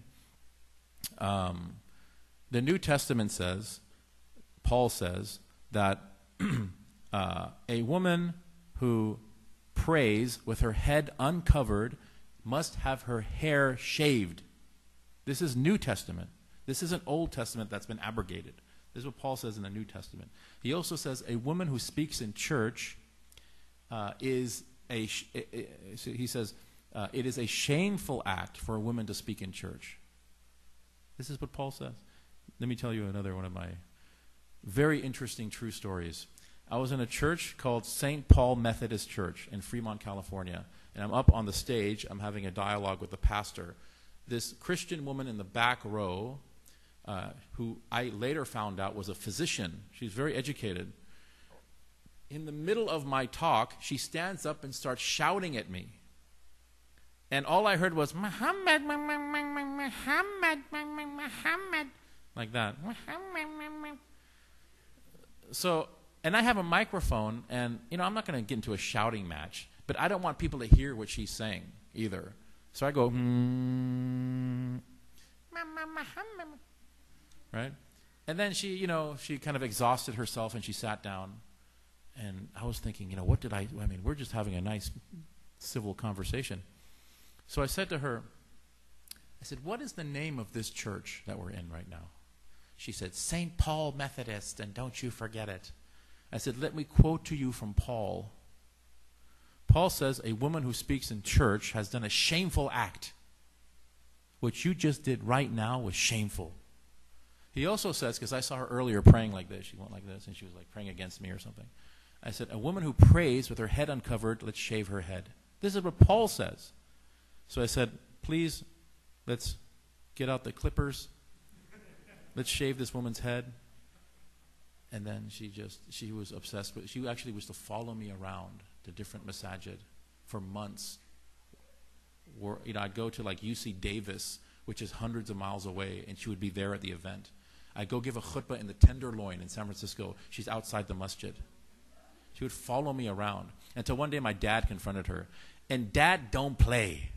Um, the New Testament says, Paul says, that uh, a woman who prays with her head uncovered must have her hair shaved. This is New Testament. This isn't Old Testament that's been abrogated. This is what Paul says in the New Testament. He also says a woman who speaks in church uh, is a, sh he says, uh, it is a shameful act for a woman to speak in church. This is what Paul says. Let me tell you another one of my very interesting true stories. I was in a church called Saint Paul Methodist Church in Fremont, California. And I'm up on the stage. I'm having a dialogue with the pastor. This Christian woman in the back row, uh, who I later found out was a physician. She's very educated. In the middle of my talk, she stands up and starts shouting at me. And all I heard was, Muhammad, Muhammad, Muhammad, like that. So, and I have a microphone, and, you know, I'm not going to get into a shouting match, but I don't want people to hear what she's saying either. So I go, hmm, right? And then she, you know, she kind of exhausted herself, and she sat down. And I was thinking, you know, what did I, I mean, we're just having a nice civil conversation. So I said to her, I said, what is the name of this church that we're in right now? She said, Saint Paul Methodist, and don't you forget it. I said, let me quote to you from Paul. Paul says a woman who speaks in church has done a shameful act. What you just did right now was shameful. He also says, because I saw her earlier praying like this, she went like this, and she was like praying against me or something. I said, a woman who prays with her head uncovered, let's shave her head. This is what Paul says. So I said, please, let's get out the clippers. Let's shave this woman's head. And then she just, she was obsessed with, she actually was to follow me around to different masajid for months. Or, you know, I'd go to like U C Davis, which is hundreds of miles away, and she would be there at the event. I'd go give a khutbah in the Tenderloin in San Francisco. She's outside the masjid. She would follow me around. Until one day my dad confronted her. And Dad don't play.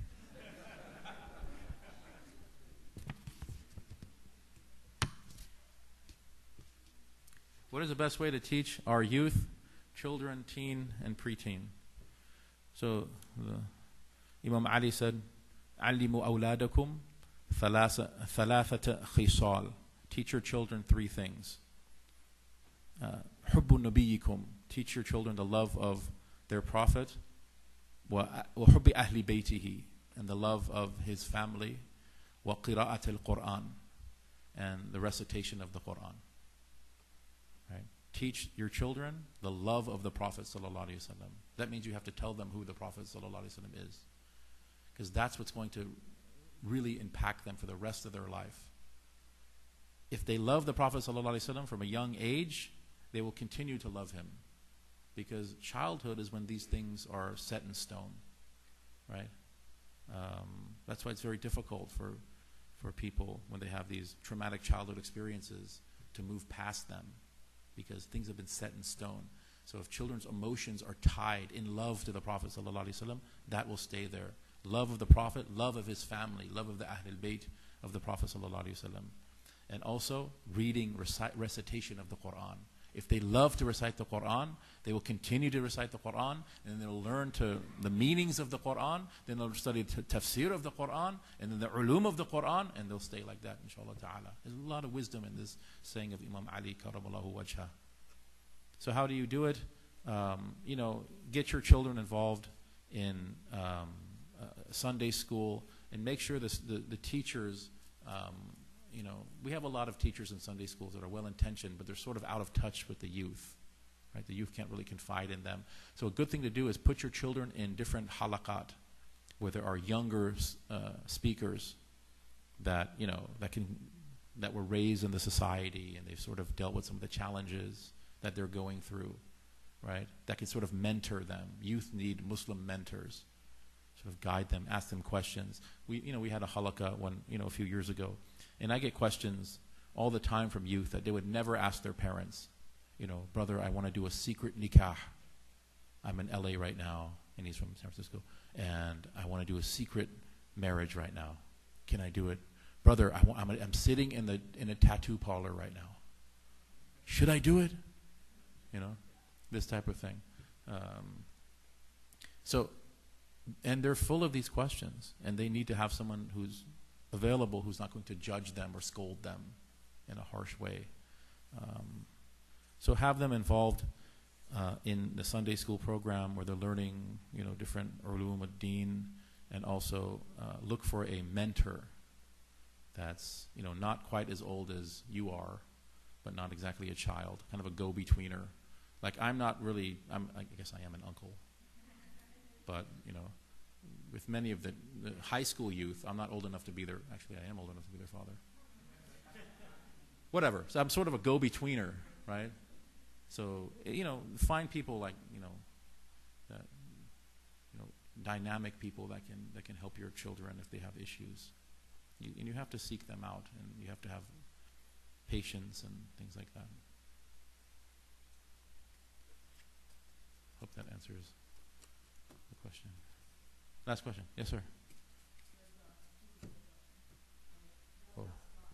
What is the best way to teach our youth, children, teen, and preteen? So the Imam Ali said, "Allimu awladakum thalathata khisal." Teach your children three things. Hubbu nabiyikum. Teach your children the love of their prophet. Wa hubbi ahli baytihi. And the love of his family. Wa qira'at al-Quran. And the recitation of the Quran. Right? Teach your children the love of the Prophet sallallahu alaihi wasallam. That means you have to tell them who the Prophet sallallahu alaihi wasallam is, because that's what's going to really impact them for the rest of their life. if they love the Prophet ﷺ from a young age, they will continue to love him. Because childhood is when these things are set in stone, right? Um, that's why it's very difficult for, for people when they have these traumatic childhood experiences to move past them, because things have been set in stone. So if children's emotions are tied in love to the Prophet ﷺ, that will stay there. Love of the Prophet, love of his family, love of the Ahlul Bayt of the Prophet ﷺ. And also reading, recite, recitation of the Quran. If they love to recite the Quran, they will continue to recite the Quran, and they'll learn to the meanings of the Quran, then they'll study the tafsir of the Quran, and then the ulum of the Quran, and they'll stay like that, inshallah ta'ala. There's a lot of wisdom in this saying of Imam Ali, karamallahu wajha. So how do you do it? Um, you know, get your children involved in um, uh, Sunday school, and make sure this, the, the teachers, um, you know, we have a lot of teachers in Sunday schools that are well-intentioned, but they're sort of out of touch with the youth, right? The youth can't really confide in them. So a good thing to do is put your children in different halaqat, where there are younger uh, speakers that, you know, that can, that were raised in the society, and they've sort of dealt with some of the challenges that they're going through, right? That can sort of mentor them. Youth need Muslim mentors, sort of guide them, ask them questions. We, you know, we had a halaqah one, you know, a few years ago, and I get questions all the time from youth that they would never ask their parents. You know, brother, I want to do a secret nikah. I'm in L A right now, and he's from San Francisco, and I want to do a secret marriage right now. Can I do it? Brother, I want, I'm, a, I'm sitting in the in a tattoo parlor right now. Should I do it? You know, this type of thing. Um, so, and they're full of these questions, and they need to have someone who's available, who's not going to judge them or scold them in a harsh way. Um, so have them involved uh, in the Sunday school program where they're learning, you know, different ulum ad-din, and also uh, look for a mentor that's, you know, not quite as old as you are, but not exactly a child, kind of a go-betweener. Like, I'm not really, I'm, I guess I am an uncle, but, you know, with many of the, the high school youth, I'm not old enough to be their, actually I am old enough to be their father. Whatever, so I'm sort of a go-betweener, right? So, you know, find people like, you know, that, you know, dynamic people that can, that can help your children if they have issues. You, and you have to seek them out, and you have to have patience and things like that. Hope that answers the question. Last question. Yes, sir. Oh.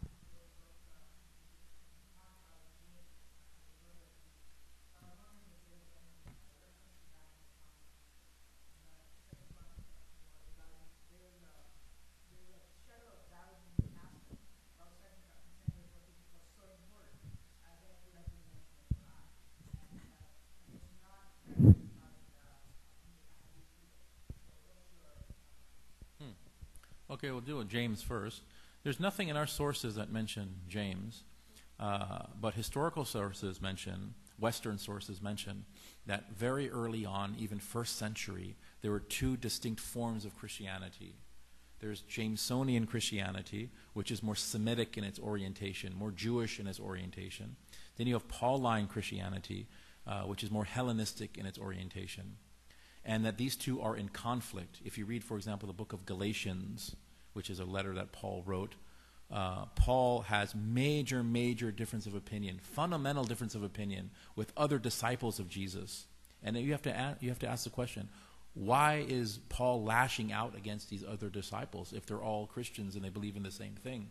Okay, we'll do James first. There's nothing in our sources that mention James, uh, but historical sources mention, Western sources mention, that very early on, even first century, there were two distinct forms of Christianity. There's Jamesonian Christianity, which is more Semitic in its orientation, more Jewish in its orientation. Then you have Pauline Christianity, uh, which is more Hellenistic in its orientation. And that these two are in conflict. If you read, for example, the book of Galatians, which is a letter that Paul wrote, uh, Paul has major, major difference of opinion, fundamental difference of opinion with other disciples of Jesus. And then you have to ask, you have to ask the question, why is Paul lashing out against these other disciples if they're all Christians and they believe in the same thing?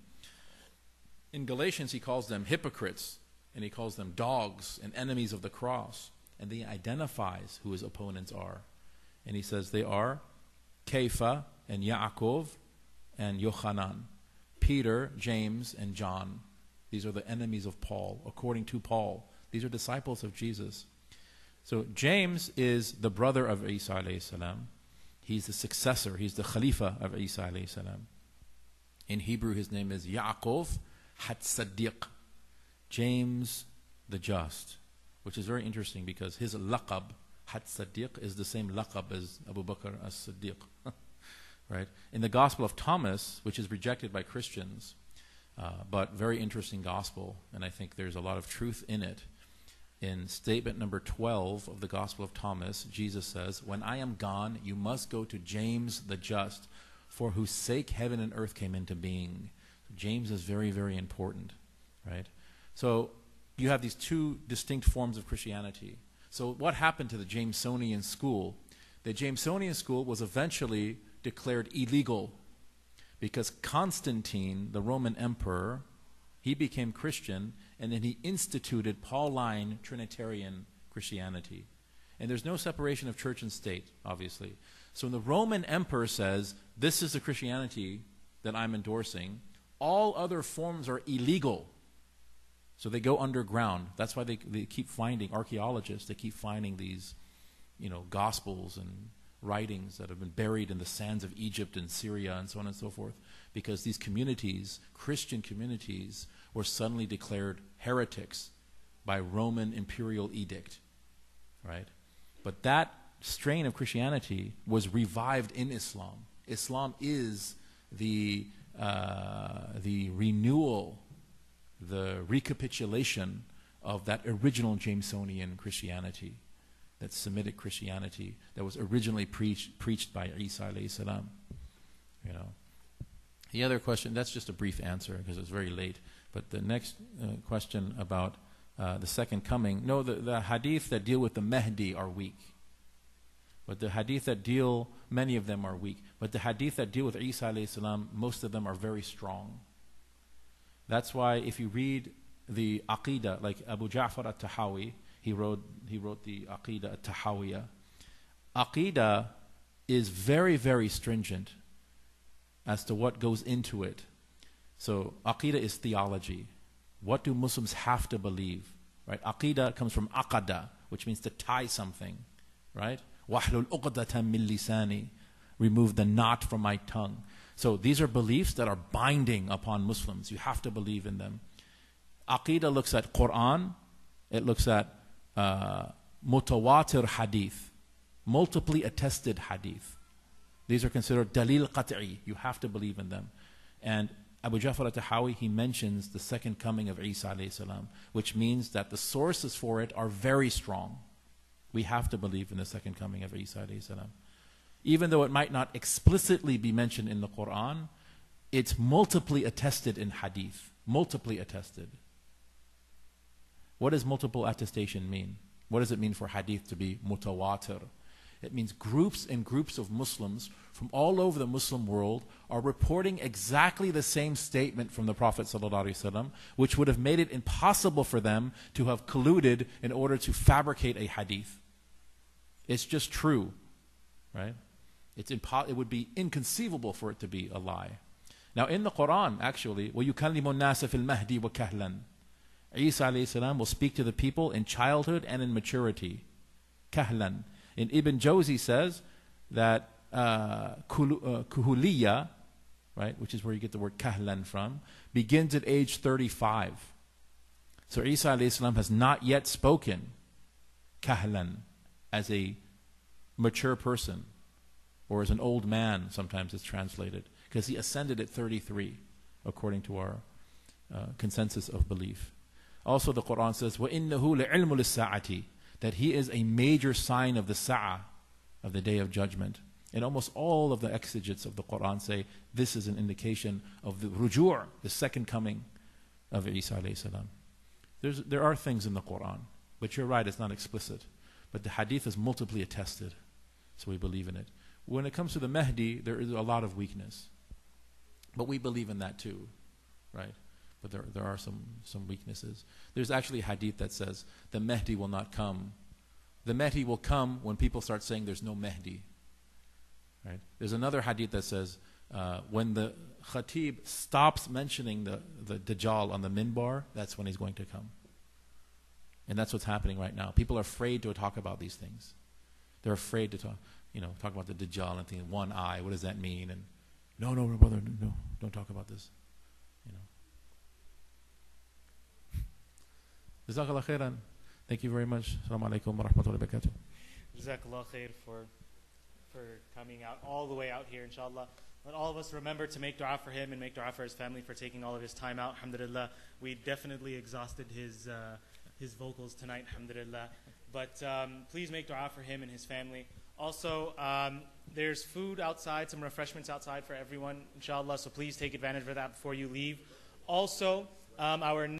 In Galatians, he calls them hypocrites, and he calls them dogs and enemies of the cross. And then he identifies who his opponents are. And he says they are Kepha and Yaakov and Yochanan, Peter, James, and John. These are the enemies of Paul, according to Paul. These are disciples of Jesus. So James is the brother of Isa alayhi salam. He's the successor. He's the Khalifa of Isa alayhi salam. In Hebrew, his name is Yaakov Hat-Saddiq, James the Just, which is very interesting because his laqab, Hat-Saddiq, is the same laqab as Abu Bakr as-Siddiq. Right? In the Gospel of Thomas, which is rejected by Christians, Uh, but very interesting gospel, and I think there's a lot of truth in it. In statement number twelve of the Gospel of Thomas, Jesus says, "When I am gone, you must go to James the just, for whose sake heaven and earth came into being." James is very, very important, right? So you have these two distinct forms of Christianity. So what happened to the Jamesonian school? The Jamesonian school was eventually declared illegal because Constantine, the Roman emperor, he became Christian, and then he instituted Pauline Trinitarian Christianity. And there's no separation of church and state, obviously. So when the Roman emperor says, this is the Christianity that I'm endorsing, all other forms are illegal. So they go underground. That's why they, they keep finding, archaeologists, they keep finding these, you know, gospels and writings that have been buried in the sands of Egypt and Syria and so on and so forth, because these communities, Christian communities, were suddenly declared heretics by Roman imperial edict, right? But that strain of Christianity was revived in Islam. Islam is the uh, the renewal, the recapitulation of that original Jamesonian Christianity, that Semitic Christianity that was originally preached preached by Isa alayhi salam. You know, the other question, that's just a brief answer because it's very late. But the next uh, question about uh, the second coming, no, the, the hadith that deal with the Mahdi are weak. But the hadith that deal, many of them are weak. But the hadith that deal with Isa alayhi salam, most of them are very strong. That's why if you read the Aqidah, like Abu Ja'far al-Tahawi, he wrote, he wrote the Aqidah al-Tahawiyah. Aqidah is very, very stringent as to what goes into it. So Aqidah is theology. What do Muslims have to believe? Right? Aqidah comes from aqada, which means to tie something. Right? وَحْلُلْ أُقْدَةً مِّن لِسَانِي, remove the knot from my tongue. So these are beliefs that are binding upon Muslims. You have to believe in them. Aqidah looks at Quran. It looks at uh, mutawatir hadith, multiply attested hadith. These are considered dalil qat'i. You have to believe in them. And Abu Ja'far al-Tahawi, he mentions the second coming of Isa alayhi salam, which means that the sources for it are very strong. We have to believe in the second coming of Isa alayhi salam. Even though it might not explicitly be mentioned in the Quran, it's multiply attested in hadith. Multiply attested. What does multiple attestation mean? What does it mean for hadith to be mutawatir? It means groups and groups of Muslims from all over the Muslim world are reporting exactly the same statement from the Prophet ﷺ, which would have made it impossible for them to have colluded in order to fabricate a hadith. It's just true, right? It's impo- it would be inconceivable for it to be a lie. Now in the Quran, actually, وَيُكَلِّمُ النَّاسَ فِي الْمَهْدِ وَكَهْلًا, Isa alayhi salam will speak to the people in childhood and in maturity. Kahlan. And Ibn Jawzi says that uh, kuhuliyya, right, which is where you get the word kahlan from, begins at age thirty-five. So Isa alayhi salam has not yet spoken kahlan as a mature person, or as an old man, sometimes it's translated, because he ascended at thirty-three, according to our uh, consensus of belief. Also the Quran says, وَإِنَّهُ لِعِلْمُ لِلسَّاعَةِ, that he is a major sign of the sa'ah, of the day of judgment. And almost all of the exegetes of the Quran say this is an indication of the rujur', the second coming of Isa alayhi salam. There's, there are things in the Quran, but you're right, it's not explicit. But the hadith is multiply attested, so we believe in it. When it comes to the Mahdi, there is a lot of weakness. But we believe in that too, right? But there, there are some, some weaknesses. There's actually a hadith that says the Mahdi will not come. The Mahdi will come when people start saying there's no Mahdi. Right? There's another hadith that says uh, when the khatib stops mentioning the, the Dajjal on the minbar, that's when he's going to come. And that's what's happening right now. People are afraid to talk about these things. They're afraid to talk, you know, talk about the Dajjal and think, one eye, what does that mean? And no, no, brother, no, don't talk about this. You know. Jazakallah khairan. Thank you very much. Assalamu alaikum wa rahmatullahi wa barakatuh. Jazakallah khair for, for coming out all the way out here, inshallah. Let all of us remember to make dua for him and make dua for his family for taking all of his time out. Alhamdulillah, we definitely exhausted his uh, his vocals tonight. Alhamdulillah, but um, please make dua for him and his family. Also, um, there's food outside, some refreshments outside for everyone, inshallah. So please take advantage of that before you leave. Also, um, our